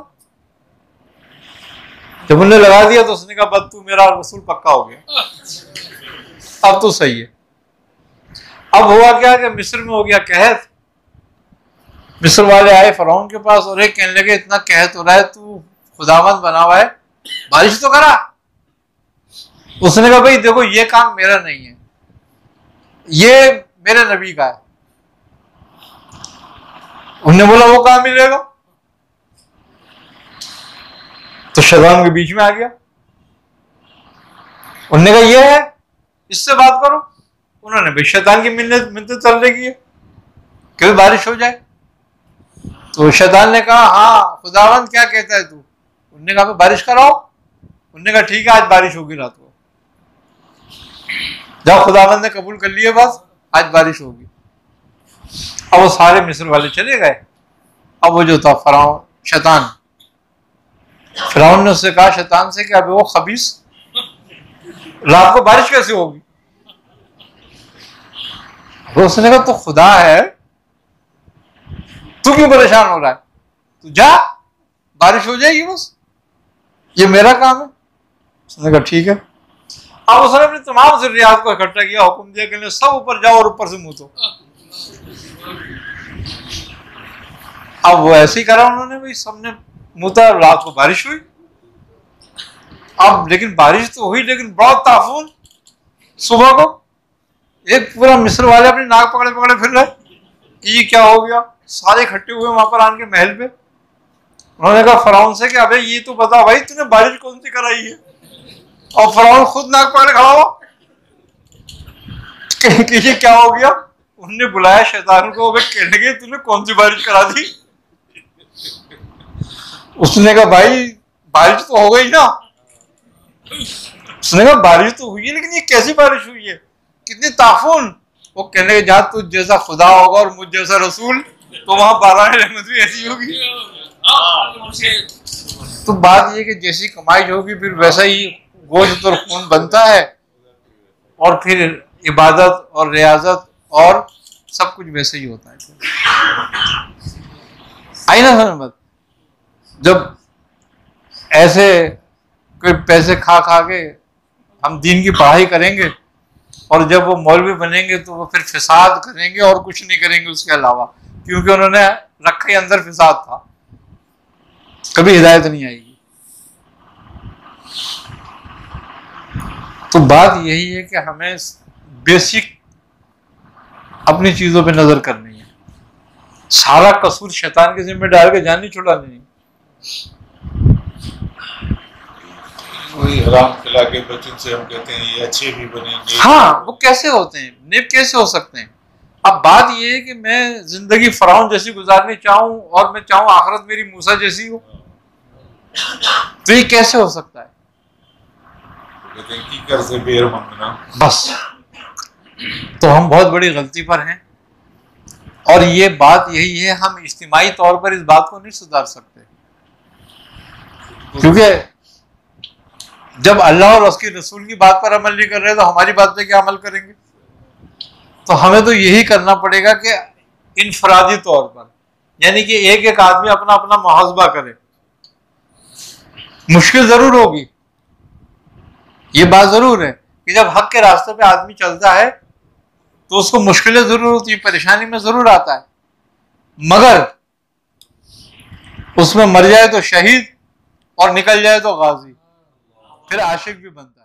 [SPEAKER 1] जब उन्होंने लगा दिया तो उसने कहा बस तू मेरा रसूल पक्का हो गया, अब तो सही है। अब हुआ क्या कि मिस्र में हो गया कहत। मिस्र वाले आए फिरौन के पास और एक कहने लगे इतना कहत हो रहा है, तू खुदावंद बना हुआ है, बारिश तो करा। उसने कहा भाई देखो ये काम मेरा नहीं है, ये मेरे नबी का है। उन्होंने बोला वो कहां मिलेगा? तो शैतान के बीच में आ गया। उन्होंने कहा ये है, इससे बात करो। उन्होंने भाई शैतान की मिन्नत मिन्नत चल रही है कि बारिश हो जाए। तो शैतान ने कहा हाँ खुदावंद क्या कहता है तू? उन्होंने कहा बारिश कराओ। उन्होंने कहा ठीक है आज बारिश होगी रात को। जब खुदावंद ने कबूल कर लिया बस आज बारिश होगी। अब वो सारे मिस्र वाले चले गए। अब वो जो था फिरौन शैतान, फिरौन ने उससे कहा शैतान से कि अब वो खबीस रात को बारिश कैसे होगी? तो उसने कहा तो खुदा है, तू क्यों परेशान हो रहा है, तू जा, बारिश हो जाएगी बस, ये मेरा काम है। उसने कहा ठीक है। अब उसने अपनी तमाम ज़ुर्रियात को इकट्ठा किया, हुक्म दिया कि सब ऊपर जाओ और ऊपर से मुंह धो। अब वो ऐसे ही करा उन्होंने, भाई सबने मुता, रात को बारिश हुई। अब लेकिन बारिश तो हुई, लेकिन बहुत ताफून। सुबह को एक पूरा मिस्र वाले अपनी नाक पकड़े पकड़े फिर रहे कि ये क्या हो गया। सारे इकट्ठे हुए वहां पर आन के महल पे। उन्होंने कहा फराउन से कि अबे ये तो बता भाई तूने बारिश कौन सी कराई है। और फराउन खुद नाक पकड़े खड़ा हुआ कि ये क्या हो गया। उन्होंने बुलाया शैतान को, वे कहने लगे तूने कौन सी बारिश करा दी। उसने कहा भाई बारिश तो हो गई ना। उसने कहा बारिश तो हुई है, लेकिन ये कैसी बारिश हुई है, कितनी ताफून। वो कहने लगे जहां तुझ जैसा खुदा होगा और मुझ जैसा रसूल, तो वहां बारह रहमत भी ऐसी होगी। तो बात ये कि जैसी कमाई होगी फिर वैसा ही गोश्त और खून बनता है, और फिर इबादत और रियाजत और सब कुछ वैसे ही होता है। आई ना समझ मत, जब ऐसे कोई पैसे खा खा के हम दीन की पढ़ाई करेंगे और जब वो मौलवी बनेंगे तो वो फिर फिसाद करेंगे और कुछ नहीं करेंगे उसके अलावा, क्योंकि उन्होंने रखा ही अंदर फिसाद था, कभी हिदायत नहीं आएगी। तो बात यही है कि हमें बेसिक अपनी चीजों पे नजर करनी है। सारा कसूर शैतान के जिम्मे डाल के जान नहीं छुड़ानी नहीं।
[SPEAKER 3] वही हराम खिला के बच्चों से हम कहते हैं ये अच्छे भी बनेंगे।
[SPEAKER 1] हाँ, वो कैसे होते हैं, नेक कैसे हो सकते हैं। अब बात ये है कि मैं जिंदगी फराउन जैसी गुजारनी चाहूं और मैं चाहूं आखिरत मेरी मूसा जैसी हो, तो ये कैसे हो सकता है।
[SPEAKER 3] कहते हैं कि कर्ज से बेर मांगना।
[SPEAKER 1] बस तो हम बहुत बड़ी गलती पर हैं, और ये बात यही है, हम इज्तिमाई तौर पर इस बात को नहीं सुधार सकते, क्योंकि जब अल्लाह और उसके रसूल की बात पर अमल नहीं कर रहे तो हमारी बात पे क्या अमल करेंगे। तो हमें तो यही करना पड़ेगा कि इनफरादी तौर पर, यानी कि एक एक आदमी अपना अपना मुहासबा करे। मुश्किल जरूर होगी, ये बात जरूर है कि जब हक के रास्ते पे आदमी चलता है तो उसको मुश्किलें जरूर होती है, परेशानी में जरूर आता है, मगर उसमें मर जाए तो शहीद और निकल जाए तो गाजी, फिर आशिक भी बनता है।